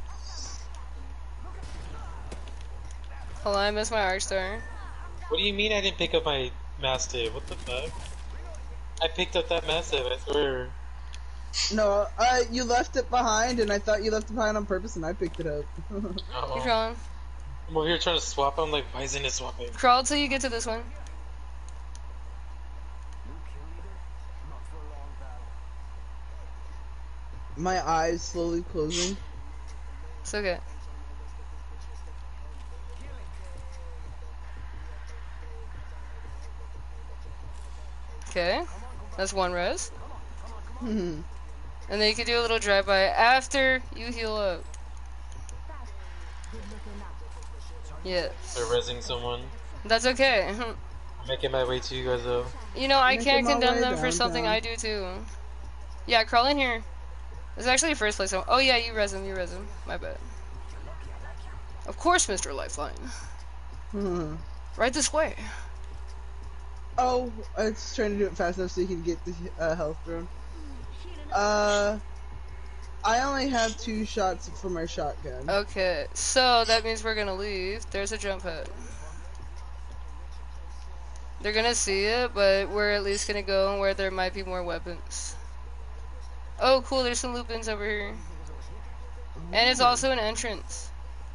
Hold on, I missed my arc star. What do you mean I didn't pick up my mastiff? What the fuck? I picked up that mastiff, I swear. No, uh, you left it behind, and I thought you left it behind on purpose, and I picked it up. Uh-oh. Keep going. I'm over here trying to swap. I'm like, why isn't it swapping? Crawl till you get to this one. My eyes slowly closing. It's okay. Okay, that's one res. Hmm. And then you can do a little drive-by after you heal up. Yeah. They're rezzing someone. That's okay. I'm making my way to you guys though. You know, I Making can't my condemn way them for something I downtown. do too. Yeah, crawl in here. It's actually the first place I Oh yeah, you res him, you res him. My bad. Of course, Mister Lifeline. Hmm. Right this way. Oh, I was trying to do it fast enough so you can get the uh, health drone. Uh, I only have two shots for my shotgun. Okay, so that means we're gonna leave. There's a jump pad. They're gonna see it, but we're at least gonna go where there might be more weapons. Oh, cool, there's some lupins over here. And it's also an entrance.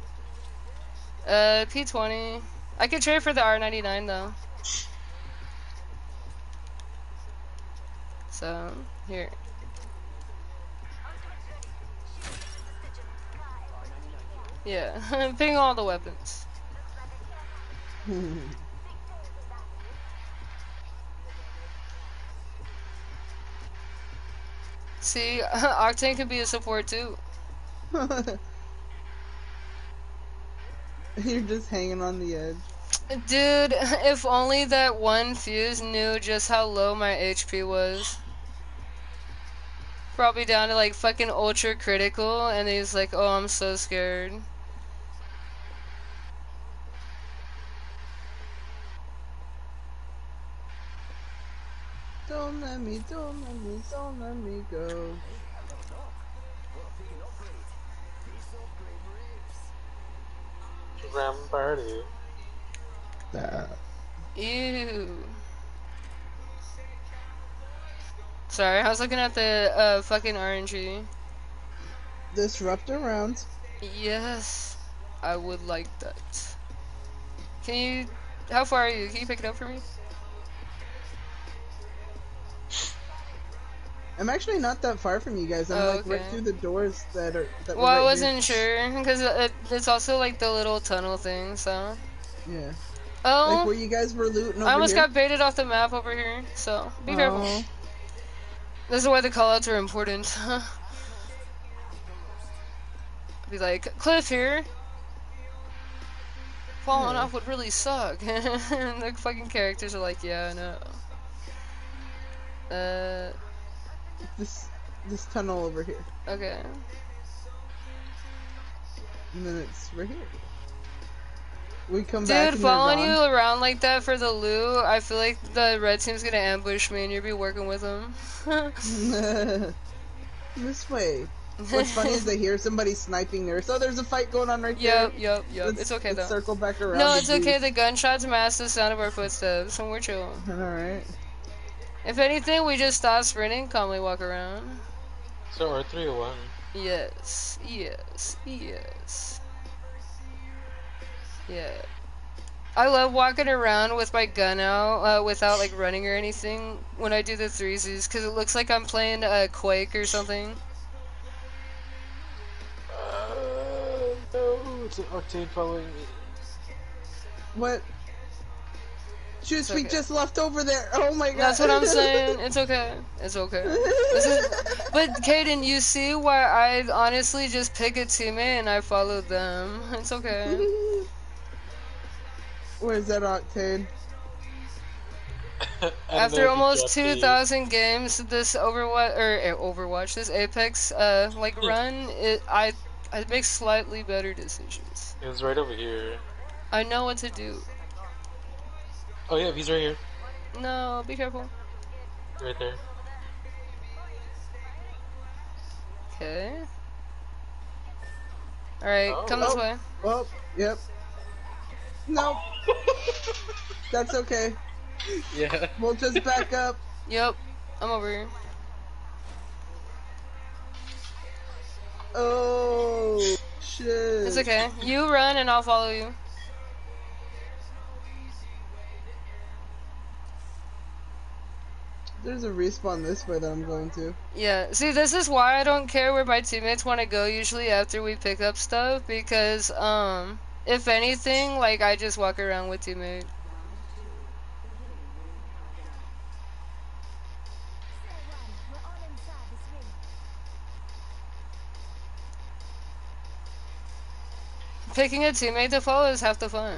Uh, P twenty. I could trade for the R ninety-nine though. So, here. Yeah, ping all the weapons. See, Octane could be a support too. You're just hanging on the edge. Dude, if only that one fuse knew just how low my H P was. Probably down to like fucking ultra critical, and he's like, oh, I'm so scared. Don't let me, don't let me, don't let me go. Rambardi. Nah. Ew. Sorry, I was looking at the uh, fucking R N G. Disruptor rounds. Yes, I would like that. Can you... How far are you? Can you pick it up for me? I'm actually not that far from you guys. I'm Oh, like right okay. through the doors that are. That were Well, I right wasn't sure, because it, it's also like the little tunnel thing, so... here. Yeah. Oh, Like where you guys were looting over I almost here. got baited off the map over here, so be careful. Oh. This is why the callouts are important. Be like, Cliff here. Falling Yeah. off would really suck. And the fucking characters are like, yeah, I know. Uh, This this tunnel over here, okay. and then it's right here. We come back. Dude, and following they're you gone. around like that for the loot, I feel like the red team's gonna ambush me and you'll be working with them. This way. What's funny is I hear somebody sniping there. So there's a fight going on right Yep, there. yep, yep. Let's, It's okay let's though. circle back around. No, the it's okay. juice. The gunshots mask the sound of our footsteps, and we're chill. Alright. If anything, we just stop sprinting, calmly walk around. So R three or one? Yes, yes, yes. Yeah. I love walking around with my gun out uh, without like running or anything when I do the threesies because it looks like I'm playing uh, Quake or something. Uh, no, it's an Octane following me. What? Juice, Okay. we just left over there. Oh my god. That's what I'm saying. It's okay. It's okay. This is, but Kaden, you see why I honestly just pick a teammate and I follow them. It's okay. Where's that Octane? After almost two thousand games, this Overwatch or uh, Overwatch, this Apex uh like run, it I I make slightly better decisions. It was right over here. I know what to do. Oh yeah, he's right here. No, be careful. Right there. Okay. All right, oh. come this oh. way. Well, yep. No. That's okay. Yeah. We'll just back up. Yep, I'm over here. Oh shit. It's okay. You run and I'll follow you. There's a respawn this way that I'm going to. Yeah, see, this is why I don't care where my teammates want to go usually after we pick up stuff, because, um, if anything, like, I just walk around with teammate. Picking a teammate to follow is half the fun.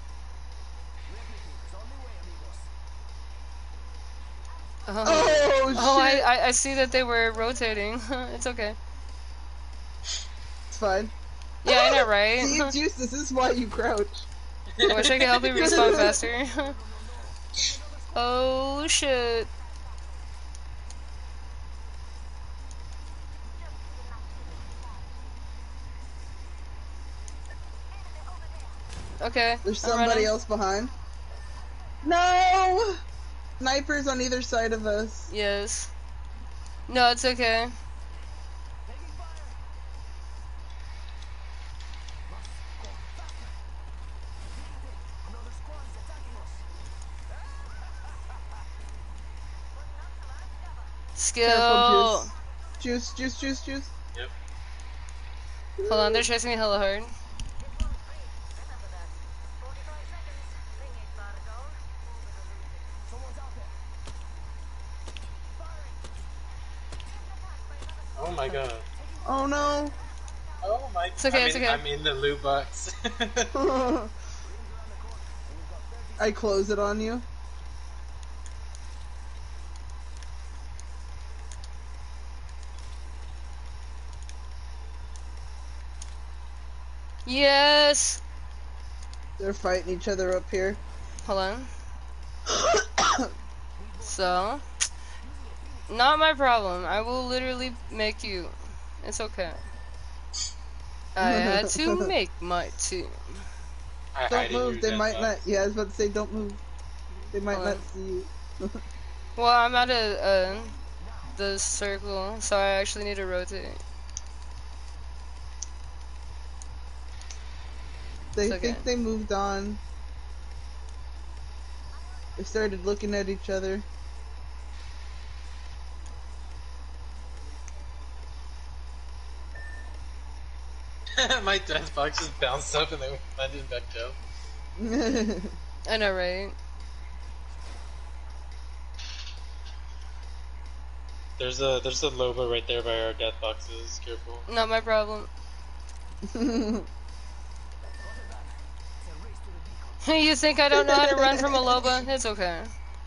Oh, oh, oh I, shit. I, I see that they were rotating. It's okay. It's fine. Yeah, I know, right? See, Juice, this is why you crouch. I wish I could help you respawn faster. Oh, shit. Okay. There's I'm somebody running. else behind. No! Snipers on either side of us. Yes. No, it's okay. Skill. Careful, juice. Juice, juice, juice, juice. Yep. Hold on, they're chasing me hella hard. Oh my god. Oh no. Oh my. It's okay, I'm it's in, okay. I'm in the loot box. I close it on you. Yes. They're fighting each other up here. Hold on. So, not my problem. I will literally make you. It's okay. I had to make my team. I Don't hide in move. your They death might box. not. Yeah, I was about to say don't move. They might Hold not on. see you. Well, I'm at a, uh, the circle, so I actually need to rotate. They It's okay. think they moved on. They started looking at each other. My death box just bounced up and then landed back down. I know, right? There's a there's a Loba right there by our death boxes. Careful. Not my problem. You think I don't know how to run from a Loba? It's okay.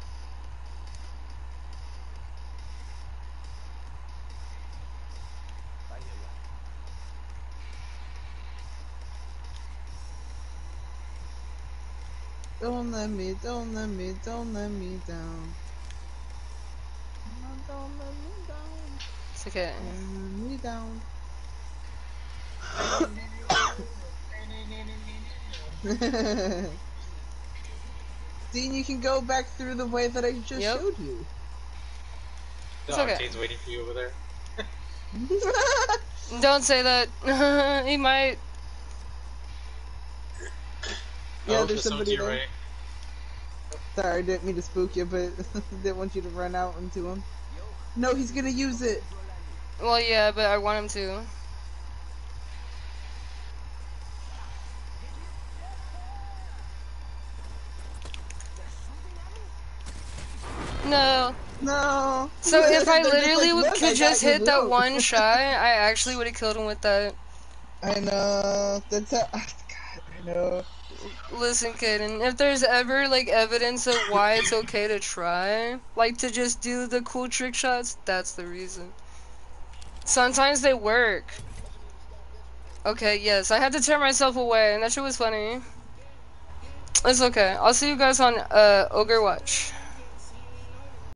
Don't let me, don't let me, don't let me down. Don't let me down. It's okay. Don't let me down. Dean, you can go back through the way that I just Yep. showed you. The It's okay. Octane's waiting for you over there. Don't say that. He might. Yeah, Oh, there's somebody there. Right. Sorry, I didn't mean to spook you, but didn't want you to run out into him. No, he's gonna use it. Well, yeah, but I want him to. No. No. So if I They're just literally like, would, "Look, I could got just your hit that loot." one shot, I actually would have killed him with that. I know. That's how. God, I know. Listen, Kaden, if there's ever, like, evidence of why it's okay to try, like, to just do the cool trick shots, that's the reason. Sometimes they work. Okay, yes, I had to turn myself away, and that shit was funny. It's okay. I'll see you guys on, uh, Ogre Watch.